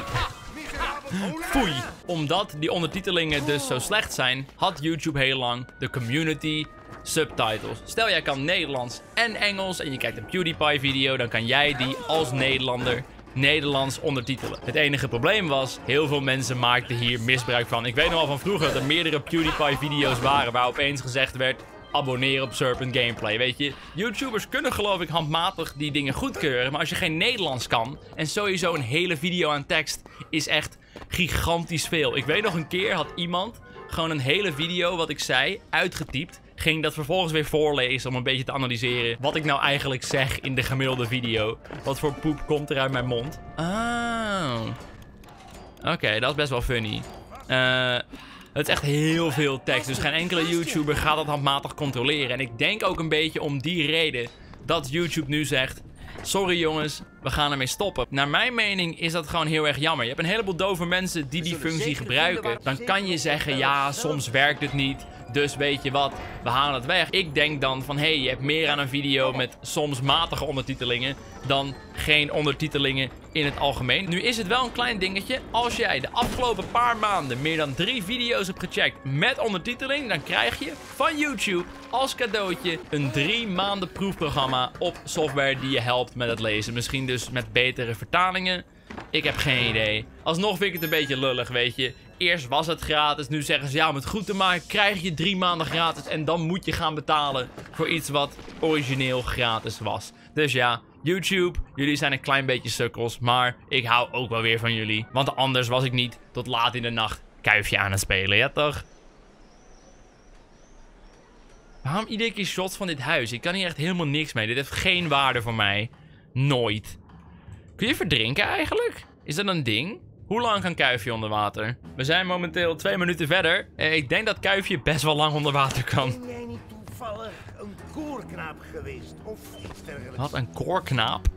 Foei. Omdat die ondertitelingen dus zo slecht zijn, had YouTube heel lang de community subtitles. Stel jij kan Nederlands en Engels en je kijkt een PewDiePie video, dan kan jij die als Nederlander Nederlands ondertitelen. Het enige probleem was, heel veel mensen maakten hier misbruik van. Ik weet nog al van vroeger dat er meerdere PewDiePie video's waren waar opeens gezegd werd: abonneer op Serpent Gameplay, weet je. YouTubers kunnen geloof ik handmatig die dingen goedkeuren, maar als je geen Nederlands kan en sowieso een hele video aan tekst is echt gigantisch veel. Ik weet nog een keer had iemand gewoon een hele video wat ik zei uitgetypt, ging dat vervolgens weer voorlezen om een beetje te analyseren wat ik nou eigenlijk zeg in de gemiddelde video. Wat voor poep komt er uit mijn mond? Oh. Oké, dat is best wel funny. Het is echt heel veel tekst, dus geen enkele YouTuber gaat dat handmatig controleren. En ik denk ook een beetje om die reden dat YouTube nu zegt: sorry jongens, we gaan ermee stoppen. Naar mijn mening is dat gewoon heel erg jammer. Je hebt een heleboel dove mensen die die functie gebruiken. Dan kan je zeggen, ja, soms werkt het niet. Dus weet je wat, we halen het weg. Ik denk dan van, hé, je hebt meer aan een video met soms matige ondertitelingen dan geen ondertitelingen in het algemeen. Nu is het wel een klein dingetje. Als jij de afgelopen paar maanden meer dan 3 video's hebt gecheckt met ondertiteling, dan krijg je van YouTube als cadeautje een 3 maanden proefprogramma op software die je helpt met het lezen. Misschien dus met betere vertalingen. Ik heb geen idee. Alsnog vind ik het een beetje lullig, weet je. Eerst was het gratis, nu zeggen ze ja, om het goed te maken krijg je 3 maanden gratis. En dan moet je gaan betalen voor iets wat origineel gratis was. Dus ja, YouTube, jullie zijn een klein beetje sukkels, maar ik hou ook wel weer van jullie. Want anders was ik niet tot laat in de nacht kuifje aan het spelen, ja toch? Waarom iedere keer shots van dit huis? Ik kan hier echt helemaal niks mee. Dit heeft geen waarde voor mij. Nooit. Kun je verdrinken eigenlijk? Is dat een ding? Hoe lang kan Kuifje onder water? We zijn momenteel 2 minuten verder. Ik denk dat Kuifje best wel lang onder water kan. Ben jij niet toevallig een koorknaap geweest of iets dergelijks? Wat, een koorknaap?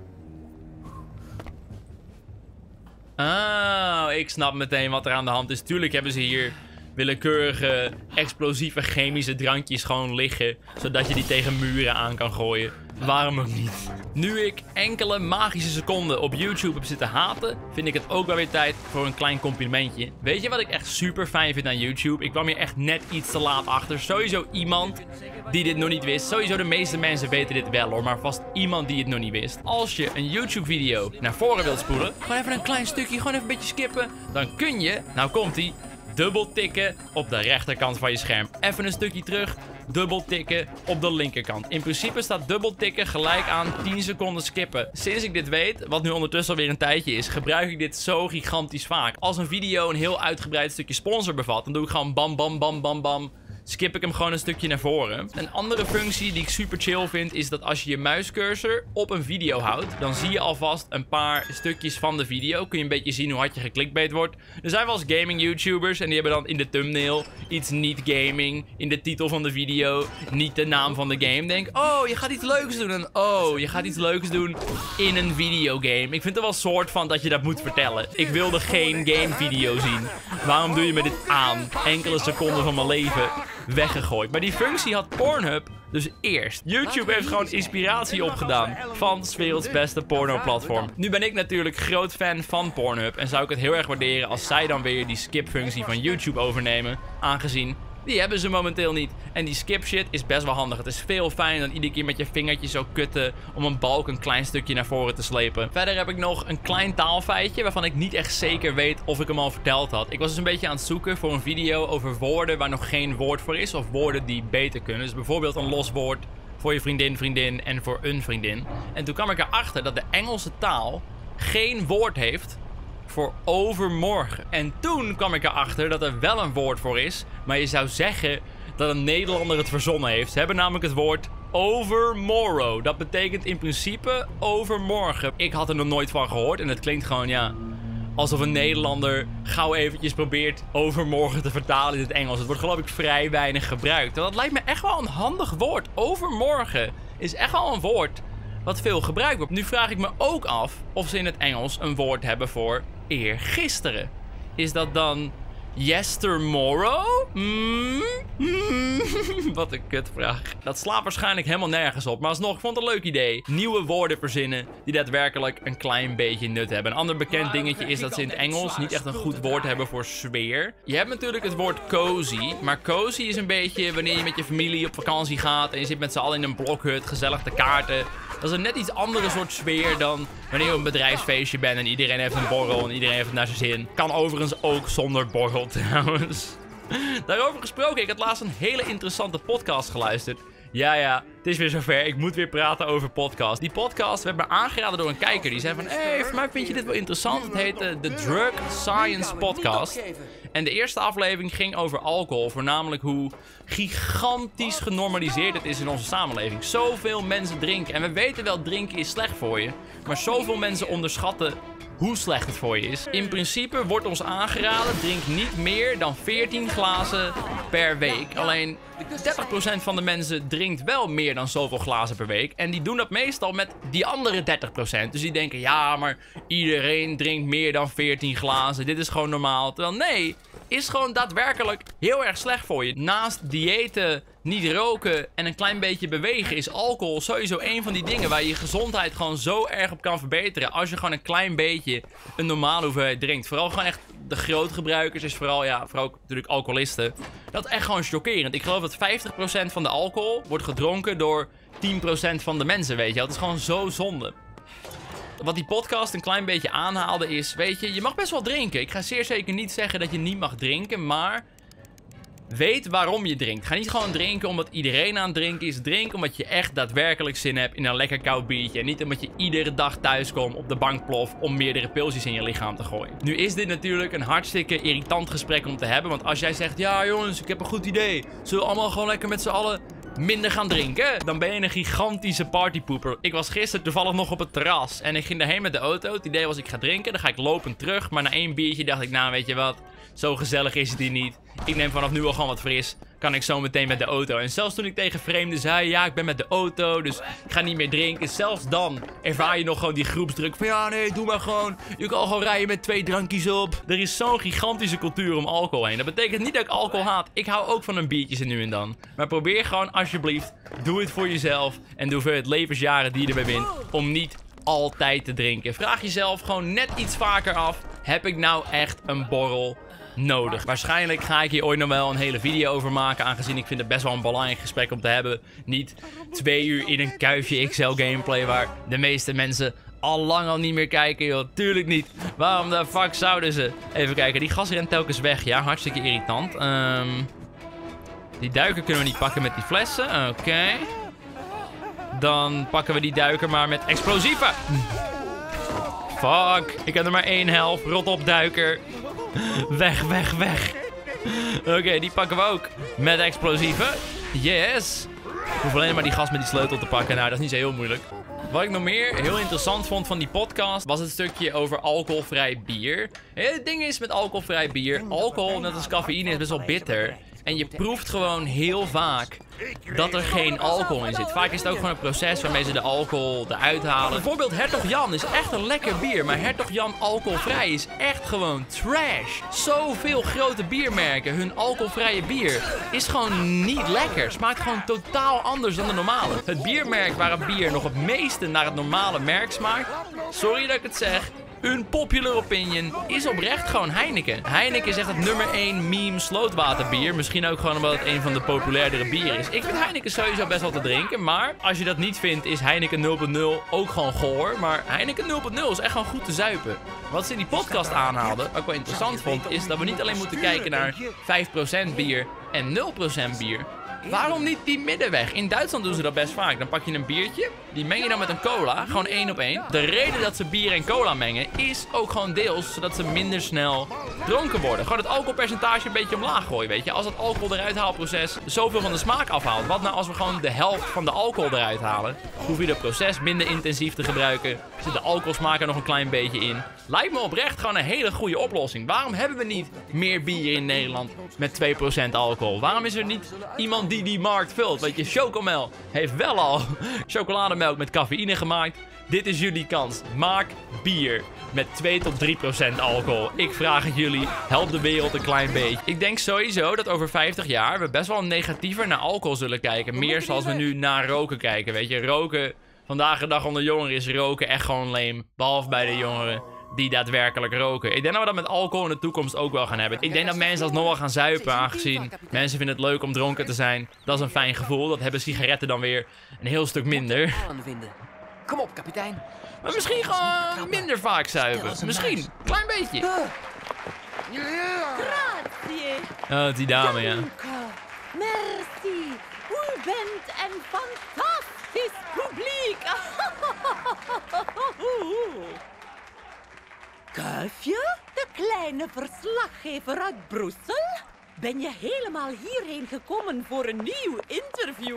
Oh, ik snap meteen wat er aan de hand is. Tuurlijk hebben ze hier willekeurige, explosieve chemische drankjes gewoon liggen, zodat je die tegen muren aan kan gooien. Waarom ook niet? Nu ik enkele magische seconden op YouTube heb zitten haten, vind ik het ook wel weer tijd voor een klein complimentje. Weet je wat ik echt super fijn vind aan YouTube? Ik kwam hier echt net iets te laat achter. Sowieso iemand die dit nog niet wist. Sowieso de meeste mensen weten dit wel hoor, maar vast iemand die het nog niet wist. Als je een YouTube video naar voren wilt spoelen, gewoon even een klein stukje, gewoon even een beetje skippen, dan kun je, nou komt ie, dubbel tikken op de rechterkant van je scherm. Even een stukje terug, dubbel tikken op de linkerkant. In principe staat dubbel tikken gelijk aan 10 seconden skippen. Sinds ik dit weet, wat nu ondertussen alweer een tijdje is, gebruik ik dit zo gigantisch vaak. Als een video een heel uitgebreid stukje sponsor bevat, dan doe ik gewoon bam bam bam bam bam. Skip ik hem gewoon een stukje naar voren. Een andere functie die ik super chill vind, is dat als je je muiscursor op een video houdt, dan zie je alvast een paar stukjes van de video. Kun je een beetje zien hoe hard je geklickbait wordt. Er zijn wel eens gaming YouTubers en die hebben dan in de thumbnail iets niet gaming. In de titel van de video niet de naam van de game. Denk, oh, je gaat iets leuks doen. En oh, je gaat iets leuks doen in een videogame. Ik vind er wel een soort van dat je dat moet vertellen. Ik wilde geen game video zien. Waarom doe je me dit aan? Enkele seconden van mijn leven weggegooid. Maar die functie had Pornhub dus eerst. YouTube heeft gewoon inspiratie opgedaan van 's werelds beste porno-platform. Nu ben ik natuurlijk groot fan van Pornhub en zou ik het heel erg waarderen als zij dan weer die skip-functie van YouTube overnemen, aangezien die hebben ze momenteel niet. En die skip shit is best wel handig. Het is veel fijner dan iedere keer met je vingertje zo kutten om een balk een klein stukje naar voren te slepen. Verder heb ik nog een klein taalfeitje waarvan ik niet echt zeker weet of ik hem al verteld had. Ik was dus een beetje aan het zoeken voor een video over woorden waar nog geen woord voor is. Of woorden die beter kunnen. Dus bijvoorbeeld een los woord voor je vriendin, vriendin en voor een vriendin. En toen kwam ik erachter dat de Engelse taal geen woord heeft voor overmorgen. En toen kwam ik erachter dat er wel een woord voor is, maar je zou zeggen dat een Nederlander het verzonnen heeft. Ze hebben namelijk het woord Overmorrow. Dat betekent in principe overmorgen. Ik had er nog nooit van gehoord en het klinkt gewoon, ja, alsof een Nederlander gauw eventjes probeert overmorgen te vertalen in het Engels. Het wordt geloof ik vrij weinig gebruikt. En dat lijkt me echt wel een handig woord. Overmorgen is echt wel een woord wat veel gebruikt wordt. Nu vraag ik me ook af of ze in het Engels een woord hebben voor eergisteren. Is dat dan yestermorrow? Wat een kutvraag. Dat slaat waarschijnlijk helemaal nergens op. Maar alsnog, ik vond het een leuk idee. Nieuwe woorden verzinnen die daadwerkelijk een klein beetje nut hebben. Een ander bekend dingetje is dat ze in het Engels niet echt een goed woord hebben voor sfeer. Je hebt natuurlijk het woord cozy. Maar cozy is een beetje wanneer je met je familie op vakantie gaat en je zit met z'n allen in een blokhut, gezellig te kaarten. Dat is een net iets andere soort sfeer dan wanneer je op een bedrijfsfeestje bent en iedereen heeft een borrel en iedereen heeft het naar zijn zin. Kan overigens ook zonder borrel trouwens. Daarover gesproken, ik had laatst een hele interessante podcast geluisterd. Ja, het is weer zover. Ik moet weer praten over podcast. Die podcast werd me aangeraden door een kijker. Die zei van, hey, voor mij vind je dit wel interessant. Het heet de Drug Science Podcast. En de eerste aflevering ging over alcohol. Voornamelijk hoe gigantisch genormaliseerd het is in onze samenleving. Zoveel mensen drinken. En we weten wel, drinken is slecht voor je. Maar zoveel mensen onderschatten hoe slecht het voor je is. In principe wordt ons aangeraden, drink niet meer dan 14 glazen per week. Alleen 30% van de mensen drinkt wel meer dan zoveel glazen per week. En die doen dat meestal met die andere 30%. Dus die denken, ja, maar iedereen drinkt meer dan 14 glazen. Dit is gewoon normaal. Terwijl nee, is gewoon daadwerkelijk heel erg slecht voor je. Naast diëten, niet roken en een klein beetje bewegen is alcohol sowieso een van die dingen waar je gezondheid gewoon zo erg op kan verbeteren. Als je gewoon een klein beetje een normale hoeveelheid drinkt. Vooral gewoon echt de grootgebruikers is vooral, ja, vooral ook natuurlijk alcoholisten. Dat is echt gewoon chockerend. Ik geloof dat 50% van de alcohol wordt gedronken door 10% van de mensen, weet je. Dat is gewoon zo zonde. Wat die podcast een klein beetje aanhaalde is, weet je mag best wel drinken. Ik ga zeer zeker niet zeggen dat je niet mag drinken, maar weet waarom je drinkt. Ga niet gewoon drinken omdat iedereen aan het drinken is. Drink omdat je echt daadwerkelijk zin hebt in een lekker koud biertje. En niet omdat je iedere dag thuis komt, op de bank ploft om meerdere pilsjes in je lichaam te gooien. Nu is dit natuurlijk een hartstikke irritant gesprek om te hebben. Want als jij zegt, ja jongens, ik heb een goed idee. Zullen we allemaal gewoon lekker met z'n allen minder gaan drinken? Dan ben je een gigantische partypoeper. Ik was gisteren toevallig nog op het terras. En ik ging daarheen met de auto. Het idee was, ik ga drinken. Dan ga ik lopend terug. Maar na 1 biertje dacht ik, nou weet je wat, zo gezellig is het hier niet. Ik neem vanaf nu al gewoon wat fris. Kan ik zo meteen met de auto. En zelfs toen ik tegen vreemden zei, ja, ik ben met de auto, dus ik ga niet meer drinken. Zelfs dan ervaar je nog gewoon die groepsdruk van, ja, nee, doe maar gewoon. Je kan gewoon rijden met 2 drankjes op. Er is zo'n gigantische cultuur om alcohol heen. Dat betekent niet dat ik alcohol haat. Ik hou ook van een biertje zo nu en dan. Maar probeer gewoon, alsjeblieft, doe het voor jezelf. En doe voor het levensjaren die je erbij wint, om niet altijd te drinken. Vraag jezelf gewoon net iets vaker af, heb ik nou echt een borrel nodig? Waarschijnlijk ga ik hier ooit nog wel een hele video over maken, aangezien ik vind het best wel een belangrijk gesprek om te hebben. Niet 2 uur in een kuifje XL gameplay waar de meeste mensen al lang al niet meer kijken, joh. Tuurlijk niet. Waarom de fuck zouden ze? Even kijken, die gas rent telkens weg, ja, hartstikke irritant. Die duiker kunnen we niet pakken met die flessen, oké. Dan pakken we die duiker maar met explosieven. Fuck, ik heb er maar 1 helft. Rot op, duiker. Weg, weg, weg. Oké, die pakken we ook met explosieven. Yes. Ik hoef alleen maar die gast met die sleutel te pakken. Nou, dat is niet zo heel moeilijk. Wat ik nog meer heel interessant vond van die podcast was het stukje over alcoholvrij bier. Het ding is met alcoholvrij bier, alcohol net als cafeïne is best wel bitter. En je proeft gewoon heel vaak dat er geen alcohol in zit. Vaak is het ook gewoon een proces waarmee ze de alcohol eruit halen. Bijvoorbeeld Hertog Jan is echt een lekker bier. Maar Hertog Jan alcoholvrij is echt gewoon trash. Zoveel grote biermerken, hun alcoholvrije bier is gewoon niet lekker. Smaakt gewoon totaal anders dan de normale. Het biermerk waar een bier nog het meeste naar het normale merk smaakt, sorry dat ik het zeg, unpopular opinion, is oprecht gewoon Heineken. Heineken is echt het nummer 1 meme slootwaterbier. Misschien ook gewoon omdat het een van de populairdere bieren is. Ik vind Heineken sowieso best wel te drinken. Maar als je dat niet vindt, is Heineken 0.0 ook gewoon goor. Maar Heineken 0.0 is echt gewoon goed te zuipen. Wat ze in die podcast aanhaalden, wat ik wel interessant vond, is dat we niet alleen moeten kijken naar 5% bier en 0% bier. Waarom niet die middenweg? In Duitsland doen ze dat best vaak. Dan pak je een biertje, die meng je dan met een cola, gewoon 1 op 1. De reden dat ze bier en cola mengen is ook gewoon deels zodat ze minder snel dronken worden. Gewoon het alcoholpercentage een beetje omlaag gooien, weet je. Als het alcohol eruit haalproces zoveel van de smaak afhaalt. Wat nou als we gewoon de helft van de alcohol eruit halen? Hoef je het proces minder intensief te gebruiken. Zit de alcoholsmaak er nog een klein beetje in. Lijkt me oprecht gewoon een hele goede oplossing. Waarom hebben we niet meer bier in Nederland met 2% alcohol? Waarom is er niet iemand die die markt vult? Weet je, Chocomel heeft wel al chocolademelk met cafeïne gemaakt. Dit is jullie kans. Maak bier met 2 tot 3% alcohol. Ik vraag het jullie. Help de wereld een klein beetje. Ik denk sowieso dat over 50 jaar we best wel negatiever naar alcohol zullen kijken. Meer zoals we nu naar roken kijken. Weet je, roken... Vandaag de dag onder jongeren is roken echt gewoon lame. Behalve bij de jongeren die daadwerkelijk roken. Ik denk dat we dat met alcohol in de toekomst ook wel gaan hebben. Ik denk dat mensen alsnog wel gaan zuipen, aangezien mensen vinden het leuk om dronken te zijn. Dat is een fijn gevoel. Dat hebben sigaretten dan weer een heel stuk minder. Kom op, kapitein. Maar misschien gewoon minder vaak zuipen. Misschien. Klein beetje. Grazie. Oh, die dame, ja. Merci. U bent een fantastisch publiek. Kuifje, de kleine verslaggever uit Brussel? Ben je helemaal hierheen gekomen voor een nieuw interview?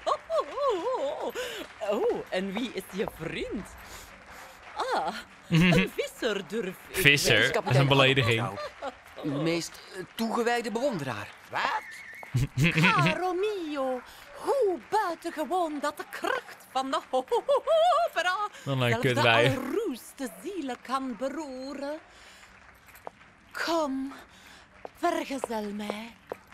Oh, en wie is je vriend? Ah, een visser durf ik. Visser? Dat is een belediging. Uw meest toegewijde bewonderaar. Wat? Caro mio, hoe buitengewoon dat de kracht van de opera Dan een zelfs de kutwij. alroeste zielen kan beroeren. Kom, vergezel mij.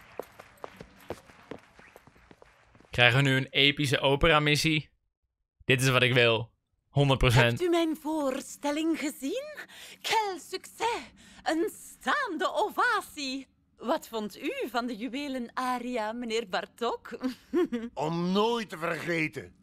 Krijgen we nu een epische opera-missie? Dit is wat ik wil. 100%. Hebt u mijn voorstelling gezien? Quel succes! Een staande ovatie. Wat vond u van de juwelen-aria, meneer Bartok? Om nooit te vergeten.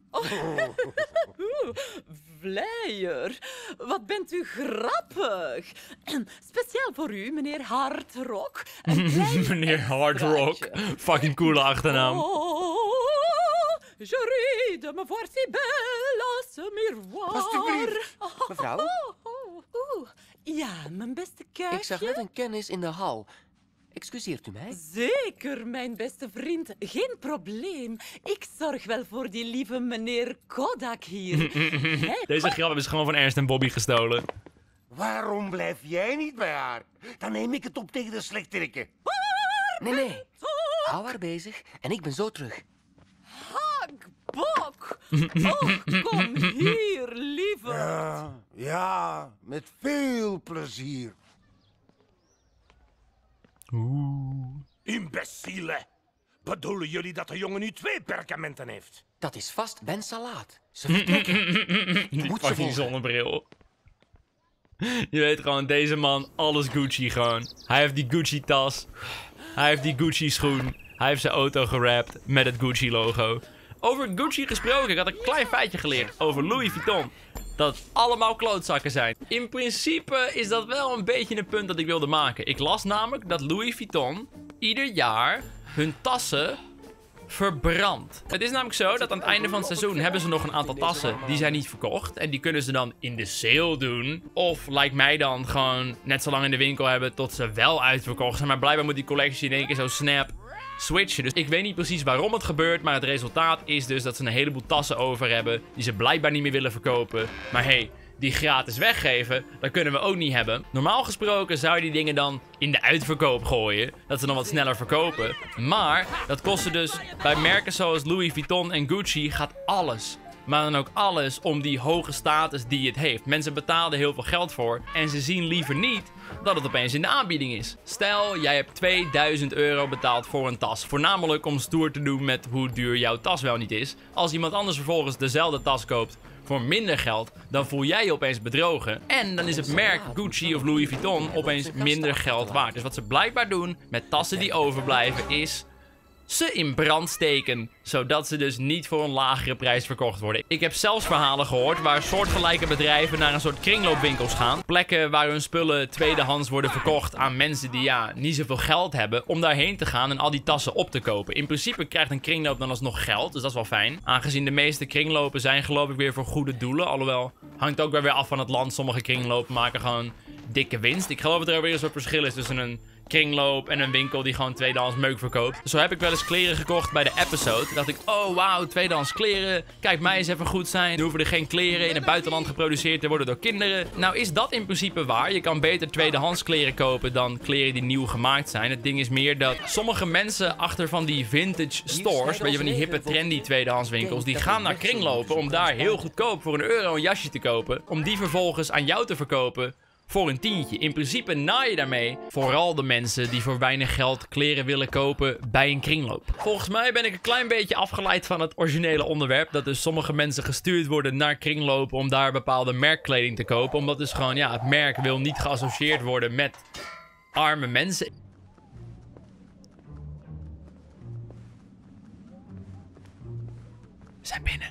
Vleier, wat bent u grappig. Speciaal voor u, meneer Hardrock. Een klein Meneer Hardrock. Fucking coole achternaam. Oh, je ris de me voir si belle à ce miroir. Alsjeblieft, mevrouw. Oeh, ja, mijn beste kuifje. Ik zag net een kennis in de hal. Excuseert u mij? Zeker, mijn beste vriend. Geen probleem. Ik zorg wel voor die lieve meneer Kodak hier. Deze grap is gewoon van Ernst en Bobby gestolen. Waarom blijf jij niet bij haar? Dan neem ik het op tegen de slechterikken. Nee. Hou haar bezig en ik ben zo terug. Hakbok! Och, kom hier, lieve. Ja, met veel plezier. Imbecielen. Bedoelen jullie dat de jongen nu 2 perkamenten heeft? Dat is vast Ben Salaat. Ze vertrekken. Ik Die moet ze fucking volgen. zonnebril. Je weet gewoon, deze man, alles Gucci gewoon. Hij heeft die Gucci tas. Hij heeft die Gucci schoen. Hij heeft zijn auto gerapt met het Gucci logo. Over Gucci gesproken, ik had een klein feitje geleerd over Louis Vuitton. Dat het allemaal klootzakken zijn. In principe is dat wel een beetje een punt dat ik wilde maken. Ik las namelijk dat Louis Vuitton ieder jaar hun tassen verbrandt. Het is namelijk zo dat aan het einde van het seizoen hebben ze nog een aantal tassen die zijn niet verkocht. En die kunnen ze dan in de sale doen. Of lijkt mij dan gewoon net zo lang in de winkel hebben tot ze wel uitverkocht zijn. Maar blijkbaar moet die collectie in één keer zo snap switchen. Dus ik weet niet precies waarom het gebeurt, maar het resultaat is dus dat ze een heleboel tassen over hebben die ze blijkbaar niet meer willen verkopen. Maar hey, die gratis weggeven, dat kunnen we ook niet hebben. Normaal gesproken zou je die dingen dan in de uitverkoop gooien, dat ze dan wat sneller verkopen. Maar dat kostte dus bij merken zoals Louis Vuitton en Gucci gaat alles. Maar dan ook alles om die hoge status die het heeft. Mensen betalen heel veel geld voor en ze zien liever niet dat het opeens in de aanbieding is. Stel, jij hebt 2000 euro betaald voor een tas. Voornamelijk om stoer te doen met hoe duur jouw tas wel niet is. Als iemand anders vervolgens dezelfde tas koopt voor minder geld, dan voel jij je opeens bedrogen. En dan is het merk Gucci of Louis Vuitton opeens minder geld waard. Dus wat ze blijkbaar doen met tassen die overblijven is ze in brand steken, zodat ze dus niet voor een lagere prijs verkocht worden. Ik heb zelfs verhalen gehoord waar soortgelijke bedrijven naar een soort kringloopwinkels gaan. Plekken waar hun spullen tweedehands worden verkocht aan mensen die niet zoveel geld hebben, om daarheen te gaan en al die tassen op te kopen. In principe krijgt een kringloop dan alsnog geld, dus dat is wel fijn. Aangezien de meeste kringlopen zijn geloof ik weer voor goede doelen, alhoewel hangt ook weer af van het land. Sommige kringlopen maken gewoon dikke winst. Ik geloof dat er weer een soort verschil is tussen een kringloop en een winkel die gewoon tweedehands meuk verkoopt. Zo heb ik wel eens kleren gekocht bij de episode. Toen dacht ik, oh wauw, tweedehands kleren. Kijk, mij eens even goed zijn. Er hoeven er geen kleren in het buitenland geproduceerd te worden door kinderen. Nou is dat in principe waar. Je kan beter tweedehands kleren kopen dan kleren die nieuw gemaakt zijn. Het ding is meer dat sommige mensen achter van die vintage stores, weet je, van die hippe trendy tweedehands winkels, die gaan naar kringlopen om daar heel goedkoop voor €1 een jasje te kopen. Om die vervolgens aan jou te verkopen voor een tientje. In principe naai je daarmee vooral de mensen die voor weinig geld kleren willen kopen bij een kringloop. Volgens mij ben ik een klein beetje afgeleid van het originele onderwerp. Dat dus sommige mensen gestuurd worden naar kringlopen om daar bepaalde merkkleding te kopen. Omdat dus gewoon, het merk wil niet geassocieerd worden met arme mensen. We zijn binnen.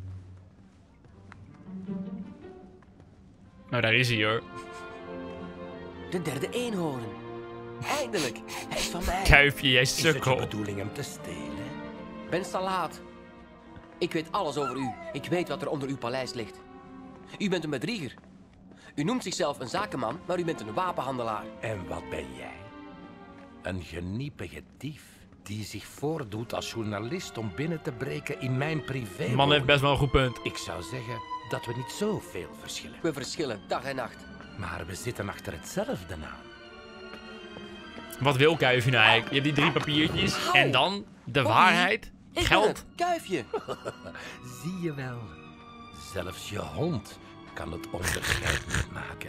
Nou, daar is hij hoor. De derde eenhoorn. Eindelijk. Hij is van mij. Kuifje, jij Is het sukkel. je bedoeling hem te stelen? Ben salaat. Ik weet alles over u. Ik weet wat er onder uw paleis ligt. U bent een bedrieger. U noemt zichzelf een zakenman, maar u bent een wapenhandelaar. En wat ben jij? Een geniepige dief die zich voordoet als journalist om binnen te breken in mijn privé. De man heeft best wel een goed punt. Ik zou zeggen dat we niet zoveel verschillen. We verschillen dag en nacht. Maar we zitten achter hetzelfde aan. Wat wil Kuifje nou eigenlijk? Je hebt die 3 papiertjes en dan de waarheid, Ik ben geld. het, Kuifje. Zie je wel. Zelfs je hond kan het onderscheid niet maken.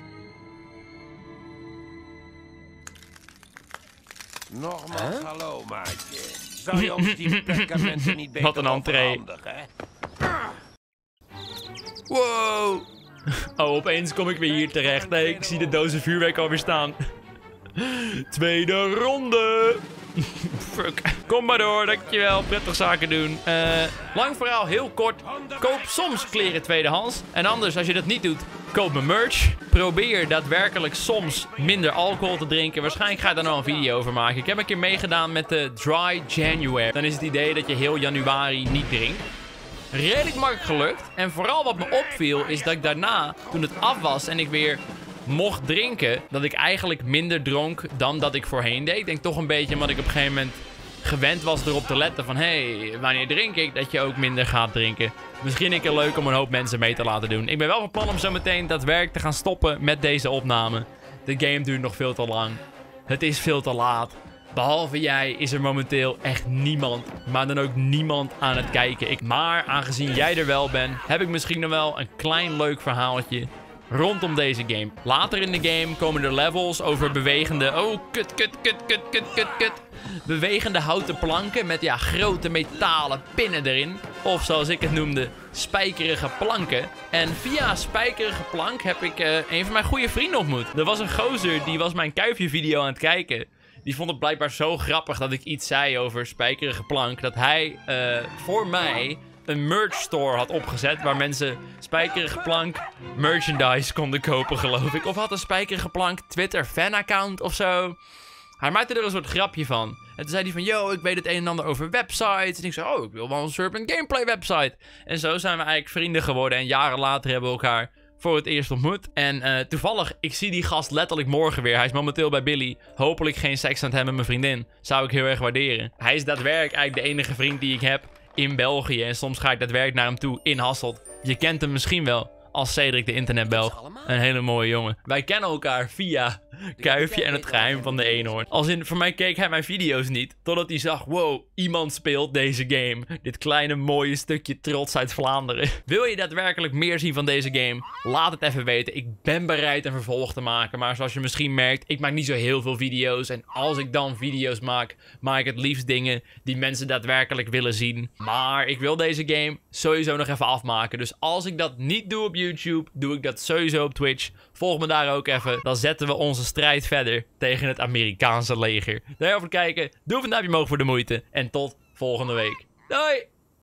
Nogmaals, hallo maatje. Zou je ons die perkamenten niet beter Wat een entree. overhandigen? Wow. Oh, opeens kom ik weer hier terecht. Nee, ik zie de dozen vuurwerk alweer staan. Tweede ronde. Fuck. Kom maar door, dankjewel. Prettig zaken doen. Lang verhaal, heel kort. Koop soms kleren tweedehands. En anders, als je dat niet doet, koop mijn merch. Probeer daadwerkelijk soms minder alcohol te drinken. Waarschijnlijk ga ik daar nog een video over maken. Ik heb een keer meegedaan met de Dry January. Dan is het idee dat je heel januari niet drinkt. Redelijk makkelijk gelukt. En vooral wat me opviel is dat ik daarna, toen het af was en ik weer mocht drinken, dat ik eigenlijk minder dronk dan dat ik voorheen deed. Ik denk toch een beetje omdat ik op een gegeven moment gewend was erop te letten van hey, wanneer drink ik, dat je ook minder gaat drinken. Misschien een keer leuk om een hoop mensen mee te laten doen. Ik ben wel van plan om zo meteen daadwerkelijk te gaan stoppen met deze opname. De game duurt nog veel te lang. Het is veel te laat. Behalve jij is er momenteel echt niemand, maar dan ook niemand aan het kijken. Maar aangezien jij er wel bent, heb ik misschien nog wel een klein leuk verhaaltje rondom deze game. Later in de game komen er levels over bewegende... Oh, kut. Bewegende houten planken met grote metalen pinnen erin. Of zoals ik het noemde, spijkerige planken. En via spijkerige plank heb ik een van mijn goede vrienden ontmoet. Er was een gozer, die was mijn Kuifje video aan het kijken. Die vond het blijkbaar zo grappig dat ik iets zei over spijkerige plank, dat hij voor mij een merch store had opgezet waar mensen spijkerige plank merchandise konden kopen, geloof ik. Of had een spijkerige plank Twitter fanaccount of zo. Hij maakte er een soort grapje van. En toen zei hij van, yo, ik weet het een en ander over websites. En ik zei, oh, ik wil wel een Serpent Gameplay website. En zo zijn we eigenlijk vrienden geworden. En jaren later hebben we elkaar voor het eerst ontmoet. En toevallig, ik zie die gast letterlijk morgen weer. Hij is momenteel bij Billy. Hopelijk geen seks aan het hebben met mijn vriendin. Zou ik heel erg waarderen. Hij is daadwerkelijk eigenlijk de enige vriend die ik heb in België. En soms ga ik daadwerkelijk naar hem toe in Hasselt. Je kent hem misschien wel als Cedric de internetbelg. Een hele mooie jongen. Wij kennen elkaar via Kuifje en het geheim van de eenhoorn. Als in, voor mij keek hij mijn video's niet. Totdat hij zag, wow, iemand speelt deze game. Dit kleine mooie stukje trots uit Vlaanderen. Wil je daadwerkelijk meer zien van deze game? Laat het even weten. Ik ben bereid een vervolg te maken. Maar zoals je misschien merkt, ik maak niet zo heel veel video's. En als ik dan video's maak, maak ik het liefst dingen die mensen daadwerkelijk willen zien. Maar ik wil deze game sowieso nog even afmaken. Dus als ik dat niet doe op YouTube, doe ik dat sowieso op Twitch. Volg me daar ook even. Dan zetten we onze strijd verder tegen het Amerikaanse leger. Dankjewel voor het kijken. Doe even een duimpje omhoog voor de moeite. En tot volgende week. Doei!